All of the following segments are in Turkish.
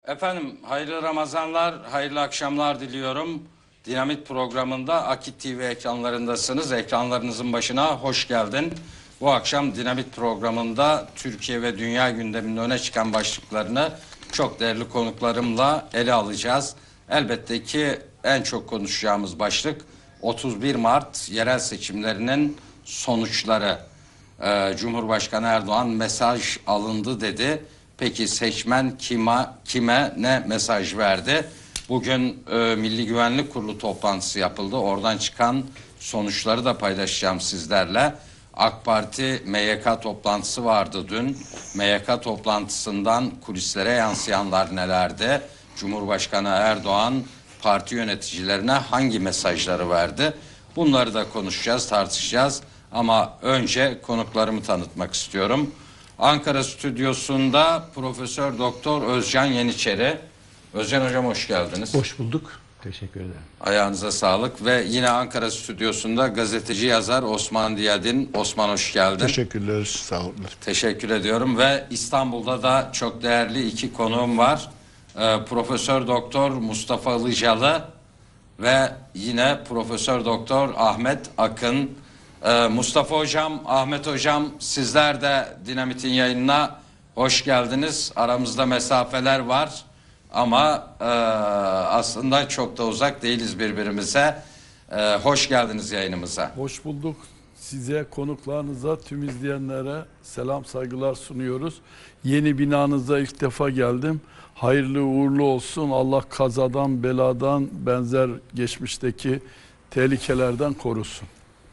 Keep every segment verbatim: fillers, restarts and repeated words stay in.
Efendim hayırlı Ramazanlar, hayırlı akşamlar diliyorum. Dinamit programında Akit T V ekranlarındasınız. Ekranlarınızın başına hoş geldin. Bu akşam Dinamit programında Türkiye ve dünya gündeminin öne çıkan başlıklarını çok değerli konuklarımla ele alacağız. Elbette ki en çok konuşacağımız başlık otuz bir Mart yerel seçimlerinin sonuçları. Ee, Cumhurbaşkanı Erdoğan mesaj alındı dedi. Peki seçmen kime, kime ne mesaj verdi? Bugün e, Milli Güvenlik Kurulu toplantısı yapıldı. Oradan çıkan sonuçları da paylaşacağım sizlerle. AK Parti M Y K toplantısı vardı dün. M Y K toplantısından kulislere yansıyanlar nelerdi? Cumhurbaşkanı Erdoğan parti yöneticilerine hangi mesajları verdi? Bunları da konuşacağız, tartışacağız. Ama önce konuklarımı tanıtmak istiyorum. Ankara stüdyosunda Profesör Doktor Özcan Yeniçeri. Özcan Hocam hoş geldiniz. Hoş bulduk. Teşekkür ederim. Ayağınıza sağlık. Ve yine Ankara stüdyosunda gazeteci yazar Osman Diyadin. Osman hoş geldin. Teşekkürler, sağ olun. Teşekkür ediyorum ve İstanbul'da da çok değerli iki konuğum var. Ee, Profesör Doktor Mustafa Ilıcalı ve yine Profesör Doktor Ahmet Akın. Ee, Mustafa Hocam, Ahmet Hocam sizler de Dinamit'in yayınına hoş geldiniz. Aramızda mesafeler var ama e, aslında çok da uzak değiliz birbirimize. E, hoş geldiniz yayınımıza. Hoş bulduk. Size, konuklarınıza, tüm izleyenlere selam, saygılar sunuyoruz. Yeni binanıza ilk defa geldim. Hayırlı uğurlu olsun. Allah kazadan, beladan, benzer geçmişteki tehlikelerden korusun.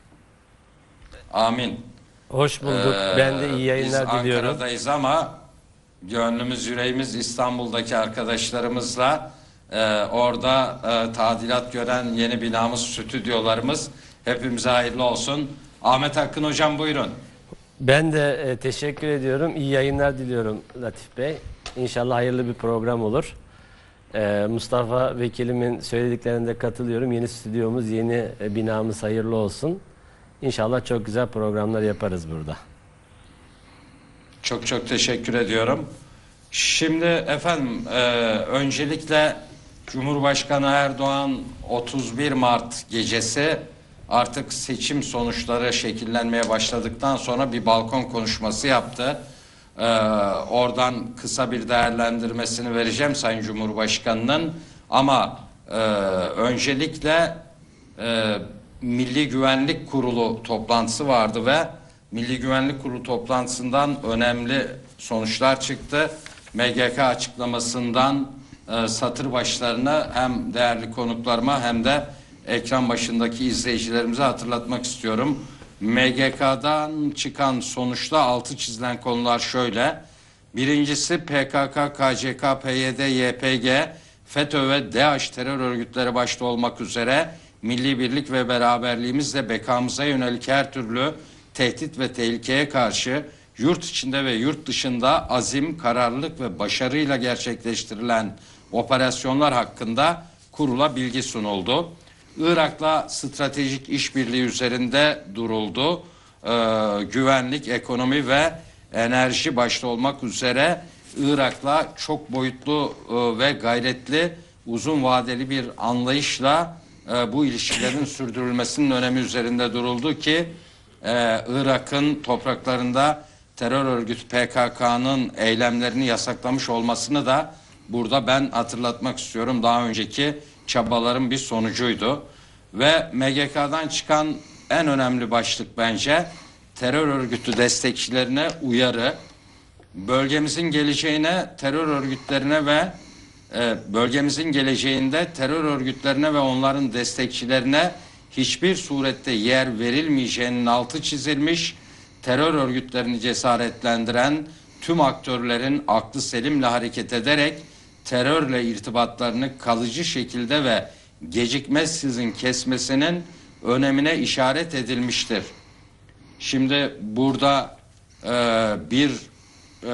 Amin. Hoş bulduk. Ee, ben de iyi yayınlar biz diliyorum. Ankara'dayız ama gönlümüz, yüreğimiz İstanbul'daki arkadaşlarımızla. Ee, orada e, tadilat gören yeni binamız, stüdyolarımız. Hepimize hayırlı olsun. Ahmet Akın Hocam buyurun. Ben de e, teşekkür ediyorum. İyi yayınlar diliyorum Latif Bey. İnşallah hayırlı bir program olur. E, Mustafa Vekilimin söylediklerine katılıyorum. Yeni stüdyomuz, yeni e, binamız hayırlı olsun. İnşallah çok güzel programlar yaparız burada. Çok çok teşekkür ediyorum. Şimdi efendim e, öncelikle Cumhurbaşkanı Erdoğan otuz bir Mart gecesi artık seçim sonuçları şekillenmeye başladıktan sonra bir balkon konuşması yaptı. E, oradan kısa bir değerlendirmesini vereceğim Sayın Cumhurbaşkanı'nın. Ama e, öncelikle e, Milli Güvenlik Kurulu toplantısı vardı ve Milli Güvenlik Kurulu toplantısından önemli sonuçlar çıktı. M G K açıklamasından e, satır başlarına hem değerli konuklarıma hem de ekran başındaki izleyicilerimize hatırlatmak istiyorum. M G K'dan çıkan sonuçta altı çizilen konular şöyle. Birincisi P K K, K C K, P Y D, Y P G, FETÖ ve DAEŞ terör örgütleri başta olmak üzere milli birlik ve beraberliğimizle bekamıza yönelik her türlü tehdit ve tehlikeye karşı yurt içinde ve yurt dışında azim, kararlılık ve başarıyla gerçekleştirilen operasyonlar hakkında kurula bilgi sunuldu. Irak'la stratejik işbirliği üzerinde duruldu. Ee, güvenlik, ekonomi ve enerji başta olmak üzere Irak'la çok boyutlu e, ve gayretli, uzun vadeli bir anlayışla e, bu ilişkilerin sürdürülmesinin önemi üzerinde duruldu ki e, Irak'ın topraklarında terör örgütü P K K'nın eylemlerini yasaklamış olmasını da burada ben hatırlatmak istiyorum. Daha önceki çabaların bir sonucuydu. Ve M G K'dan çıkan en önemli başlık bence terör örgütü destekçilerine uyarı. Bölgemizin geleceğine, terör örgütlerine ve e, bölgemizin geleceğinde terör örgütlerine ve onların destekçilerine hiçbir surette yer verilmeyeceğinin altı çizilmiş. Terör örgütlerini cesaretlendiren tüm aktörlerin aklı selimle hareket ederek terörle irtibatlarını kalıcı şekilde ve gecikmezsizin kesmesinin önemine işaret edilmiştir. Şimdi burada e, bir e,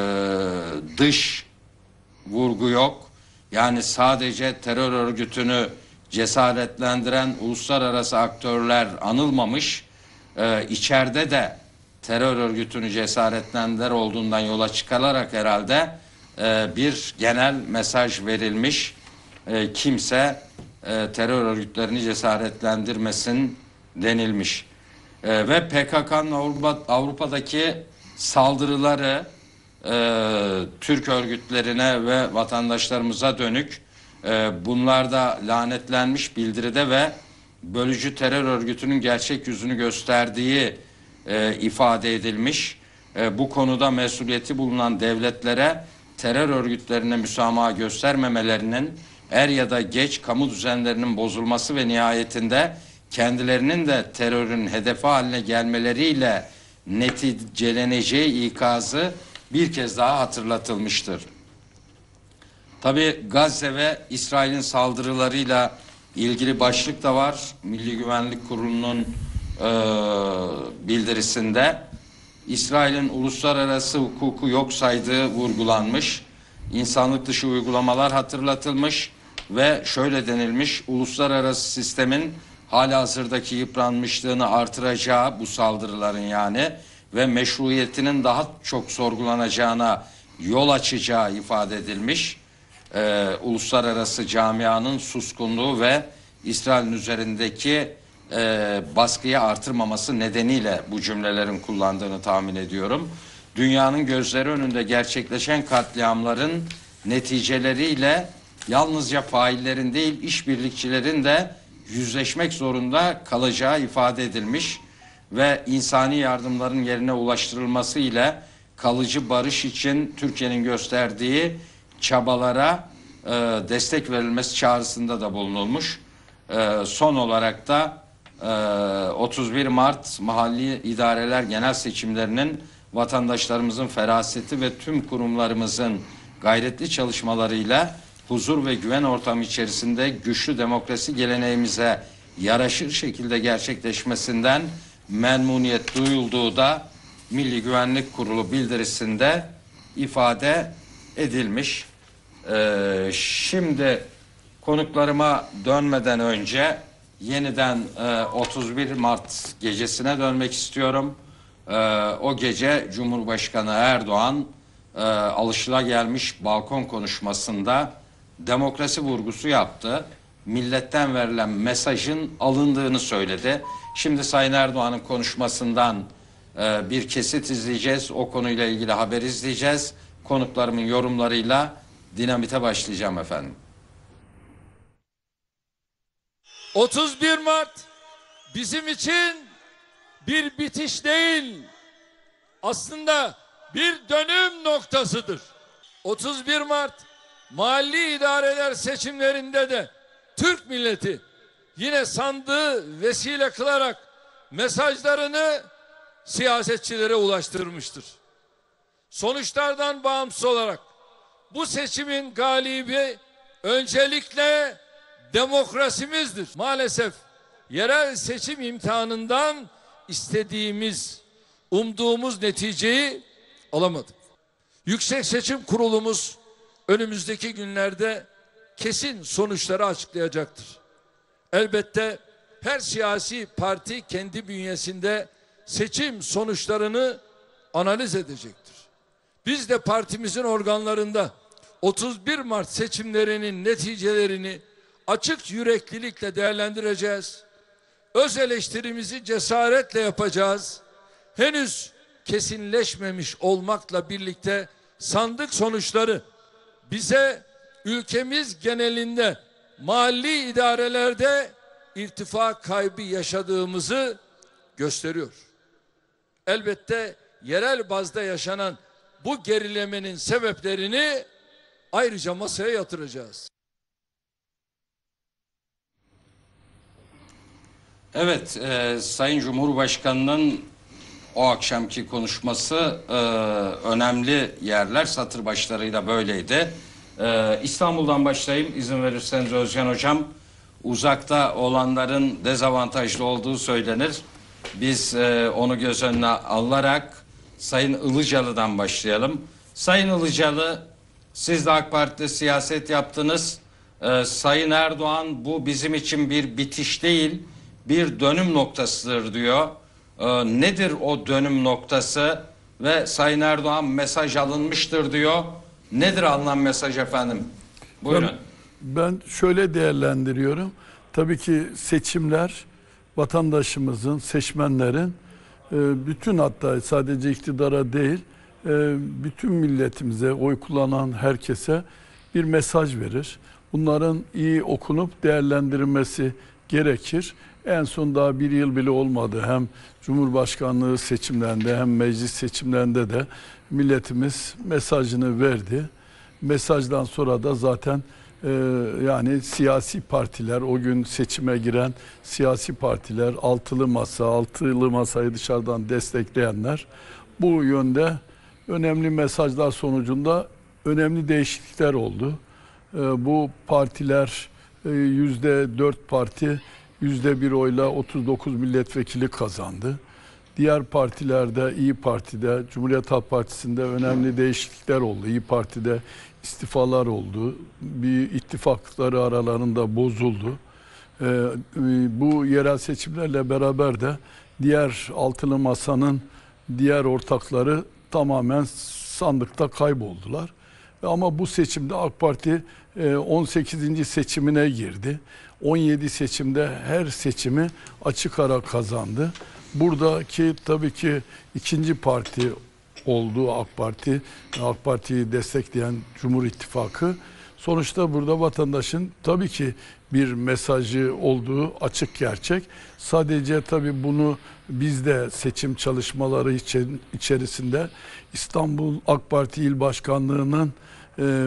dış vurgu yok. Yani sadece terör örgütünü cesaretlendiren uluslararası aktörler anılmamış. E, içeride de terör örgütünü cesaretlendiren olduğundan yola çıkılarak herhalde e, bir genel mesaj verilmiş. E, kimse e, terör örgütlerini cesaretlendirmesin denilmiş. E, ve P K K'nın Avrupa, Avrupa'daki saldırıları e, Türk örgütlerine ve vatandaşlarımıza dönük e, bunlar da lanetlenmiş bildiride ve bölücü terör örgütünün gerçek yüzünü gösterdiği e, ifade edilmiş. E, bu konuda mesuliyeti bulunan devletlere terör örgütlerine müsamaha göstermemelerinin er ya da geç kamu düzenlerinin bozulması ve nihayetinde kendilerinin de terörün hedefi haline gelmeleriyle neticeleneceği ikazı bir kez daha hatırlatılmıştır. Tabii Gazze ve İsrail'in saldırılarıyla ilgili başlık da var. Milli Güvenlik Kurulu'nun e, bildirisinde İsrail'in uluslararası hukuku yok saydığı vurgulanmış. İnsanlık dışı uygulamalar hatırlatılmış ve şöyle denilmiş: uluslararası sistemin halihazırdaki yıpranmışlığını artıracağı, bu saldırıların yani, ve meşruiyetinin daha çok sorgulanacağına yol açacağı ifade edilmiş. Ee, uluslararası camianın suskunluğu ve İsrail'in üzerindeki e, baskıyı artırmaması nedeniyle bu cümlelerin kullandığını tahmin ediyorum. Dünyanın gözleri önünde gerçekleşen katliamların neticeleriyle yalnızca faillerin değil, işbirlikçilerin de yüzleşmek zorunda kalacağı ifade edilmiş ve insani yardımların yerine ulaştırılması ile kalıcı barış için Türkiye'nin gösterdiği çabalara e, destek verilmesi çağrısında da bulunulmuş. E, son olarak da e, otuz bir Mart Mahalli İdareler Genel Seçimlerinin vatandaşlarımızın feraseti ve tüm kurumlarımızın gayretli çalışmalarıyla huzur ve güven ortamı içerisinde güçlü demokrasi geleneğimize yaraşır şekilde gerçekleşmesinden memnuniyet duyulduğu da Milli Güvenlik Kurulu bildirisinde ifade edilmiş. Ee, şimdi konuklarıma dönmeden önce yeniden e, otuz bir Mart gecesine dönmek istiyorum. Ee, o gece Cumhurbaşkanı Erdoğan e, alışılagelmiş balkon konuşmasında demokrasi vurgusu yaptı. Milletten verilen mesajın alındığını söyledi. Şimdi Sayın Erdoğan'ın konuşmasından e, bir kesit izleyeceğiz. O konuyla ilgili haber izleyeceğiz. Konuklarımın yorumlarıyla dinamite başlayacağım efendim. otuz bir Mart bizim için bir bitiş değil, aslında bir dönüm noktasıdır. otuz bir Mart mahalli idareler seçimlerinde de Türk milleti yine sandığı vesile kılarak mesajlarını siyasetçilere ulaştırmıştır. Sonuçlardan bağımsız olarak bu seçimin galibi öncelikle demokrasimizdir. Maalesef yerel seçim imtihanından istediğimiz, umduğumuz neticeyi alamadık. Yüksek Seçim Kurulumuz önümüzdeki günlerde kesin sonuçları açıklayacaktır. Elbette her siyasi parti kendi bünyesinde seçim sonuçlarını analiz edecektir. Biz de partimizin organlarında otuz bir Mart seçimlerinin neticelerini açık yüreklilikle değerlendireceğiz. Öz eleştirimizi cesaretle yapacağız. Henüz kesinleşmemiş olmakla birlikte sandık sonuçları bize ülkemiz genelinde mahalli idarelerde irtifa kaybı yaşadığımızı gösteriyor. Elbette yerel bazda yaşanan bu gerilemenin sebeplerini ayrıca masaya yatıracağız. Evet, e, Sayın Cumhurbaşkanı'nın o akşamki konuşması e, önemli yerler, satır başlarıyla böyleydi. E, İstanbul'dan başlayayım izin verirseniz Özcan Hocam. Uzakta olanların dezavantajlı olduğu söylenir. Biz e, onu göz önüne alarak Sayın Ilıcalı'dan başlayalım. Sayın Ilıcalı, siz de AK Parti'de siyaset yaptınız. E, Sayın Erdoğan bu bizim için bir bitiş değil, bir dönüm noktasıdır diyor. Ee, nedir o dönüm noktası? Ve Sayın Erdoğan mesaj alınmıştır diyor. Nedir alınan mesaj efendim? Buyurun. Ben, ben şöyle değerlendiriyorum. Tabii ki seçimler vatandaşımızın, seçmenlerin e, bütün, hatta sadece iktidara değil, e, bütün milletimize, oy kullanan herkese bir mesaj verir. Bunların iyi okunup değerlendirilmesi gerekir. En son daha bir yıl bile olmadı. Hem Cumhurbaşkanlığı seçimlerinde hem meclis seçimlerinde de milletimiz mesajını verdi. Mesajdan sonra da zaten e, yani siyasi partiler, o gün seçime giren siyasi partiler, altılı masa, altılı masayı dışarıdan destekleyenler bu yönde önemli mesajlar sonucunda önemli değişiklikler oldu. E, bu partiler e, yüzde dört parti yüzde bir oyla otuz dokuz milletvekili kazandı. Diğer partilerde, İyi Parti'de, Cumhuriyet Halk Partisi'nde önemli değişiklikler oldu. İyi Parti'de istifalar oldu. Bir ittifakları aralarında bozuldu. Ee, bu yerel seçimlerle beraber de diğer altılı masanın diğer ortakları tamamen sandıkta kayboldular. Ama bu seçimde AK Parti on sekizinci seçimine girdi. on yedi seçimde her seçimi açık ara kazandı. Buradaki tabii ki ikinci parti oldu AK Parti. AK Parti'yi destekleyen Cumhur İttifakı. Sonuçta burada vatandaşın tabii ki bir mesajı olduğu açık gerçek. Sadece tabii bunu biz de seçim çalışmaları için, içerisinde İstanbul AK Parti İl Başkanlığı'nın e,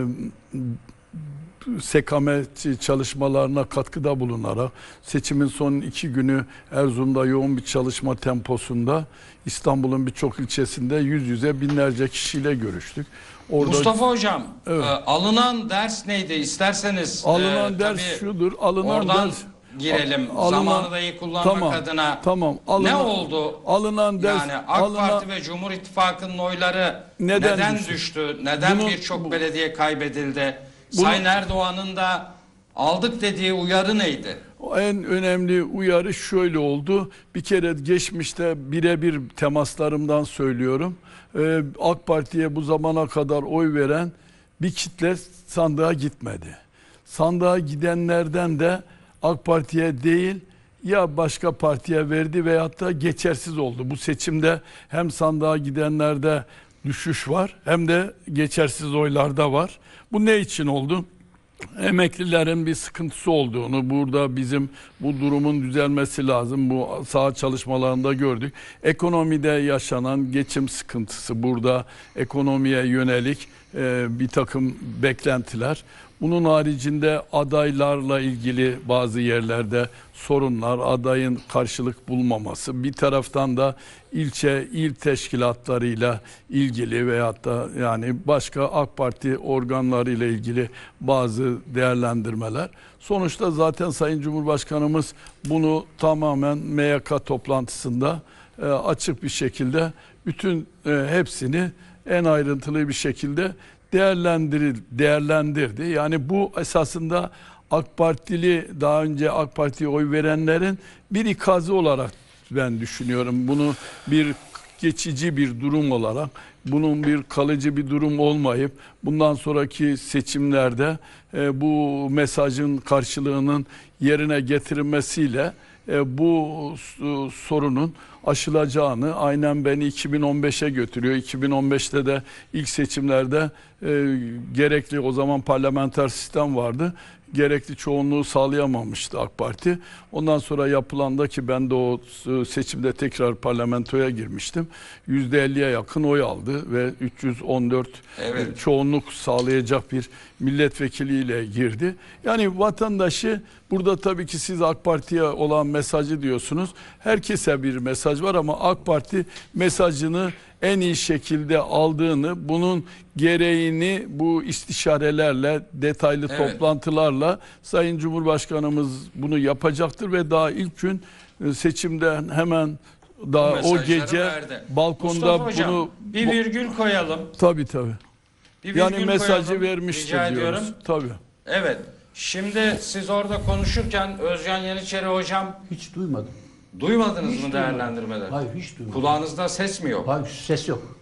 sekamet çalışmalarına katkıda bulunarak seçimin son iki günü Erzurum'da yoğun bir çalışma temposunda İstanbul'un birçok ilçesinde yüz yüze binlerce kişiyle görüştük. Orada, Mustafa Hocam, evet. e, alınan ders neydi? İsterseniz alınan e, ders tabii şudur. Alınan oradan ders girelim. alınan, Zamanı da iyi kullanmak tamam, adına. Tamam. Alınan, ne oldu? Alınan ders, yani AK alınan, Parti ve Cumhur İttifakı'nın oyları neden, neden düştü? düştü? Neden Bunu- birçok bu- belediye kaybedildi? Bunu- Sayın Erdoğan'ın da aldık dediği uyarı neydi? En önemli uyarı şöyle oldu. Bir kere geçmişte birebir temaslarımdan söylüyorum. Ee, AK Parti'ye bu zamana kadar oy veren bir kitle sandığa gitmedi. Sandığa gidenlerden de AK Parti'ye değil ya başka partiye verdi veyahut da geçersiz oldu. Bu seçimde hem sandığa gidenlerde düşüş var hem de geçersiz oylarda var. Bu ne için oldu? Emeklilerin bir sıkıntısı olduğunu, burada bizim bu durumun düzelmesi lazım. Bu saha çalışmalarında gördük. Ekonomide yaşanan geçim sıkıntısı, burada ekonomiye yönelik e, bir takım beklentiler. Bunun haricinde adaylarla ilgili bazı yerlerde sorunlar, adayın karşılık bulmaması, bir taraftan da ilçe, il teşkilatlarıyla ilgili veyahut da yani başka AK Parti organlarıyla ilgili bazı değerlendirmeler. Sonuçta zaten Sayın Cumhurbaşkanımız bunu tamamen M Y K toplantısında e, açık bir şekilde bütün e, hepsini en ayrıntılı bir şekilde değerlendir, değerlendirdi. Yani bu esasında AK Partili, daha önce AK Parti'ye oy verenlerin bir ikazı olarak ben düşünüyorum. Bunu bir geçici bir durum olarak, bunun bir kalıcı bir durum olmayıp bundan sonraki seçimlerde e, bu mesajın karşılığının yerine getirilmesiyle e, bu e, sorunun aşılacağını, aynen beni iki bin on beşe götürüyor. iki bin on beşte de ilk seçimlerde e, gerekli, o zaman parlamenter sistem vardı. Gerekli çoğunluğu sağlayamamıştı AK Parti. Ondan sonra yapılan da ki ben de o seçimde tekrar parlamentoya girmiştim. yüzde elliye yakın oy aldı ve üç yüz on dört Evet. çoğunluk sağlayacak bir milletvekiliyle girdi. Yani vatandaşı burada tabii ki siz AK Parti'ye olan mesajı diyorsunuz. Herkese bir mesaj var ama AK Parti mesajını en iyi şekilde aldığını, bunun gereğini bu istişarelerle, detaylı Evet. toplantılarla Sayın Cumhurbaşkanımız bunu yapacaktır ve daha ilk gün seçimden hemen daha o mesajları gece verdi. balkonda Mustafa Hocam, bunu bir virgül koyalım. tabii tabii. Bir virgül Yani mesajı koyalım, vermiştir rica diyoruz. ediyorum. Tabii. Evet. Şimdi siz orada konuşurken Özcan Yeniçeri hocam Hiç duymadım. duymadınız Hiç mı duymadım. değerlendirmeleri? Hayır hiç duymadım. Kulağınızda ses mi yok? Hayır ses yok.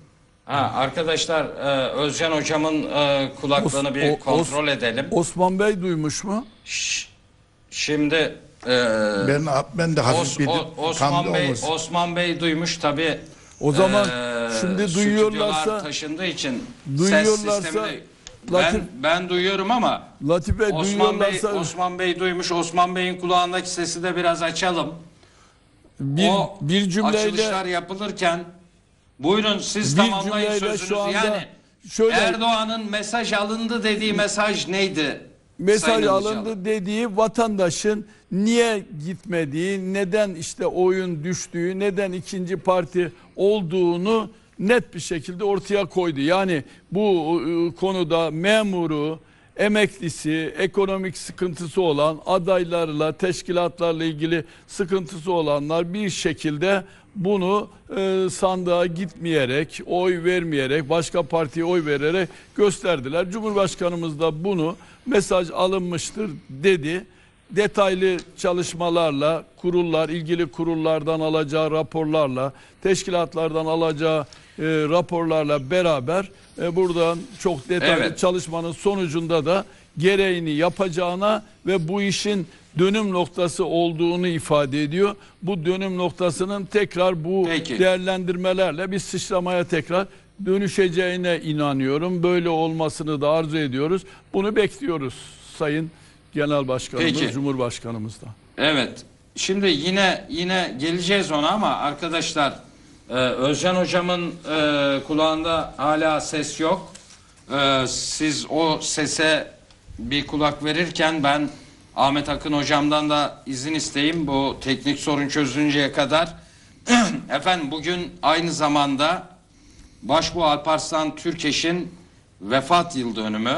Ha, arkadaşlar e, Özcan hocamın e, kulaklığını Os- bir o- kontrol Os- edelim. Osman Bey duymuş mu? Ş- Şimdi e, Ben ben de hafif Os- bir O- tam Osman da Bey olmasın. Osman Bey duymuş tabi. O zaman şimdi stüdyolar duyuyorlarsa taşındığı için duyuyorlarsa ses sistemi de- Latif- ben ben duyuyorum ama Latif Bey Osman Bey duyuyorlarsa Osman Bey duymuş. Osman Bey'in kulağındaki sesi de biraz açalım. bir O bir cümleyle açılışlar yapılırken buyurun siz Bir tamamlayın cümleyle sözünüzü. şu anda Yani şöyle- Erdoğan'ın mesaj alındı dediği mesaj neydi? mesaj Sayın alındı Ilıcalı? dediği vatandaşın niye gitmediği, neden işte oyun düştüğü, neden ikinci parti olduğunu net bir şekilde ortaya koydu. Yani bu e, konuda memuru, emeklisi, ekonomik sıkıntısı olan adaylarla, teşkilatlarla ilgili sıkıntısı olanlar bir şekilde bunu e, sandığa gitmeyerek, oy vermeyerek, başka partiye oy vererek gösterdiler. Cumhurbaşkanımız da bunu mesaj alınmıştır dedi. Detaylı çalışmalarla, kurullar, ilgili kurullardan alacağı raporlarla, teşkilatlardan alacağı e, raporlarla beraber e, buradan çok detaylı Evet. çalışmanın sonucunda da gereğini yapacağına ve bu işin dönüm noktası olduğunu ifade ediyor. Bu dönüm noktasının tekrar bu Peki. değerlendirmelerle bir sıçramaya tekrar dönüşeceğine inanıyorum. Böyle olmasını da arzu ediyoruz. Bunu bekliyoruz Sayın Genel Başkanımız, Peki. Cumhurbaşkanımızdan. Evet. Şimdi yine yine geleceğiz ona ama arkadaşlar e, Özcan hocamın e, kulağında hala ses yok. E, siz o sese bir kulak verirken ben Ahmet Akın hocamdan da izin isteyeyim bu teknik sorun çözünceye kadar. Efendim bugün aynı zamanda Başbuğ Alparslan Türkeş'in vefat yıl dönümü.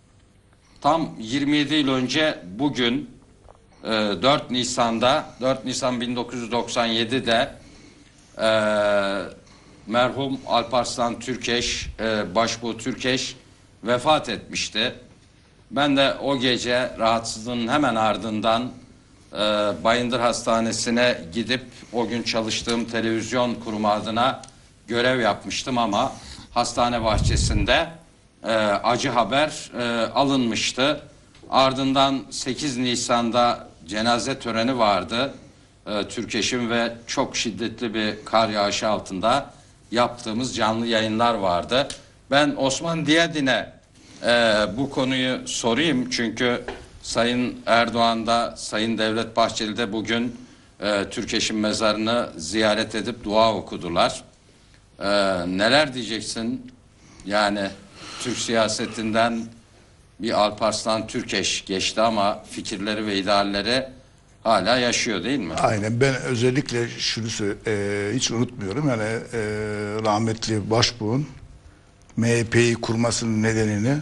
Tam yirmi yedi yıl önce bugün e, dört Nisan'da dört Nisan bin dokuz yüz doksan yedi'de e, merhum Alparslan Türkeş, e, Başbuğ Türkeş vefat etmişti. Ben de o gece rahatsızlığın hemen ardından e, Bayındır Hastanesi'ne gidip o gün çalıştığım televizyon kurumu adına görev yapmıştım ama hastane bahçesinde e, acı haber e, alınmıştı. Ardından sekiz Nisan'da cenaze töreni vardı. E, Türkeş'in ve çok şiddetli bir kar yağışı altında yaptığımız canlı yayınlar vardı. Ben Osman Diyadin'e e, bu konuyu sorayım çünkü Sayın Erdoğan da Sayın Devlet Bahçeli de bugün e, Türkeş'in mezarını ziyaret edip dua okudular. E, neler diyeceksin? Yani Türk siyasetinden bir Alparslan Türkeş geçti ama fikirleri ve idealleri hala yaşıyor değil mi? Aynen, ben özellikle şunu sö- e, hiç unutmuyorum. Yani e, rahmetli Başbuğ'un M H P'yi kurmasının nedenini,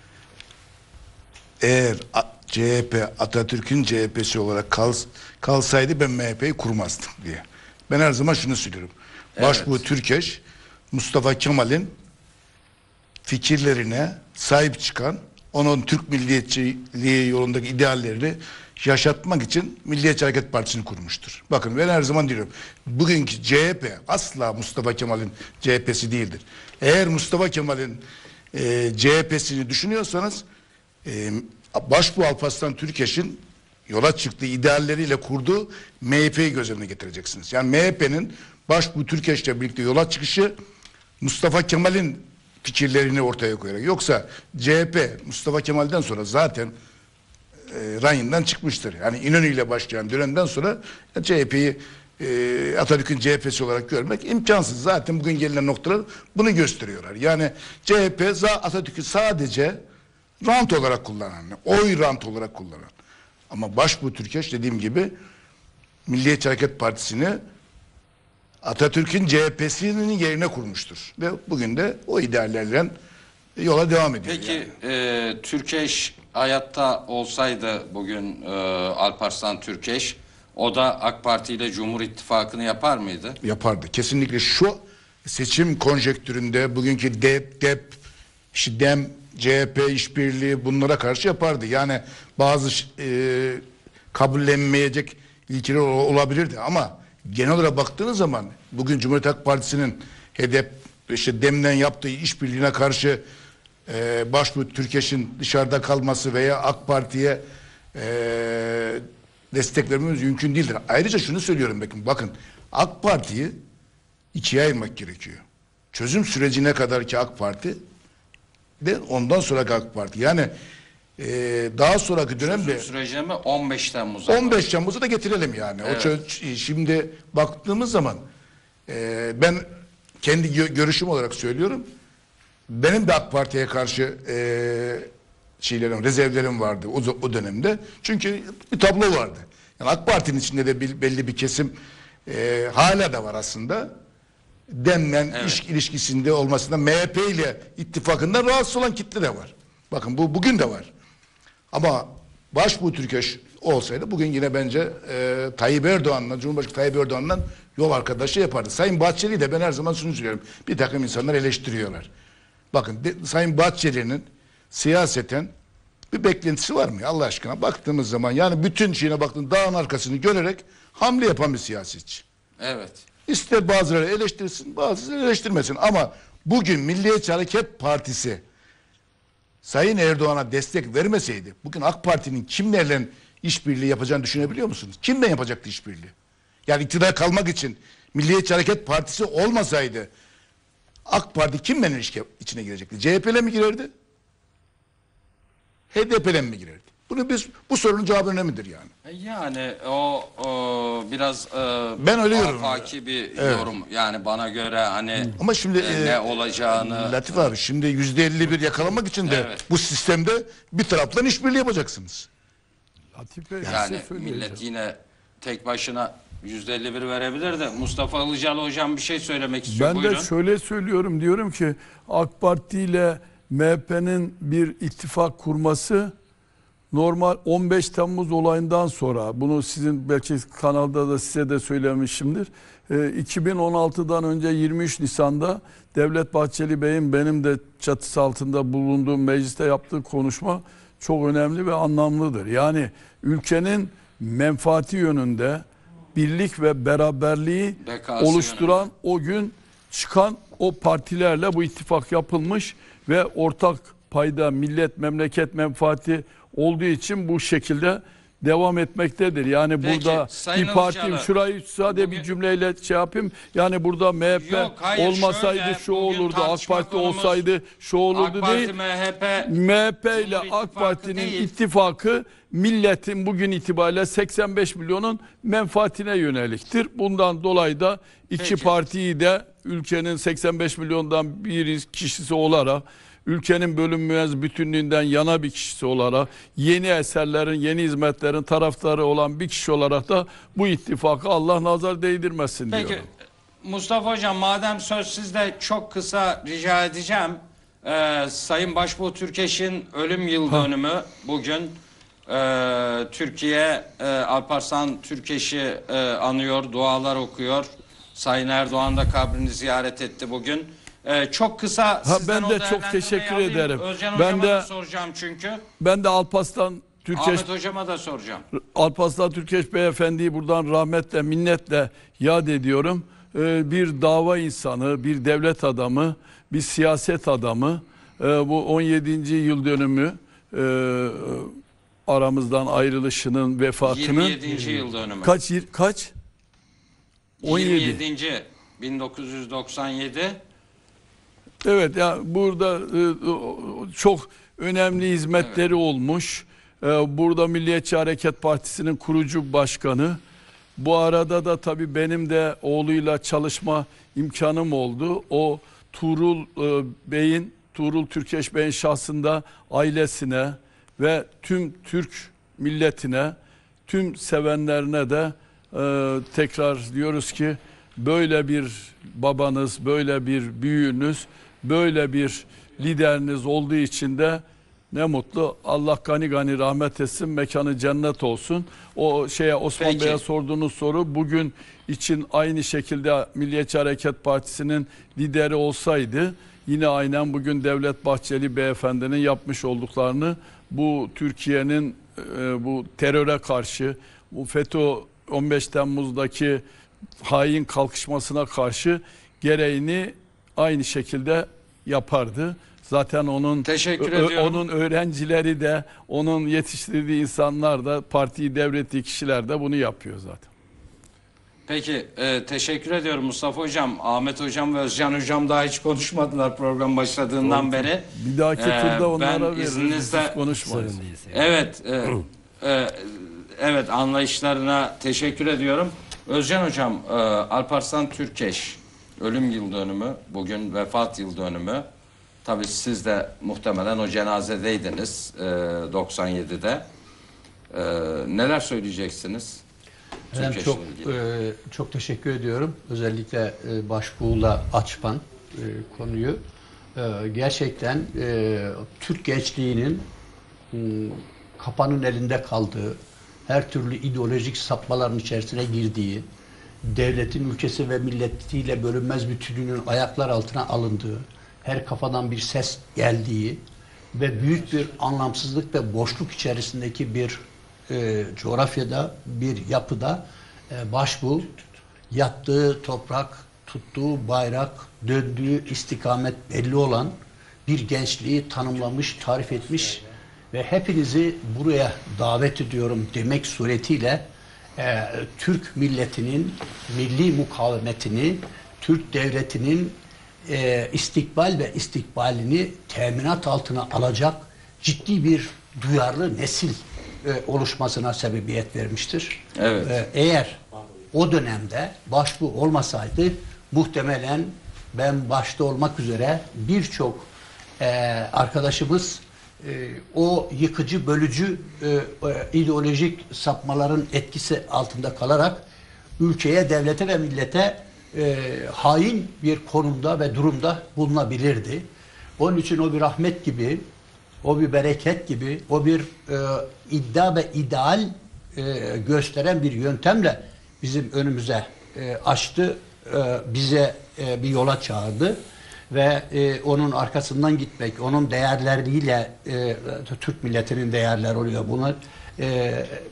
eğer A- C H P Atatürk'ün C H P'si olarak kal, kalsaydı ben M H P'yi kurmazdım diye. Ben her zaman şunu söylüyorum. Başbuğ Türkeş, Mustafa Kemal'in fikirlerine sahip çıkan, onun Türk milliyetçiliği yolundaki ideallerini yaşatmak için Milliyetçi Hareket Partisi'ni kurmuştur. Bakın ben her zaman diyorum, bugünkü C H P asla Mustafa Kemal'in C H P'si değildir. Eğer Mustafa Kemal'in e, C H P'sini düşünüyorsanız e, Başbuğ Alparslan Türkeş'in yola çıktığı idealleriyle kurduğu M H P'yi göz önüne getireceksiniz. Yani M H P'nin Başbuğ Türkeş'le birlikte yola çıkışı Mustafa Kemal'in fikirlerini ortaya koyarak. Yoksa C H P Mustafa Kemal'den sonra zaten e, rayından çıkmıştır. Yani İnönü ile başlayan dönemden sonra C H P'yi e, Atatürk'ün C H P'si olarak görmek imkansız. Zaten bugün gelinen noktalar bunu gösteriyorlar. Yani C H P Atatürk'ü sadece rant olarak kullanan, oy rant olarak kullanan. Ama Başbuğ Türkeş dediğim gibi Milliyetçi Hareket Partisi'ni Atatürk'ün C H P'sinin yerine kurmuştur. Ve bugün de o ideallerle yola devam ediyor. Peki yani. e, Türkeş hayatta olsaydı bugün e, Alparslan Türkeş o da AK Parti ile Cumhur İttifakı'nı yapar mıydı? Yapardı. Kesinlikle şu seçim konjektüründe bugünkü D E P, D E P, işte DEM, C H P işbirliği bunlara karşı yapardı. Yani bazı e, kabullenmeyecek ilkeler olabilirdi ama genel olarak baktığınız zaman bugün Cumhuriyet Halk Partisi'nin hedef işte Dem'den yaptığı işbirliğine karşı e, başbuğ Türkeş'in dışarıda kalması veya AK Parti'ye e, destek vermemiz mümkün değildir. Ayrıca şunu söylüyorum bakın, bakın AK Parti'yi ikiye ayırmak gerekiyor. Çözüm sürecine kadar ki AK Parti de ondan sonraki AK Parti. Yani e, daha sonraki dönemde Çözüm sürecine mi on beş Temmuz'a? on beş Temmuz'u da getirelim yani. Evet. O çö- şimdi baktığımız zaman e, ben kendi gö- görüşüm olarak söylüyorum. Benim de AK Parti'ye karşı e, şeylerim, rezervlerim vardı o, o dönemde. Çünkü bir tablo vardı. Yani AK Parti'nin içinde de bir, belli bir kesim e, hala da var aslında. Dem'le Evet. iş ilişkisinde olmasında M H P ile ittifakından rahatsız olan kitle de var. Bakın bu bugün de var. Ama başbuğ Türkeş olsaydı bugün yine bence e, Tayyip Erdoğan'la, Cumhurbaşkanı Tayyip Erdoğan'la yol arkadaşı yapardı. Sayın Bahçeli'yi de ben her zaman şunu söylüyorum. Bir takım insanlar eleştiriyorlar. Bakın de, Sayın Bahçeli'nin siyaseten bir beklentisi var mı? Allah aşkına baktığımız zaman yani bütün şeyine baktığın dağın arkasını görerek hamle yapan bir siyasetçi. Evet. İster bazıları eleştirsin, bazıları eleştirmesin. Ama bugün Milliyetçi Hareket Partisi Sayın Erdoğan'a destek vermeseydi, bugün AK Parti'nin kimlerle işbirliği yapacağını düşünebiliyor musunuz? Kimle yapacaktı işbirliği? Yani iktidar kalmak için Milliyetçi Hareket Partisi olmasaydı AK Parti kimle ilişki içine girecekti? C H P'le mi girerdi? H D P'le mi girerdi? Bunu biz bu sorunun cevabı önemlidir yani. Yani o, o biraz e, Ben öyle yorum. afaki bir Evet. yorum. Yani bana göre hani Ama şimdi e, e, ne olacağını Latif abi şimdi yüzde elli bir yakalamak için de Evet. bu sistemde bir taraftan işbirliği yapacaksınız. Latif Bey, yani size söyleyeceğim. millet yine tek başına yüzde elli bir verebilir de Mustafa Ilıcalı hocam bir şey söylemek istiyor. Ben Buyurun. de şöyle söylüyorum, diyorum ki AK Parti ile M H P'nin bir ittifak kurması normal on beş Temmuz olayından sonra, bunu sizin belki kanalda da size de söylemişimdir. E, iki bin on altıdan önce yirmi üç Nisan'da Devlet Bahçeli Bey'in benim de çatısı altında bulunduğum mecliste yaptığı konuşma çok önemli ve anlamlıdır. Yani ülkenin menfaati yönünde birlik ve beraberliği Bekası oluşturan yönünde. o gün çıkan o partilerle bu ittifak yapılmış ve ortak payda millet memleket menfaati olduğu için bu şekilde devam etmektedir. Yani Peki, burada Sayın bir parti, Ilıcalı, şurayı sade bugün- bir cümleyle şey yapayım. Yani burada M H P Yok, hayır, olmasaydı şöyle, şu bugün olurdu, AK tartışma Parti konumuz olsaydı şu olurdu AK Parti, değil. M H P M H P ile Cumhur AK İttifakı Parti'nin değil. ittifakı milletin bugün itibariyle seksen beş milyonun menfaatine yöneliktir. Bundan dolayı da iki Peki. partiyi de ülkenin seksen beş milyondan bir kişisi olarak, ülkenin bölünmez bütünlüğünden yana bir kişisi olarak, yeni eserlerin, yeni hizmetlerin taraftarı olan bir kişi olarak da bu ittifakı Allah nazar değdirmesin Peki diyorum. Mustafa Hocam, madem söz sizde, çok kısa rica edeceğim. Ee, Sayın Başbuğ Türkeş'in ölüm yıl dönümü bugün. Ee, Türkiye e, Alparslan Türkeş'i e, anıyor, dualar okuyor. Sayın Erdoğan da kabrini ziyaret etti bugün. Ee, çok kısa sizden ben o de çok değerlendirmeyi teşekkür alayım. ederim. Özcan Ben Hocama de- da soracağım çünkü. Ben de Alparslan Türkeş Ahmet Hocama da soracağım. Alparslan Türkeş Beyefendi'yi buradan rahmetle, minnetle yad ediyorum. Ee, bir dava insanı, bir devlet adamı, bir siyaset adamı. Ee, bu on yedinci yıl dönümü e, aramızdan ayrılışının, vefatının yirmi yedinci yıl dönümü. kaç yir- kaç? on yedi. yirmi yedinci bin dokuz yüz doksan yedi. Evet, ya burada e, çok önemli hizmetleri olmuş. E, Burada Milliyetçi Hareket Partisi'nin kurucu başkanı. Bu arada da tabii benim de oğluyla çalışma imkanım oldu. O Tuğrul e, Bey'in, Tuğrul Türkeş Bey'in şahsında ailesine ve tüm Türk milletine, tüm sevenlerine de e, tekrar diyoruz ki böyle bir babanız, böyle bir büyüğünüz, böyle bir lideriniz olduğu için de ne mutlu. Allah gani gani rahmet etsin, mekanı cennet olsun. O şeye Osman Peki. Bey'e sorduğunuz soru bugün için aynı şekilde Milliyetçi Hareket Partisi'nin lideri olsaydı yine aynen bugün Devlet Bahçeli Beyefendi'nin yapmış olduklarını, bu Türkiye'nin e, bu teröre karşı, bu FETÖ on beş Temmuz'daki hain kalkışmasına karşı gereğini aynı şekilde yapardı. Zaten onun Teşekkür ö- ediyorum. onun öğrencileri de, onun yetiştirdiği insanlar da, partiyi devrettiği kişiler de bunu yapıyor zaten. Peki e, teşekkür ediyorum Mustafa Hocam. Ahmet Hocam ve Özcan Hocam daha hiç konuşmadılar program başladığından beri. Bir dahaki Ee, turda onlara ben veririz. izninizle- Hiç konuşmayız. Sorun değil. Evet, e, e, evet anlayışlarına teşekkür ediyorum. Özcan Hocam, e, Alparslan Türkeş ölüm yıl dönümü, bugün vefat yıl dönümü. Tabii siz de muhtemelen o cenazedeydiniz e, doksan yedide. E, neler söyleyeceksiniz? Ben Türkeş'le çok ilgili. e, çok teşekkür ediyorum. Özellikle e, Başbuğ'la açman e, konuyu. E, gerçekten e, Türk gençliğinin m, kapanın elinde kaldığı, her türlü ideolojik sapmaların içerisine girdiği, devletin ülkesi ve milletiyle bölünmez bütünlüğünün ayaklar altına alındığı, her kafadan bir ses geldiği ve büyük bir anlamsızlık ve boşluk içerisindeki bir e, coğrafyada, bir yapıda e, Başbuğ yattığı toprak, tuttuğu bayrak, döndüğü istikamet belli olan bir gençliği tanımlamış, tarif etmiş ve hepinizi buraya davet ediyorum demek suretiyle e, Türk milletinin milli mukavemetini, Türk devletinin e, istikbal ve istikbalini teminat altına alacak ciddi bir duyarlı nesil e, oluşmasına sebebiyet vermiştir. Evet. E, eğer o dönemde Başbuğ olmasaydı muhtemelen ben başta olmak üzere birçok e, arkadaşımız e, o yıkıcı, bölücü e, e, ideolojik sapmaların etkisi altında kalarak ülkeye, devlete ve millete e, hain bir konumda ve durumda bulunabilirdi. Onun için o bir rahmet gibi, o bir bereket gibi, o bir e, iddia ve ideal e, gösteren bir yöntemle bizim önümüze e, açtı, e, bize e, bir yola çağırdı ve e, onun arkasından gitmek, onun değerleriyle e, Türk milletinin değerleri oluyor. Buna e,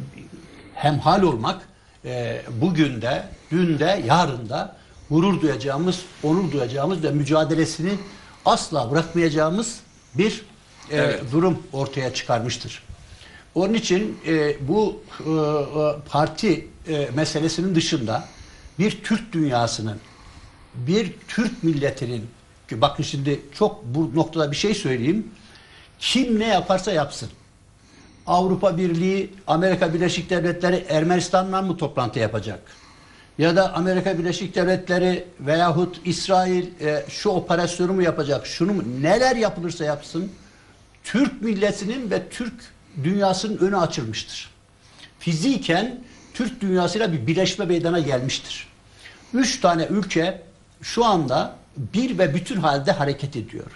hemhal olmak e, bugün de, dün de, yarın da gurur duyacağımız, onur duyacağımız ve mücadelesini asla bırakmayacağımız bir e, Evet. durum ortaya çıkarmıştır. Onun için e, bu e, parti e, meselesinin dışında bir Türk dünyasının, bir Türk milletinin, ki bakın şimdi çok bu noktada bir şey söyleyeyim, kim ne yaparsa yapsın. Avrupa Birliği, Amerika Birleşik Devletleri Ermenistan'la mı toplantı yapacak? Ya da Amerika Birleşik Devletleri veyahut İsrail e, şu operasyonu mu yapacak, şunu mu, neler yapılırsa yapsın, Türk milletinin ve Türk dünyasının önü açılmıştır. Fiziken Türk dünyasıyla bir birleşme meydana gelmiştir. Üç tane ülke şu anda bir ve bütün halde hareket ediyor.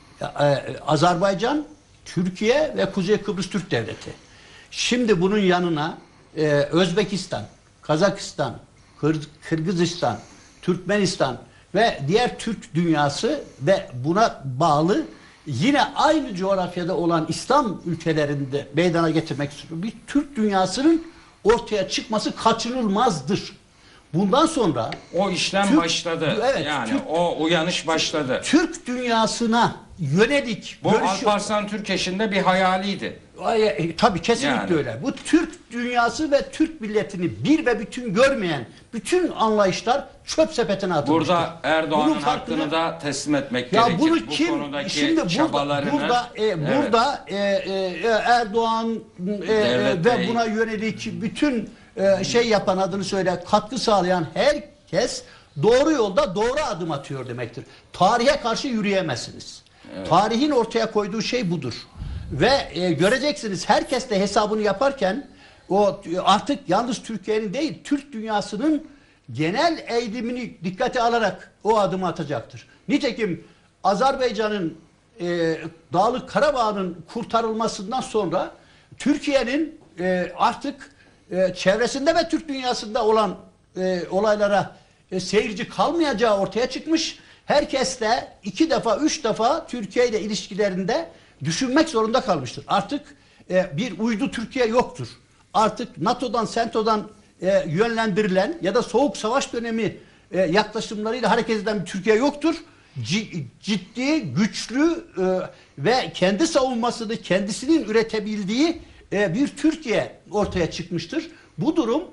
Azerbaycan, Türkiye ve Kuzey Kıbrıs Türk Devleti. Şimdi bunun yanına e, Özbekistan, Kazakistan, Kır, Kırgızistan, Türkmenistan ve diğer Türk dünyası ve buna bağlı yine aynı coğrafyada olan İslam ülkelerinde meydana getirmek istiyor. Bir Türk dünyasının ortaya çıkması kaçınılmazdır. Bundan sonra O işlem Türk- başladı. evet, yani Türk- o uyanış başladı. Türk dünyasına yönelik Bu görüşü... Alparslan Türkeş'in de bir hayaliydi. Ay, e, tabii kesinlikle Yani. öyle. Bu Türk dünyası ve Türk milletini bir ve bütün görmeyen bütün anlayışlar çöp sepetine atılmıştır. Burada Erdoğan'ın Bunun farkını- hakkını da teslim etmek ya gerekir. bunu Bu kim konudaki şimdi burada çabalarını. burada e, Evet. burada e, e, Erdoğan e, Devlet ve Bey. buna yönelik bütün e, şey yapan, adını söyle, katkı sağlayan herkes doğru yolda doğru adım atıyor demektir. Tarihe karşı yürüyemezsiniz. Tarihin ortaya koyduğu şey budur. Ve e, göreceksiniz herkes de hesabını yaparken o artık yalnız Türkiye'nin değil, Türk dünyasının genel eğilimini dikkate alarak o adımı atacaktır. Nitekim Azerbaycan'ın e, Dağlık Karabağ'ın kurtarılmasından sonra Türkiye'nin e, artık e, çevresinde ve Türk dünyasında olan e, olaylara e, seyirci kalmayacağı ortaya çıkmış. Herkes de iki defa, üç defa Türkiye ile ilişkilerinde düşünmek zorunda kalmıştır. Artık e, bir uydu Türkiye yoktur. Artık NATO'dan, SENTO'dan e, yönlendirilen ya da Soğuk Savaş dönemi e, yaklaşımlarıyla hareket eden bir Türkiye yoktur. ciddi, güçlü ve kendi savunmasını kendisinin üretebildiği bir Türkiye ortaya çıkmıştır. Bu durum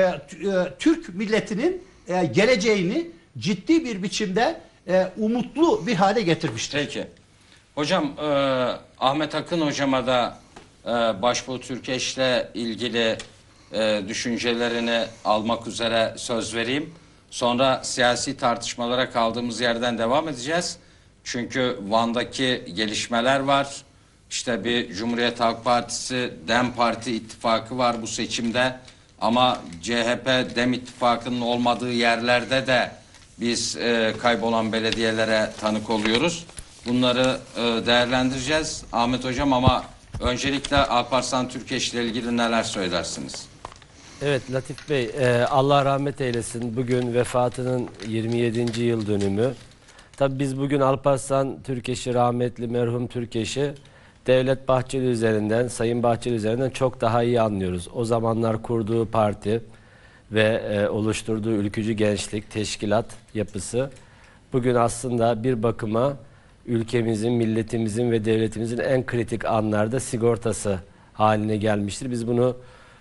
Türk milletinin geleceğini ciddi bir biçimde umutlu bir hale getirmiştir. Peki. Hocam e, Ahmet Akın hocama da e, Başbuğ Türkeş'le ilgili e, düşüncelerini almak üzere söz vereyim. Sonra siyasi tartışmalara kaldığımız yerden devam edeceğiz. Çünkü Van'daki gelişmeler var. İşte bir Cumhuriyet Halk Partisi, DEM Parti ittifakı var bu seçimde. Ama C H P, DEM ittifakının olmadığı yerlerde de biz e, kaybolan belediyelere tanık oluyoruz. Bunları e, değerlendireceğiz Ahmet Hocam, ama öncelikle Alparslan Türkeş ile ilgili neler söylersiniz? Evet Latif Bey, e, Allah rahmet eylesin. Bugün vefatının yirmi yedinci yıl dönümü. Tabii biz bugün Alparslan Türkeş'i, rahmetli merhum Türkeş'i Devlet Bahçeli üzerinden, Sayın Bahçeli üzerinden çok daha iyi anlıyoruz. O zamanlar kurduğu parti ve e, oluşturduğu ülkücü gençlik, teşkilat yapısı bugün aslında bir bakıma ülkemizin, milletimizin ve devletimizin en kritik anlarda sigortası haline gelmiştir. Biz bunu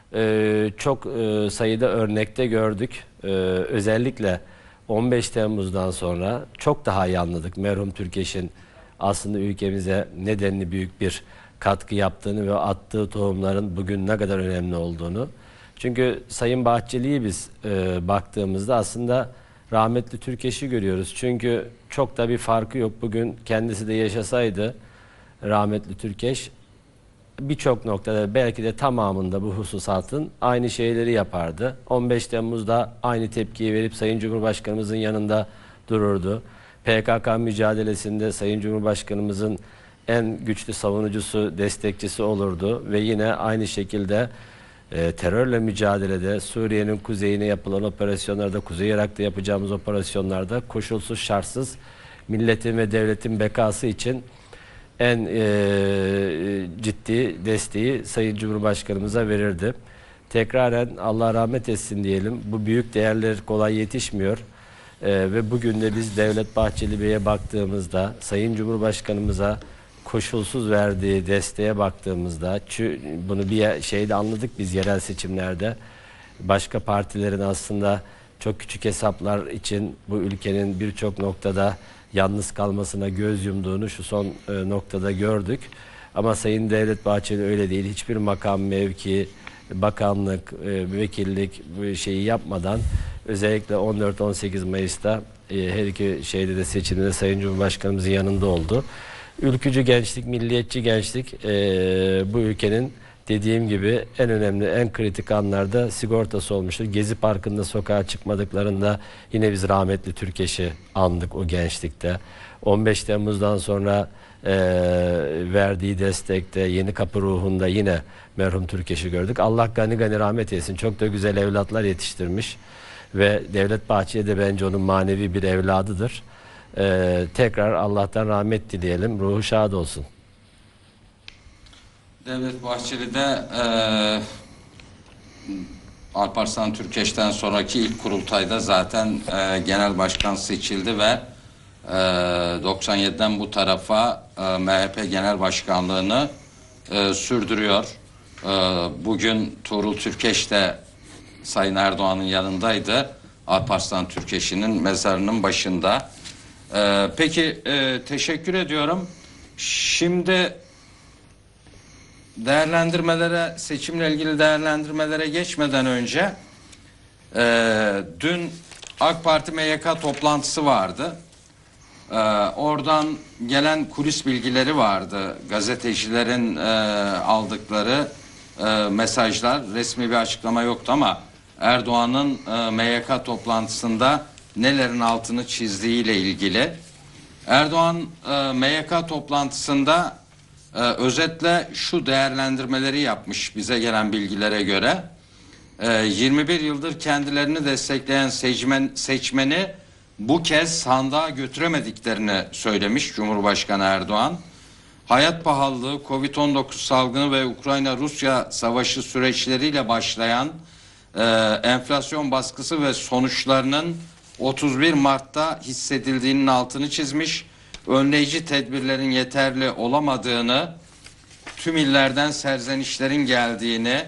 e, çok e, sayıda örnekte gördük. E, özellikle on beş Temmuz'dan sonra çok daha iyi anladık merhum Türkeş'in aslında ülkemize nedenli büyük bir katkı yaptığını ve attığı tohumların bugün ne kadar önemli olduğunu. Çünkü Sayın Bahçeli'yi biz e, baktığımızda aslında rahmetli Türkeş'i görüyoruz. Çünkü çok da bir farkı yok. Bugün kendisi de yaşasaydı rahmetli Türkeş birçok noktada, belki de tamamında bu hususatın aynı şeyleri yapardı. on beş Temmuz'da aynı tepkiyi verip Sayın Cumhurbaşkanımızın yanında dururdu. P K K mücadelesinde Sayın Cumhurbaşkanımızın en güçlü savunucusu, destekçisi olurdu ve yine aynı şekilde e, terörle mücadelede, Suriye'nin kuzeyine yapılan operasyonlarda, Kuzey Irak'ta yapacağımız operasyonlarda koşulsuz şartsız milletin ve devletin bekası için en e, ciddi desteği Sayın Cumhurbaşkanımıza verirdi. Tekraren Allah rahmet etsin diyelim. Bu büyük değerler kolay yetişmiyor. Ee, ve bugün de biz Devlet Bahçeli Bey'e baktığımızda, Sayın Cumhurbaşkanımıza koşulsuz verdiği desteğe baktığımızda, bunu bir şeyde anladık biz yerel seçimlerde. Başka partilerin aslında çok küçük hesaplar için bu ülkenin birçok noktada yalnız kalmasına göz yumduğunu şu son e, noktada gördük. Ama Sayın Devlet Bahçeli öyle değil. Hiçbir makam, mevki, bakanlık, e, vekillik bu şeyi yapmadan özellikle on dört on sekiz Mayıs'ta e, her iki şeyde de seçimde Sayın Cumhurbaşkanımızın yanında oldu. Ülkücü gençlik, milliyetçi gençlik e, bu ülkenin dediğim gibi en önemli, en kritik anlarda sigortası olmuştur. Gezi Parkı'nda sokağa çıkmadıklarında yine biz rahmetli Türkeş'i andık o gençlikte. on beş Temmuz'dan sonra e, verdiği destekte, Yeni Kapı ruhunda yine merhum Türkeş'i gördük. Allah gani gani rahmet eylesin. Çok da güzel evlatlar yetiştirmiş. Ve Devlet Bahçeli de bence onun manevi bir evladıdır. Ee, tekrar Allah'tan rahmet dileyelim. Ruhu şad olsun. Devlet Bahçeli de e, Alparslan Türkeş'ten sonraki ilk kurultayda zaten e, genel başkan seçildi ve e, doksan yediden bu tarafa e, M H P genel başkanlığını e, sürdürüyor. E, bugün Tuğrul Türkeş de Sayın Erdoğan'ın yanındaydı. Alparslan Türkeş'in mezarının başında. Ee, peki e, teşekkür ediyorum. Şimdi değerlendirmelere, seçimle ilgili değerlendirmelere geçmeden önce e, dün AK Parti M Y K toplantısı vardı. E, oradan gelen kulis bilgileri vardı. Gazetecilerin e, aldıkları e, mesajlar, resmi bir açıklama yoktu ama Erdoğan'ın e, M Y K toplantısında nelerin altını çizdiğiyle ilgili. Erdoğan e, M Y K toplantısında e, özetle şu değerlendirmeleri yapmış bize gelen bilgilere göre. E, yirmi bir yıldır kendilerini destekleyen seçmen, seçmeni bu kez sandığa götüremediklerini söylemiş Cumhurbaşkanı Erdoğan. Hayat pahalılığı, Covid on dokuz salgını ve Ukrayna-Rusya savaşı süreçleriyle başlayan Ee, enflasyon baskısı ve sonuçlarının otuz bir Mart'ta hissedildiğinin altını çizmiş. Önleyici tedbirlerin yeterli olamadığını, tüm illerden serzenişlerin geldiğini,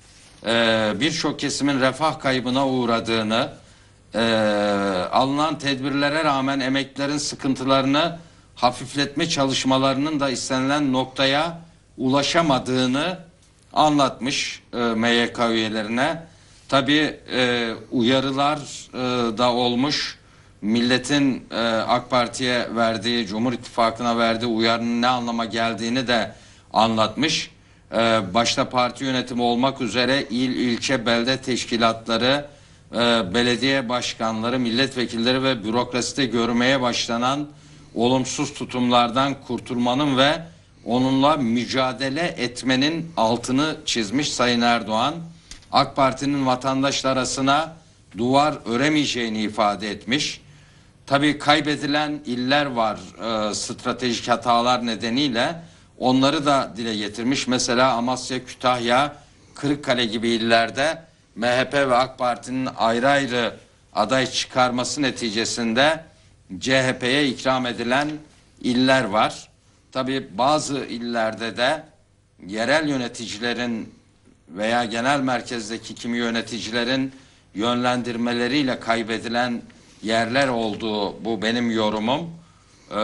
e, birçok kesimin refah kaybına uğradığını, e, alınan tedbirlere rağmen emeklilerin sıkıntılarını hafifletme çalışmalarının da istenilen noktaya ulaşamadığını anlatmış e, M Y K üyelerine. Tabii e, uyarılar e, da olmuş. Milletin e, AK Parti'ye verdiği, Cumhur İttifakı'na verdiği uyarının ne anlama geldiğini de anlatmış. E, başta parti yönetimi olmak üzere il, ilçe, belde teşkilatları, e, belediye başkanları, milletvekilleri ve bürokraside görmeye başlanan olumsuz tutumlardan kurtulmanın ve onunla mücadele etmenin altını çizmiş Sayın Erdoğan. AK Parti'nin vatandaşlar arasına duvar öremeyeceğini ifade etmiş. Tabii kaybedilen iller var e, stratejik hatalar nedeniyle, onları da dile getirmiş. Mesela Amasya, Kütahya, Kırıkkale gibi illerde M H P ve AK Parti'nin ayrı ayrı aday çıkarması neticesinde C H P'ye ikram edilen iller var. Tabii bazı illerde de yerel yöneticilerin veya genel merkezdeki kimi yöneticilerin yönlendirmeleriyle kaybedilen yerler olduğu, bu benim yorumum, ee,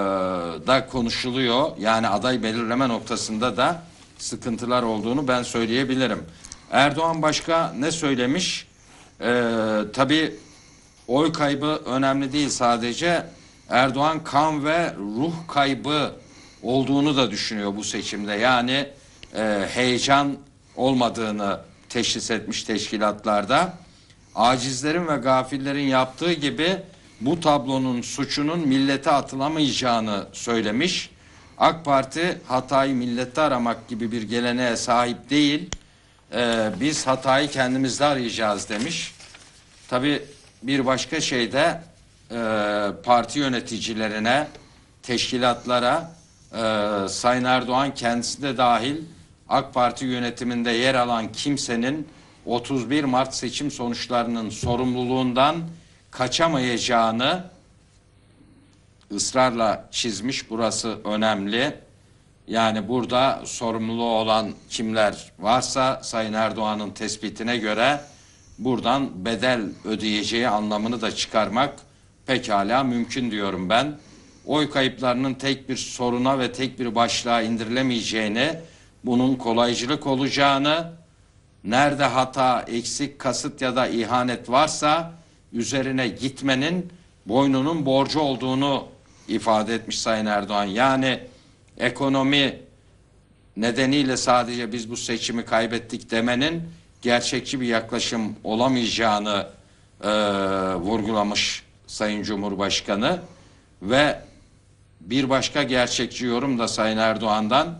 da konuşuluyor. Yani aday belirleme noktasında da sıkıntılar olduğunu ben söyleyebilirim. Erdoğan başka ne söylemiş? Ee, tabii oy kaybı önemli değil sadece. Erdoğan kan ve ruh kaybı olduğunu da düşünüyor bu seçimde. Yani e, heyecan olmadığını teşhis etmiş teşkilatlarda. Acizlerin ve gafillerin yaptığı gibi bu tablonun suçunun millete atılamayacağını söylemiş. AK Parti hatayı millette aramak gibi bir geleneğe sahip değil. Ee, biz hatayı kendimizde arayacağız demiş. Tabii bir başka şey de e, parti yöneticilerine, teşkilatlara, e, Sayın Erdoğan kendisi de dahil AK Parti yönetiminde yer alan kimsenin otuz bir Mart seçim sonuçlarının sorumluluğundan kaçamayacağını ısrarla çizmiş. Burası önemli. Yani burada sorumluluğu olan kimler varsa Sayın Erdoğan'ın tespitine göre buradan bedel ödeyeceği anlamını da çıkarmak pekala mümkün diyorum ben. Oy kayıplarının tek bir soruna ve tek bir başlığa indirilemeyeceğini, bunun kolaycılık olacağını, nerede hata, eksik, kasıt ya da ihanet varsa üzerine gitmenin boynunun borcu olduğunu ifade etmiş Sayın Erdoğan. Yani ekonomi nedeniyle sadece biz bu seçimi kaybettik demenin gerçekçi bir yaklaşım olamayacağını e, vurgulamış Sayın Cumhurbaşkanı. Ve bir başka gerçekçi yorum da Sayın Erdoğan'dan,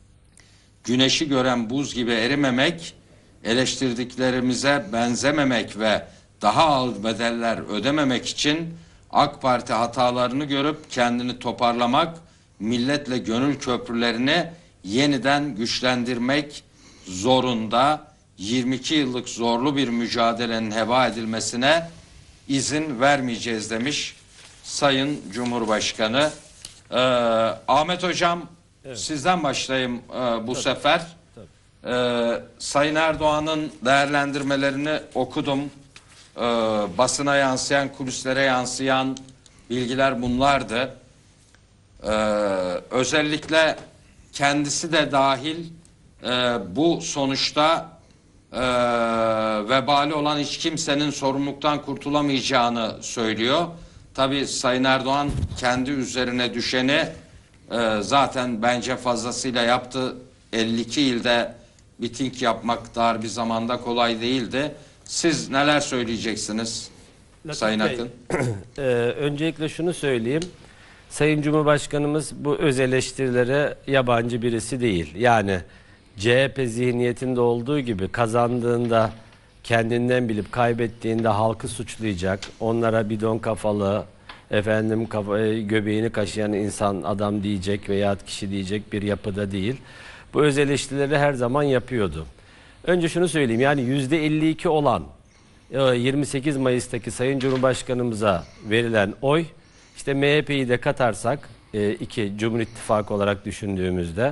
güneşi gören buz gibi erimemek, eleştirdiklerimize benzememek ve daha ağır bedeller ödememek için AK Parti hatalarını görüp kendini toparlamak, milletle gönül köprülerini yeniden güçlendirmek zorunda. yirmi iki yıllık zorlu bir mücadelenin heba edilmesine izin vermeyeceğiz demiş Sayın Cumhurbaşkanı. Ee, Ahmet Hocam, evet, sizden başlayayım e, bu tabii, sefer. Tabii. Ee, Sayın Erdoğan'ın değerlendirmelerini okudum. Ee, basına yansıyan, kulislere yansıyan bilgiler bunlardı. Ee, özellikle kendisi de dahil e, bu sonuçta e, vebali olan hiç kimsenin sorumluluktan kurtulamayacağını söylüyor. Tabii Sayın Erdoğan kendi üzerine düşeni e, zaten bence fazlasıyla yaptı. elli iki ilde miting yapmak dar bir zamanda kolay değildi. Siz neler söyleyeceksiniz Latif Sayın Bey, Akın? e, öncelikle şunu söyleyeyim. Sayın Cumhurbaşkanımız bu öz eleştirilere yabancı birisi değil. Yani C H P zihniyetinde olduğu gibi kazandığında kendinden bilip kaybettiğinde halkı suçlayacak, onlara bidon kafalı, efendim kafa, göbeğini kaşıyan insan adam diyecek veya kişi diyecek bir yapıda değil. Bu öz eleştirileri her zaman yapıyordu. Önce şunu söyleyeyim, yani yüzde elli iki olan yirmi sekiz Mayıs'taki Sayın Cumhurbaşkanımıza verilen oy, işte M H P'yi de katarsak iki Cumhur İttifakı olarak düşündüğümüzde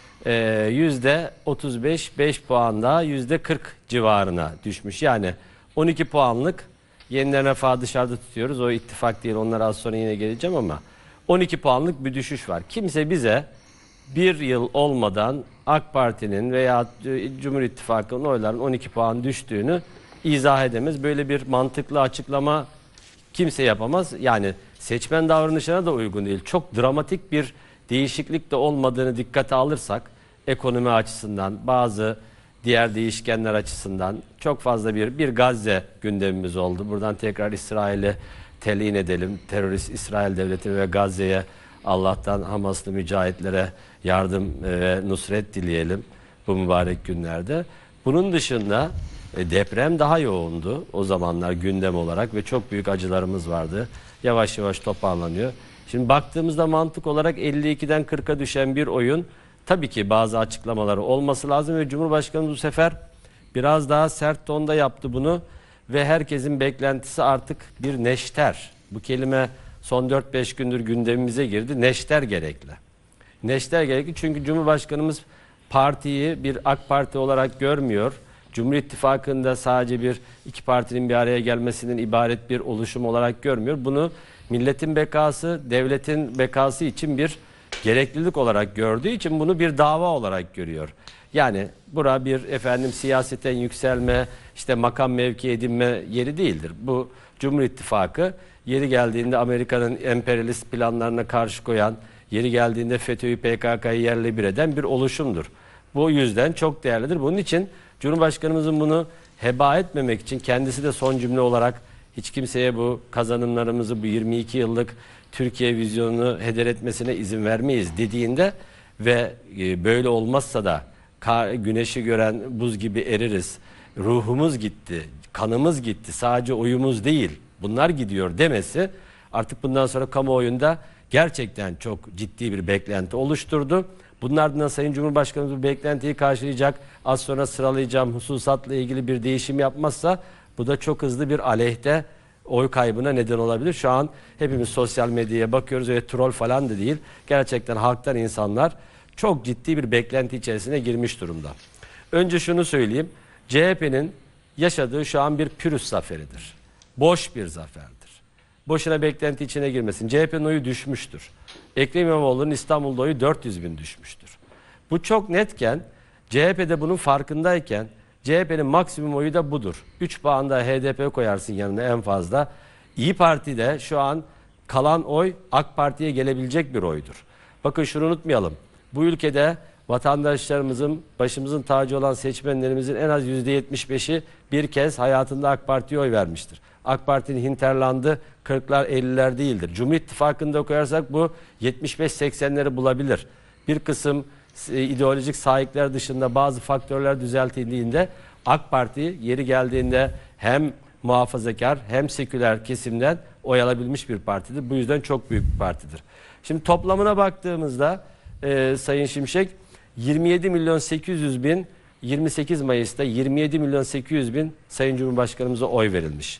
yüzde otuz beş, beş puan daha yüzde kırk civarına düşmüş. Yani on iki puanlık, Yeniden Refah'ı dışarıda tutuyoruz. O ittifak değil, onlara az sonra yine geleceğim ama on iki puanlık bir düşüş var. Kimse bize bir yıl olmadan AK Parti'nin veya Cumhur İttifakı'nın oylarının on iki puan düştüğünü izah edemez. Böyle bir mantıklı açıklama kimse yapamaz. Yani seçmen davranışına da uygun değil. Çok dramatik bir değişiklik de olmadığını dikkate alırsak, ekonomi açısından, bazı diğer değişkenler açısından çok fazla bir bir Gazze gündemimiz oldu. Buradan tekrar İsrail'e telin edelim. Terörist İsrail Devleti ve Gazze'ye Allah'tan Hamaslı mücahitlere yardım ve nusret dileyelim bu mübarek günlerde. Bunun dışında deprem daha yoğundu o zamanlar gündem olarak ve çok büyük acılarımız vardı. Yavaş yavaş toparlanıyor. Şimdi baktığımızda mantık olarak elli ikiden kırka düşen bir oyun, tabii ki bazı açıklamaları olması lazım ve Cumhurbaşkanı bu sefer biraz daha sert tonda yaptı bunu ve herkesin beklentisi artık bir neşter. Bu kelime son dört beş gündür gündemimize girdi. Neşter gerekli. Neşter gerekli çünkü Cumhurbaşkanımız partiyi bir AK Parti olarak görmüyor. Cumhur İttifakı'nda sadece bir iki partinin bir araya gelmesinden ibaret bir oluşum olarak görmüyor. Bunu milletin bekası, devletin bekası için bir gereklilik olarak gördüğü için bunu bir dava olarak görüyor. Yani bura bir efendim siyaseten yükselme, işte makam mevki edinme yeri değildir. Bu Cumhur İttifakı yeri geldiğinde Amerika'nın emperyalist planlarına karşı koyan, yeri geldiğinde FETÖ'yü P K K'yı yerle bir eden bir oluşumdur. Bu yüzden çok değerlidir. Bunun için Cumhurbaşkanımızın bunu heba etmemek için kendisi de son cümle olarak hiç kimseye bu kazanımlarımızı, bu yirmi iki yıllık Türkiye vizyonunu heder etmesine izin vermeyiz dediğinde ve böyle olmazsa da güneşi gören buz gibi eririz, ruhumuz gitti, kanımız gitti, sadece oyumuz değil bunlar gidiyor demesi artık bundan sonra kamuoyunda gerçekten çok ciddi bir beklenti oluşturdu. Bunun ardından Sayın Cumhurbaşkanımız bu beklentiyi karşılayacak, az sonra sıralayacağım hususatla ilgili bir değişim yapmazsa bu da çok hızlı bir aleyhte oy kaybına neden olabilir. Şu an hepimiz sosyal medyaya bakıyoruz ve troll falan da değil. Gerçekten halktan insanlar çok ciddi bir beklenti içerisine girmiş durumda. Önce şunu söyleyeyim. C H P'nin yaşadığı şu an bir pürüz zaferidir. Boş bir zaferdir. Boşuna beklenti içine girmesin. C H P'nin oyu düşmüştür. Ekrem İmamoğlu'nun İstanbul'da oyu dört yüz bin düşmüştür. Bu çok netken, C H P'de bunun farkındayken C H P'nin maksimum oyu da budur. üç puan da H D P koyarsın yanına en fazla. İyi Parti'de şu an kalan oy AK Parti'ye gelebilecek bir oydur. Bakın şunu unutmayalım. Bu ülkede vatandaşlarımızın, başımızın tacı olan seçmenlerimizin en az yüzde yetmiş beşi bir kez hayatında AK Parti'ye oy vermiştir. AK Parti'nin hinterlandı kırklar elliler değildir. Cumhur İttifakı'nda koyarsak bu yetmiş beş seksenleri bulabilir. Bir kısım ideolojik sahipler dışında bazı faktörler düzeltildiğinde AK Parti yeri geldiğinde hem muhafazakar hem seküler kesimden oy alabilmiş bir partidir. Bu yüzden çok büyük bir partidir. Şimdi toplamına baktığımızda e, Sayın Şimşek yirmi yedi milyon sekiz yüz bin yirmi sekiz Mayıs'ta yirmi yedi milyon sekiz yüz bin Sayın Cumhurbaşkanımıza oy verilmiş.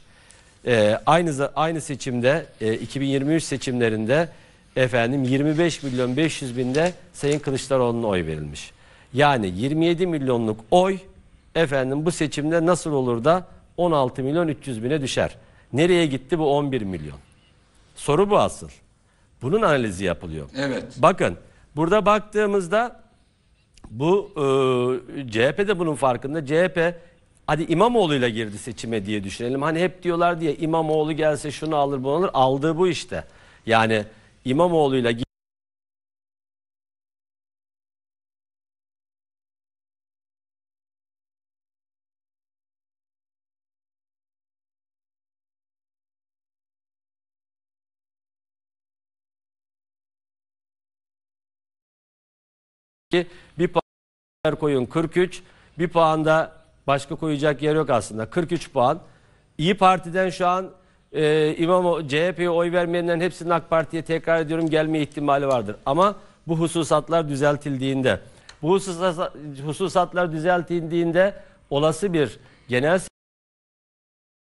E, aynı aynı seçimde e, iki bin yirmi üç seçimlerinde efendim yirmi beş milyon beş yüz binde Sayın Kılıçdaroğlu'na oy verilmiş. Yani yirmi yedi milyonluk oy efendim bu seçimde nasıl olur da on altı milyon üç yüz bine düşer? Nereye gitti bu on bir milyon? Soru bu asıl. Bunun analizi yapılıyor. Evet. Bakın burada baktığımızda bu e, C H P de bunun farkında. C H P hadi İmamoğlu'yla girdi seçime diye düşünelim. Hani hep diyorlar diye İmamoğlu gelse şunu alır bunu alır. Aldığı bu işte. Yani İmamoğlu'yla bir puan koyun kırk üç, bir puan da başka koyacak yer yok aslında. kırk üç puan. İyi Parti'den şu an e, İmamoğlu, C H P'ye oy vermeyenlerin hepsinin AK Parti'ye tekrar ediyorum gelme ihtimali vardır. Ama bu hususatlar düzeltildiğinde, bu hususat, hususatlar düzeltildiğinde olası bir genel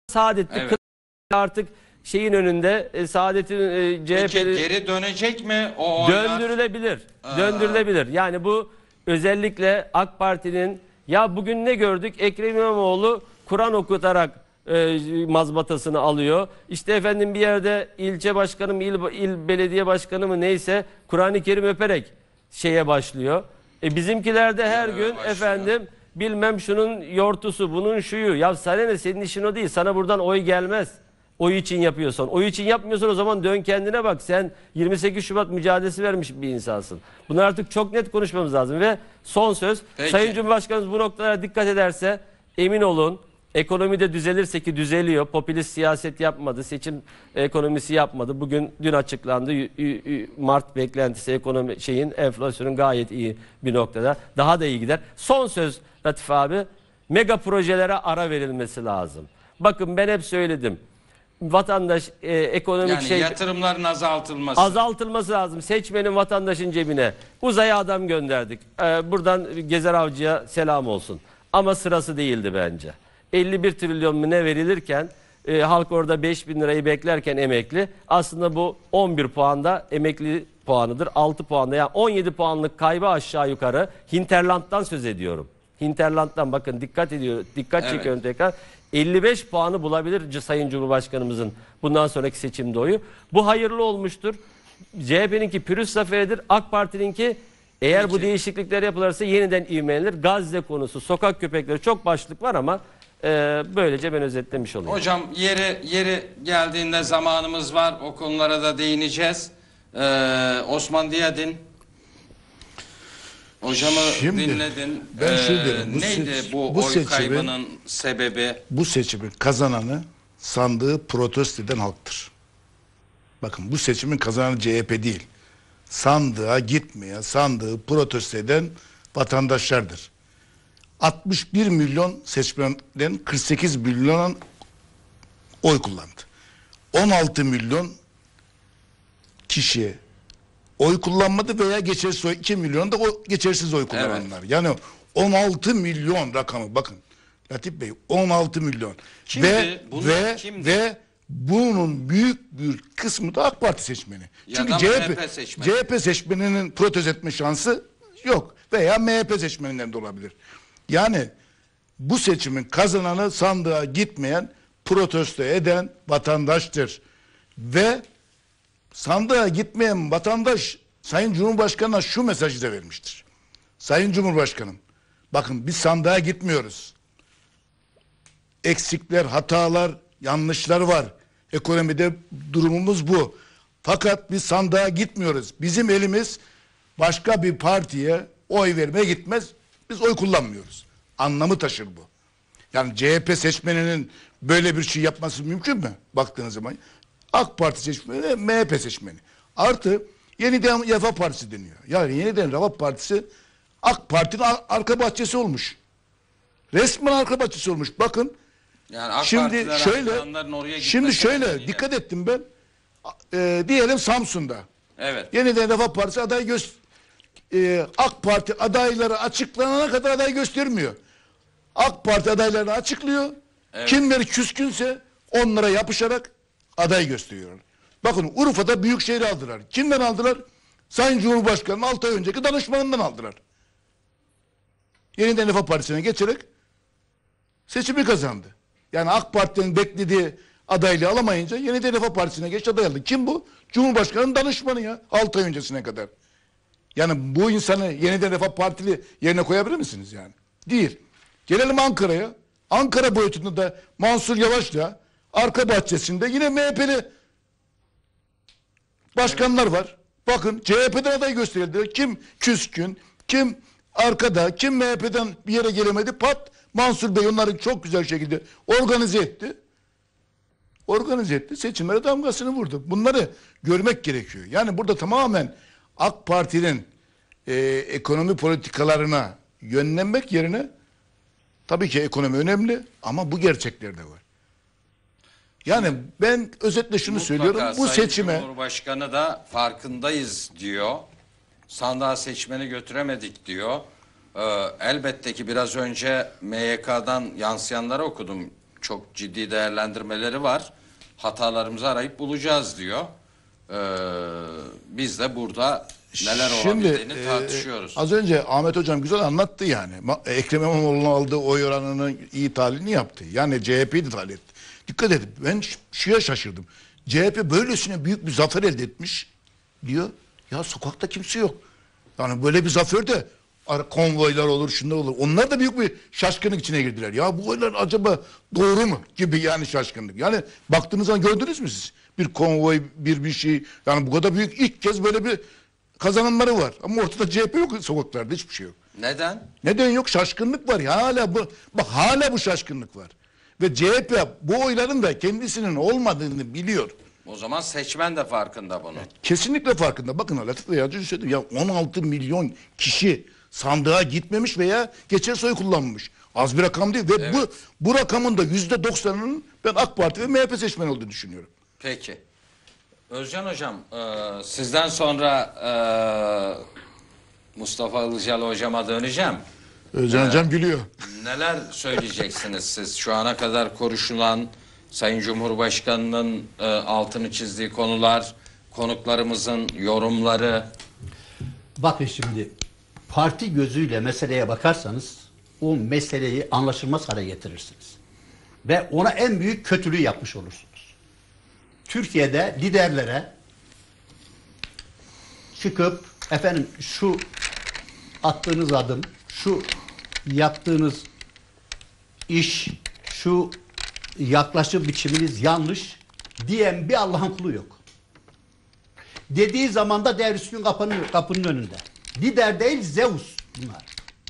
Saadet'te Evet. artık şeyin önünde e, Saadet'in e, C H Peki P'li geri dönecek mi o oylar? döndürülebilir. Döndürülebilir. Yani bu özellikle AK Parti'nin ya bugün ne gördük? Ekrem İmamoğlu Kur'an okutarak e, mazbatasını alıyor. İşte efendim bir yerde ilçe başkanı mı, il, il belediye başkanı mı neyse Kur'an-ı Kerim öperek şeye başlıyor. E bizimkilerde her Evet, gün başlıyor. efendim bilmem şunun yortusu, bunun şuyu. Ya sana ne, senin işin o değil. Sana buradan oy gelmez. Oy için yapıyorsan. Oy için yapmıyorsan o zaman dön kendine bak. Sen yirmi sekiz Şubat mücadelesi vermiş bir insansın. Bunu artık çok net konuşmamız lazım. Ve son söz. Peki. Sayın Cumhurbaşkanımız bu noktalara dikkat ederse emin olun ekonomide düzelirse ki düzeliyor. Popülist siyaset yapmadı. Seçim ekonomisi yapmadı. Bugün dün açıklandı. Y- y- y- Mart beklentisi ekonomi şeyin enflasyonun gayet iyi bir noktada. Daha da iyi gider. Son söz Latif abi. Mega projelere ara verilmesi lazım. Bakın ben hep söyledim. Vatandaş e, ekonomik Yani şey yatırımların azaltılması. azaltılması lazım. Seçmenin vatandaşın cebine. Uzaya adam gönderdik. Ee, buradan Gezer Avcı'ya selam olsun. Ama sırası değildi bence. elli bir trilyon mu ne verilirken e, halk orada beş bin lirayı beklerken emekli. Aslında bu on bir puanda emekli puanıdır. altı puanda yani on yedi puanlık kaybı aşağı yukarı. Hinterland'dan söz ediyorum. Hinterland'dan bakın dikkat ediyor. Dikkat Evet. çekiyorum tekrar. elli beş puanı bulabilir Sayın Cumhurbaşkanımızın bundan sonraki seçimde oyu. Bu hayırlı olmuştur. C H P'ninki pürüz zaferidir. AK Parti'ninki eğer Peki. bu değişiklikler yapılırsa yeniden ivmelenir. Gazze konusu, sokak köpekleri çok başlık var ama e, böylece ben özetlemiş olayım. Hocam yeri yeri geldiğinde zamanımız var. O konulara da değineceğiz. Ee, Osman Diyadin. Hocamı Şimdi, dinledin. ben Ee, şunu derim, bu neydi seç- bu, bu oy seçimin- kaybının sebebi? Bu seçimin kazananı sandığı protesto eden halktır. Bakın bu seçimin kazananı C H P değil. Sandığa gitmeyen, sandığı protesto eden vatandaşlardır. altmış bir milyon seçmenden kırk sekiz milyon oy kullandı. on altı milyon kişi oy kullanmadı veya geçersiz oy, iki milyon da o geçersiz oy kullananlar. Yani on altı milyon rakamı bakın. Latif Bey on altı milyon. Kimdi? Ve Bunlar ve kimdi? ve bunun büyük bir kısmı da AK Parti seçmeni. Ya Çünkü da C H M H P P seçmeni. C H P seçmeninin protesto etme şansı yok veya M H P seçmeninden de olabilir. Yani bu seçimin kazananı sandığa gitmeyen, protesto eden vatandaştır. Ve sandığa gitmeyen vatandaş Sayın Cumhurbaşkanı'na şu mesajı da vermiştir. Sayın Cumhurbaşkanım, bakın biz sandığa gitmiyoruz. Eksikler, hatalar, yanlışlar var. Ekonomide durumumuz bu. Fakat biz sandığa gitmiyoruz. Bizim elimiz başka bir partiye oy vermeye gitmez. Biz oy kullanmıyoruz. Anlamı taşır bu. Yani C H P seçmeninin böyle bir şey yapması mümkün mü? Baktığınız zaman AK Parti seçmeni, M H P seçmeni. Artı yeniden Refah Partisi deniyor. Yani yeniden Refah Partisi AK Parti'nin ar- arka bahçesi olmuş. Resmen arka bahçesi olmuş. Bakın Yani AK şimdi Partiler şöyle akranların oraya şimdi gitmesi şöyle nedeniyle. dikkat ettim ben. Ee, diyelim Samsun'da. Evet. Yeniden Refah Partisi aday göz e, AK Parti adayları açıklanana kadar aday göstermiyor. AK Parti adaylarını açıklıyor. Evet. Kimleri küskünse onlara yapışarak aday gösteriyorlar. Bakın Urfa'da Büyükşehir'i aldılar. Kimden aldılar? Sayın Cumhurbaşkanı'nın altı ay önceki danışmanından aldılar. Yeniden Refah Partisi'ne geçerek seçimi kazandı. Yani AK Parti'nin beklediği adaylığı alamayınca Yeniden Refah Partisi'ne geç aday aldı. Kim bu? Cumhurbaşkanı'nın danışmanı ya. altı ay öncesine kadar. Yani bu insanı Yeniden Refah Partili yerine koyabilir misiniz yani? Değil. Gelelim Ankara'ya. Ankara boyutunda da Mansur Yavaş'la arka bahçesinde yine M H P'li başkanlar var. Bakın C H P'den aday gösterildi. Kim küskün, kim arkada, kim M H P'den bir yere gelemedi. Pat Mansur Bey onları çok güzel şekilde organize etti. Organize etti. Seçimlere damgasını vurdu. Bunları görmek gerekiyor. Yani burada tamamen AK Parti'nin e, ekonomi politikalarına yönlenmek yerine tabii ki ekonomi önemli ama bu gerçekler de var. Yani ben özetle şunu Mutlaka söylüyorum. Bu Sayın seçime Cumhurbaşkanı da farkındayız diyor. Sandığa seçmeni götüremedik diyor. Ee, elbette ki biraz önce M Y K'dan yansıyanları okudum. çok ciddi değerlendirmeleri var. Hatalarımızı arayıp bulacağız diyor. Ee, biz de burada neler olabildiğini e, tartışıyoruz. Az önce Ahmet Hocam güzel anlattı yani. Ma- Ekrem İmamoğlu'nun aldığı oy oranının iyi tahlilini yaptı. Yani C H P'yi de tahlil etti. Dikkat edin, ben ş- şeye şaşırdım. C H P böylesine büyük bir zafer elde etmiş diyor. Ya sokakta kimse yok. Yani böyle bir zafer de ara- konvoylar olur, şunlar olur. Onlar da büyük bir şaşkınlık içine girdiler. Ya bu oylar acaba doğru mu gibi yani şaşkınlık. Yani baktığınız zaman gördünüz mü siz? Bir konvoy, bir bir şey. Yani bu kadar büyük ilk kez böyle bir kazananları var. Ama ortada C H P yok sokaklarda, hiçbir şey yok. Neden? Neden yok? Şaşkınlık var. Ya hala bu, bak hala bu şaşkınlık var. Ve C H P bu oyların da kendisinin olmadığını biliyor. O zaman seçmen de farkında bunun. Kesinlikle farkında. Bakın Latif Bey az önce söyledim. Ya on altı milyon kişi sandığa gitmemiş veya geçerse oy kullanmamış. Az bir rakam değil. Ve Evet. bu bu rakamın da yüzde doksanının ben AK Parti ve M H P seçmeni olduğunu düşünüyorum. Peki. Özcan Hocam, e, sizden sonra e, Mustafa Ilıcalı Hocama döneceğim. Özcan Hocam gülüyor. Neler söyleyeceksiniz siz? Şu ana kadar konuşulan Sayın Cumhurbaşkanı'nın e, altını çizdiği konular, konuklarımızın yorumları. Bakın şimdi parti gözüyle meseleye bakarsanız o meseleyi anlaşılmaz hale getirirsiniz. Ve ona en büyük kötülüğü yapmış olursunuz. Türkiye'de liderlere çıkıp efendim şu attığınız adım, şu yaptığınız iş, şu yaklaşım biçiminiz yanlış diyen bir Allah'ın kulu yok. Dediği zaman da devris gün kapının, kapının önünde. Lider değil Zeus bunlar.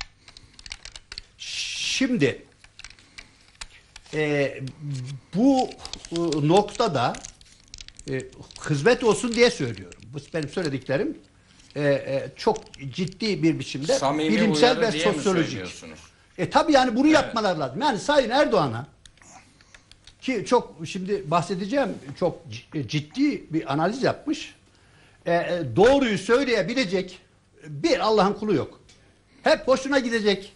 Şimdi e, bu e, noktada e, hizmet olsun diye söylüyorum. Bu benim söylediklerim e, e, çok ciddi bir biçimde Samimi bilimsel uyarı ve diye mi sosyolojik. söylüyorsunuz? E tabi yani bunu yapmalar lazım. Yani Sayın Erdoğan'a ki çok şimdi bahsedeceğim çok ciddi bir analiz yapmış. E, e, doğruyu söyleyebilecek bir Allah'ın kulu yok. Hep hoşuna gidecek.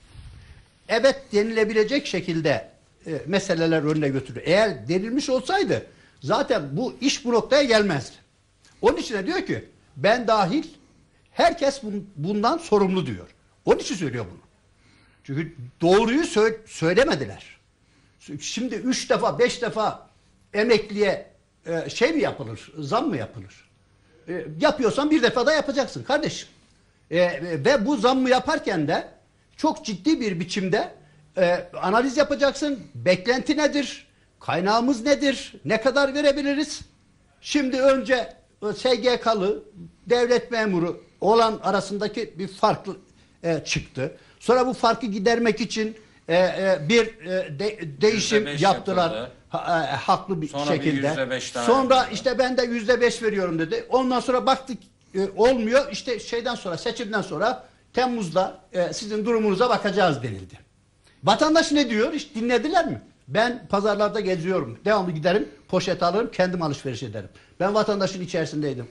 Evet denilebilecek şekilde e, meseleler önüne götürüyor. Eğer denilmiş olsaydı zaten bu iş bu noktaya gelmezdi. Onun için de diyor ki ben dahil herkes bun, bundan sorumlu diyor. Onun için söylüyor bunu. Çünkü doğruyu sö söylemediler. Şimdi üç defa beş defa emekliye e, şey mi yapılır? Zam mı yapılır? E, yapıyorsan bir defa da yapacaksın kardeşim. E, ve bu zammı yaparken de çok ciddi bir biçimde e, analiz yapacaksın. Beklenti nedir? Kaynağımız nedir? Ne kadar verebiliriz? Şimdi önce S G K'lı devlet memuru olan arasındaki bir fark e, çıktı. Sonra bu farkı gidermek için e, e, bir e, de, değişim yüzde beş yaptılar. Ha, e, haklı bir Sonra bir şekilde. yüzde beş daha Sonra yaptılar. işte ben de yüzde beş veriyorum dedi. Ondan sonra baktık e, olmuyor. İşte şeyden sonra seçimden sonra Temmuz'da e, sizin durumunuza bakacağız denildi. Vatandaş ne diyor? Hiç dinlediler mi? Ben pazarlarda geziyorum. Devamlı giderim, poşet alırım, kendim alışveriş ederim. Ben vatandaşın içerisindeydim.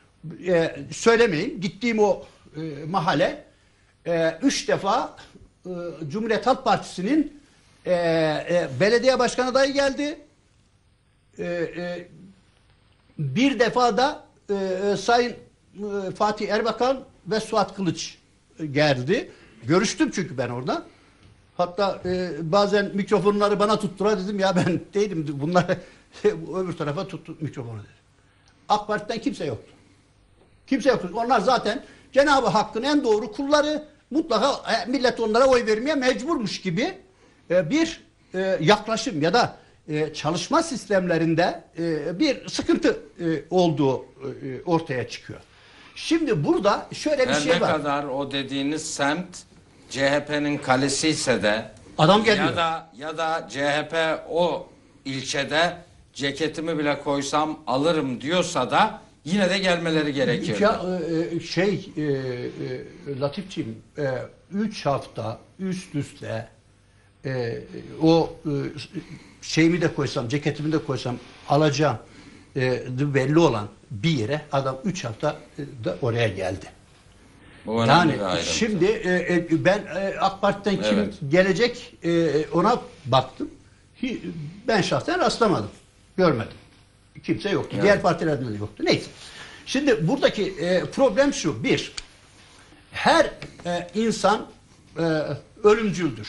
E, söylemeyeyim. Gittiğim o e, mahalle e, üç defa e, Cumhuriyet Halk Partisi'nin e, e, belediye başkanı adayı geldi. E, e, bir defa da e, e, Sayın e, Fatih Erbakan ve Suat Kılıç e, geldi. Görüştüm çünkü ben orada. Hatta e, bazen mikrofonları bana tuttular dedim ya ben değilim bunlar öbür tarafa tuttu mikrofonu dedi. AK Parti'den kimse yoktu. Kimse yoktu. Onlar zaten Cenab-ı Hakk'ın en doğru kulları, mutlaka e, millet onlara oy vermeye mecburmuş gibi e, bir e, yaklaşım ya da e, çalışma sistemlerinde e, bir sıkıntı e, olduğu e, ortaya çıkıyor. Şimdi burada şöyle bir Her şey ne var. kadar o dediğiniz semt C H P'nin kalesi ise de Adam geliyor. ya da ya da C H P o ilçede ceketimi bile koysam alırım diyorsa da yine de gelmeleri gerekiyor. Ya e, şey e, e, Latifçiğim e, üç hafta üst üste e, o e, şeyimi de koysam, ceketimi de koysam alacağım e, belli olan bir yere adam üç hafta e, da oraya geldi. Bu önemli Yani bir ayrıntı. şimdi e, e, ben e, AK Parti'den kim Evet. gelecek e, ona baktım. hi- ben şahsen rastlamadım. Görmedim. Kimse yoktu. Evet. Diğer partilerden de yoktu. Neyse. Şimdi buradaki e, problem şu. Bir, her e, insan e, ölümcüldür.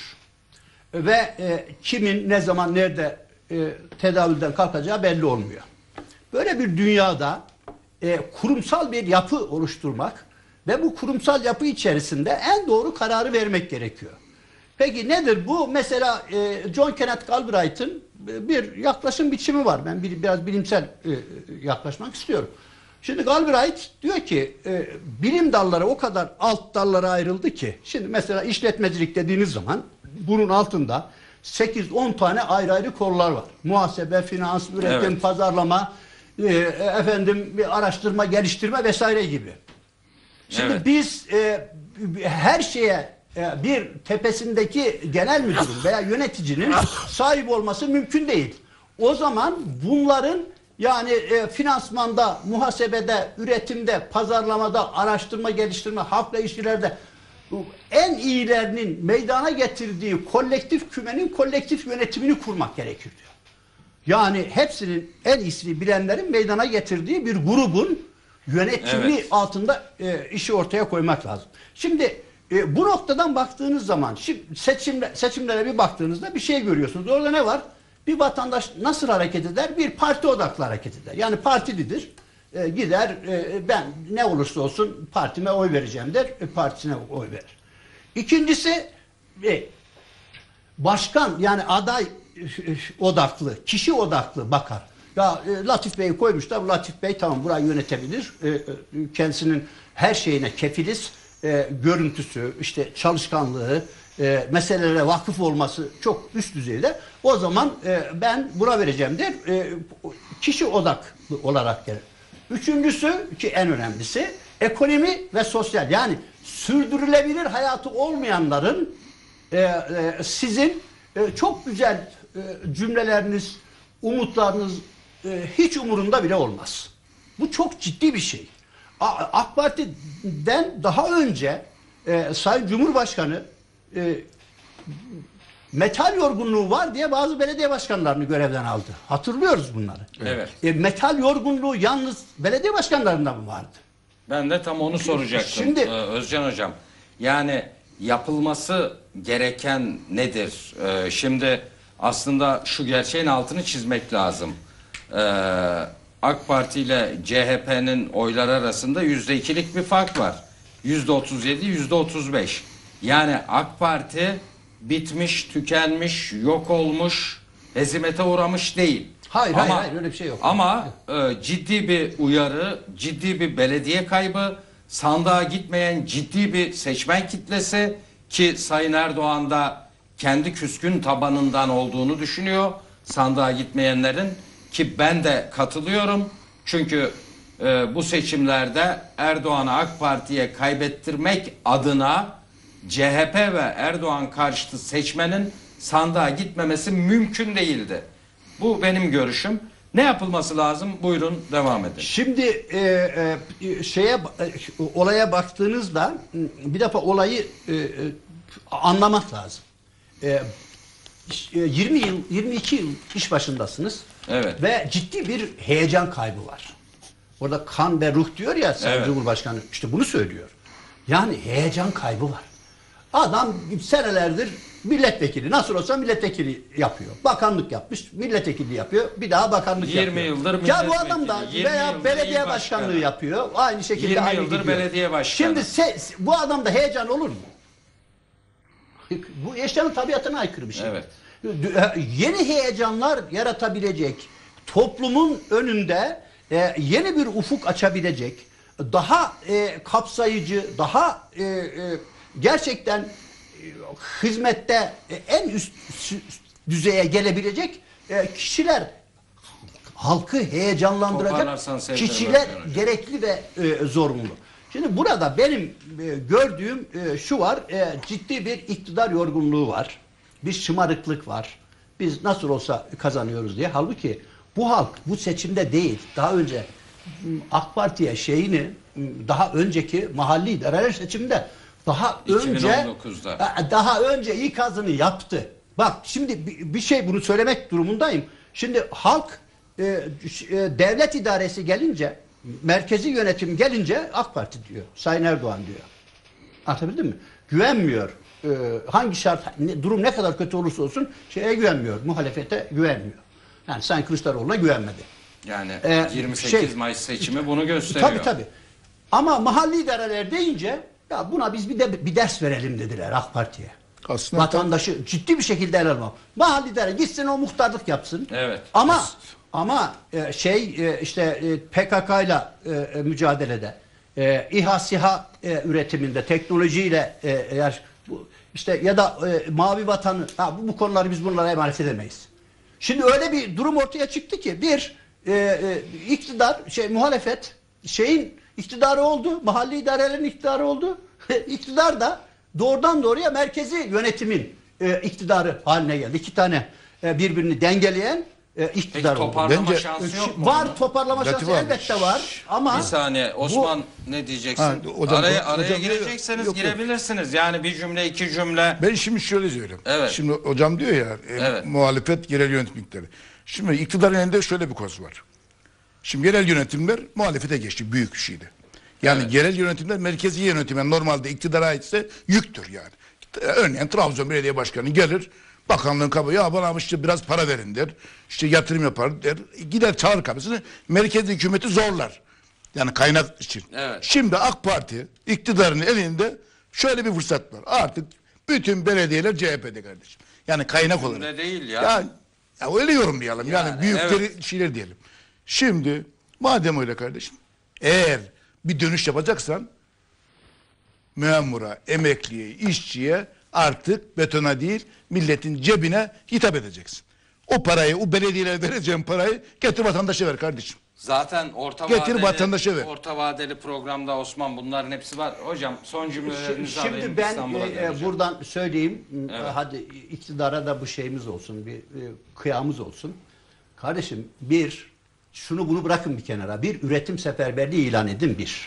Ve e, kimin ne zaman nerede e, tedavülden kalkacağı belli olmuyor. Böyle bir dünyada e, kurumsal bir yapı oluşturmak ve bu kurumsal yapı içerisinde en doğru kararı vermek gerekiyor. Peki nedir bu? Mesela e, John Kenneth Galbraith'ın e, bir yaklaşım biçimi var. Ben bir, biraz bilimsel e, yaklaşmak istiyorum. Şimdi Galbraith diyor ki e, bilim dalları o kadar alt dallara ayrıldı ki, şimdi mesela işletmecilik dediğiniz zaman bunun altında sekiz on tane ayrı ayrı kollar var. Muhasebe, finans, üretim, Evet. pazarlama, e, efendim bir araştırma, geliştirme vesaire gibi. Şimdi Evet. biz e, her şeye e, bir tepesindeki genel müdürün veya yöneticinin sahip olması mümkün değil. O zaman bunların yani e, finansmanda, muhasebede, üretimde, pazarlamada, araştırma, geliştirme, halkla ilişkilerde bu en iyilerinin meydana getirdiği kolektif kümenin kolektif yönetimini kurmak gerekir diyor. Yani hepsinin en iyisini bilenlerin meydana getirdiği bir grubun yönetimi Evet. altında e, işi ortaya koymak lazım. Şimdi e, bu noktadan baktığınız zaman şimdi seçimle, seçimlere bir baktığınızda bir şey görüyorsunuz. Orada ne var? Bir vatandaş nasıl hareket eder? Bir parti odaklı hareket eder. Yani partilidir. E, gider e, ben ne olursa olsun partime oy vereceğim der. E, partisine oy verir. İkincisi e, başkan yani aday odaklı, kişi odaklı bakar. Ya e, Latif Bey'i koymuşlar. Latif Bey tamam burayı yönetebilir. E, e, kendisinin her şeyine kefiliz. E, görüntüsü, işte çalışkanlığı, e, meselelere vakıf olması çok üst düzeyde. O zaman e, ben buna vereceğim der. E, kişi odaklı olarak gelir. Üçüncüsü ki en önemlisi ekonomi ve sosyal. Yani sürdürülebilir hayatı olmayanların e, e, sizin e, çok güzel e, cümleleriniz, umutlarınız e, hiç umurunda bile olmaz. Bu çok ciddi bir şey. A- AK Parti'den daha önce e, Sayın Cumhurbaşkanı e, metal yorgunluğu var diye bazı belediye başkanlarını görevden aldı. Hatırlıyoruz bunları. Evet. E, metal yorgunluğu yalnız belediye başkanlarında mı vardı? Ben de tam onu soracaktım Şimdi- Ee, Özcan Hocam. Yani yapılması gereken nedir? Ee, şimdi aslında şu gerçeğin altını çizmek lazım. Ee, AK Parti ile C H P'nin oyları arasında yüzde ikilik bir fark var. Yüzde otuz yedi, yüzde otuz beş. Yani AK Parti bitmiş, tükenmiş, yok olmuş, hezimete uğramış değil. Hayır, hayır, hayır, öyle bir şey yok. Ama e, ciddi bir uyarı, ciddi bir belediye kaybı, sandığa gitmeyen ciddi bir seçmen kitlesi ki Sayın Erdoğan da kendi küskün tabanından olduğunu düşünüyor sandığa gitmeyenlerin, ki ben de katılıyorum. Çünkü e, bu seçimlerde Erdoğan'ı AK Parti'ye kaybettirmek adına C H P ve Erdoğan karşıtı seçmenin sandığa gitmemesi mümkün değildi. Bu benim görüşüm. Ne yapılması lazım? Buyurun devam edin. Şimdi e, e, şeye e, olaya baktığınızda bir defa olayı e, e, anlamak lazım. E, yirmi yıl, yirmi iki yıl iş başındasınız. Evet. Ve ciddi bir heyecan kaybı var. Orada kan ve ruh diyor ya Sayın Evet. Cumhurbaşkanı, işte bunu söylüyor. Yani heyecan kaybı var. Adam senelerdir milletvekili, nasıl olsa milletvekili yapıyor. Bakanlık yapmış, milletvekili yapıyor. Bir daha bakanlık yirmi yapıyor. yıldır Ya bu milletvekili, adam da yirmi veya yıldır il belediye başkanı. başkanlığı yapıyor. Aynı şekilde yirmi aynı yıldır gidiyor. belediye başkanı. Şimdi se- bu adamda heyecan olur mu? Bu yaşamın tabiatına aykırı bir şey. Evet. Yeni heyecanlar yaratabilecek, toplumun önünde e, yeni bir ufuk açabilecek, daha e, kapsayıcı, daha e, e, gerçekten e, hizmette e, en üst sü- düzeye gelebilecek e, kişiler, halkı heyecanlandıracak Toparlarsan sevinirim kişiler Özcan Hocam. gerekli ve e, zorunlu. Şimdi burada benim e, gördüğüm e, şu var, e, ciddi bir iktidar yorgunluğu var, bir şımarıklık var. Biz nasıl olsa kazanıyoruz diye. Halbuki bu halk bu seçimde değil, daha önce m, AK Parti'ye şeyini m, daha önceki mahalli idareler seçiminde daha iki bin on önce dokuzda. e, daha önce ikazını yaptı. Bak şimdi bir, bir şey bunu söylemek durumundayım. Şimdi halk e, e, devlet idaresi gelince, merkezi yönetim gelince AK Parti diyor. Sayın Erdoğan diyor. Anlatabildim mi? Güvenmiyor. Ee, hangi şart, ne, durum ne kadar kötü olursa olsun şeye güvenmiyor. Muhalefete güvenmiyor. Yani Sayın Kılıçdaroğlu'na güvenmedi. Yani Ee, yirmi sekiz şey- Mayıs seçimi bunu gösteriyor. Tabii tabii. Ama mahalli idareler deyince ya buna biz bir de bir ders verelim dediler AK Parti'ye. Aslında Vatandaşı ciddi bir şekilde ele almak. Mahalli idare gitsin o muhtarlık yapsın. Evet. Ama ama e, şey e, işte e, P K K ile e, mücadelede, e, İHA SİHA e, üretiminde, teknolojiyle e, eğer bu, işte ya da e, mavi vatanı, ha, bu, bu konuları biz bunlara emanet edemeyiz. Şimdi öyle bir durum ortaya çıktı ki bir e, e, iktidar şey muhalefet şeyin iktidarı oldu, mahalli idarelerin iktidarı oldu. İktidar da doğrudan doğruya merkezi yönetimin e, iktidarı haline geldi. İki tane e, birbirini dengeleyen e, iktidar Peki oldu. toparlama Bence- şansı yok mu? Var bunun? toparlama Latif şansı abi, elbette var ama Bir saniye Osman ne diyeceksin? Ha, hocam, araya araya hocam, girecekseniz yok, yok. girebilirsiniz. Yani bir cümle iki cümle. Ben şimdi şöyle söyleyeyim. Evet. Şimdi hocam diyor ya e, Evet. muhalefet yerel yönetimlikleri. Şimdi iktidarın elinde şöyle bir koz var. Şimdi yerel yönetimler muhalefete geçti büyük şeydi. Yani Evet. yerel yönetimler merkezi yönetime normalde iktidara aitse yüktür yani. Örneğin Trabzon Belediye Başkanı gelir bakanlığın kabul ya bana işte biraz para verin der. İşte yatırım yapar der. Gider çağır kapısını merkezi hükümeti zorlar. Yani kaynak için. Evet. Şimdi AK Parti iktidarın elinde şöyle bir fırsat var. Artık bütün belediyeler C H P'de kardeşim. Yani kaynak olarak. Cümle değil ya. Ya, ya öyle yorumlayalım. Yani, Yani, büyükleri evet. şeyler diyelim. Şimdi madem öyle kardeşim eğer bir dönüş yapacaksan memura, emekliye, işçiye artık betona değil milletin cebine hitap edeceksin. O parayı, o belediyelere vereceğin parayı getir vatandaşa ver kardeşim. Zaten orta Getir vadeli, vatandaşa ver. orta vadeli programda Osman bunların hepsi var. Hocam son cümlelerinizi alayım. Şimdi ben İstanbul'a e, e, döneceğim. buradan söyleyeyim. Evet. Hadi iktidara da bu şeyimiz olsun, bir e, kıyamız olsun. Kardeşim bir, şunu bunu bırakın bir kenara. Bir, üretim seferberliği ilan edin bir.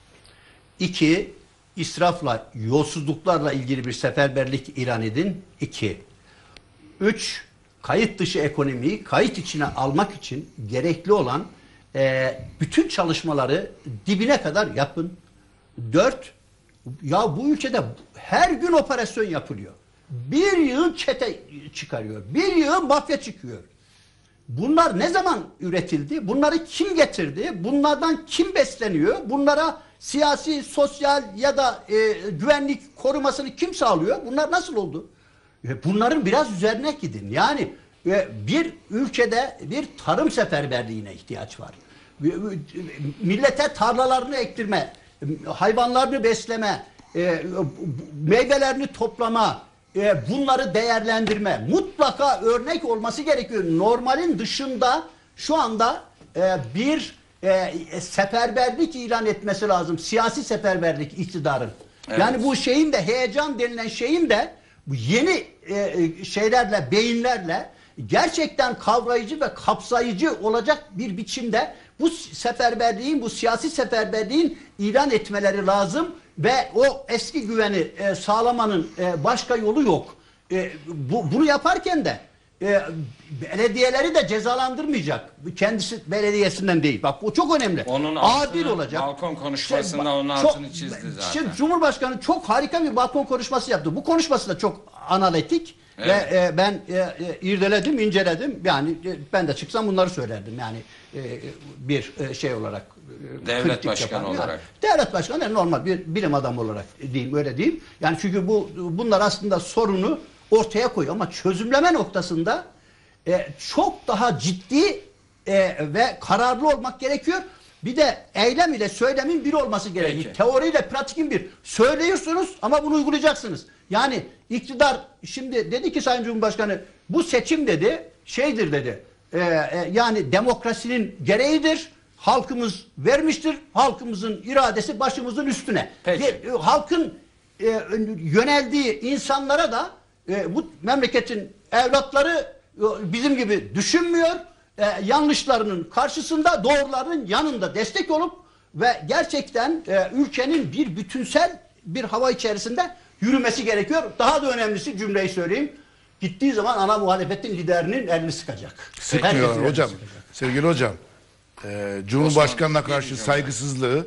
İki, israfla, yolsuzluklarla ilgili bir seferberlik ilan edin. İki. Üç, kayıt dışı ekonomiyi kayıt içine almak için gerekli olan e, bütün çalışmaları dibine kadar yapın. Dört, ya bu ülkede her gün operasyon yapılıyor. Bir yığın çete çıkarıyor. Bir yığın mafya çıkıyor. Bunlar ne zaman üretildi? Bunları kim getirdi? Bunlardan kim besleniyor? Bunlara siyasi, sosyal ya da e, güvenlik korumasını kim sağlıyor? Bunlar nasıl oldu? E, bunların biraz üzerine gidin. Yani e, bir ülkede bir tarım seferberliğine ihtiyaç var. E, e, millete tarlalarını ektirme, e, hayvanlarını besleme, e, meyvelerini toplama, e, bunları değerlendirme mutlaka örnek olması gerekiyor. Normalin dışında şu anda e, bir e, seferberlik ilan etmesi lazım. Siyasi seferberlik iktidarın. Evet. Yani bu şeyin de heyecan denilen şeyin de bu yeni e, şeylerle, beyinlerle gerçekten kavrayıcı ve kapsayıcı olacak bir biçimde bu seferberliğin, bu siyasi seferberliğin ilan etmeleri lazım ve o eski güveni e, sağlamanın e, başka yolu yok. E, bu, bunu yaparken de e, belediyeleri de cezalandırmayacak. Kendisi belediyesinden değil. Bak bu çok önemli. Onun Adil altını, olacak. balkon konuşmasında Şey, onun çok- altını çizdi zaten. Şimdi Cumhurbaşkanı çok harika bir balkon konuşması yaptı. Bu konuşması da çok analitik Evet. ve e, ben e, e, irdeledim, inceledim. Yani e, ben de çıksam bunları söylerdim. Yani e, bir e, şey olarak e, Devlet kritik başkanı yapan. olarak. Yani, devlet başkanı yani normal bir bilim adamı olarak diyeyim, öyle diyeyim. Yani çünkü bu bunlar aslında sorunu ortaya koyuyor ama çözümleme noktasında e, çok daha ciddi e, ve kararlı olmak gerekiyor. Bir de eylem ile söylemin bir olması gerekiyor. Peki. Teoriyle pratikin bir. Söylüyorsunuz ama bunu uygulayacaksınız. Yani iktidar şimdi dedi ki Sayın Cumhurbaşkanı bu seçim dedi şeydir dedi. E, e, yani demokrasinin gereğidir. Halkımız vermiştir. Halkımızın iradesi başımızın üstüne. Peki. Ve, e, halkın e, yöneldiği insanlara da e, bu memleketin evlatları e, bizim gibi düşünmüyor. E, yanlışlarının karşısında doğrularının yanında destek olup ve gerçekten e, ülkenin bir bütünsel bir hava içerisinde yürümesi gerekiyor. Daha da önemlisi cümleyi söyleyeyim. Gittiği zaman ana muhalefetin liderinin elini sıkacak. Sıkmıyorlar Herkesin elini hocam. sıkacak. Sevgili hocam. E, Cumhurbaşkanına karşı saygısızlığı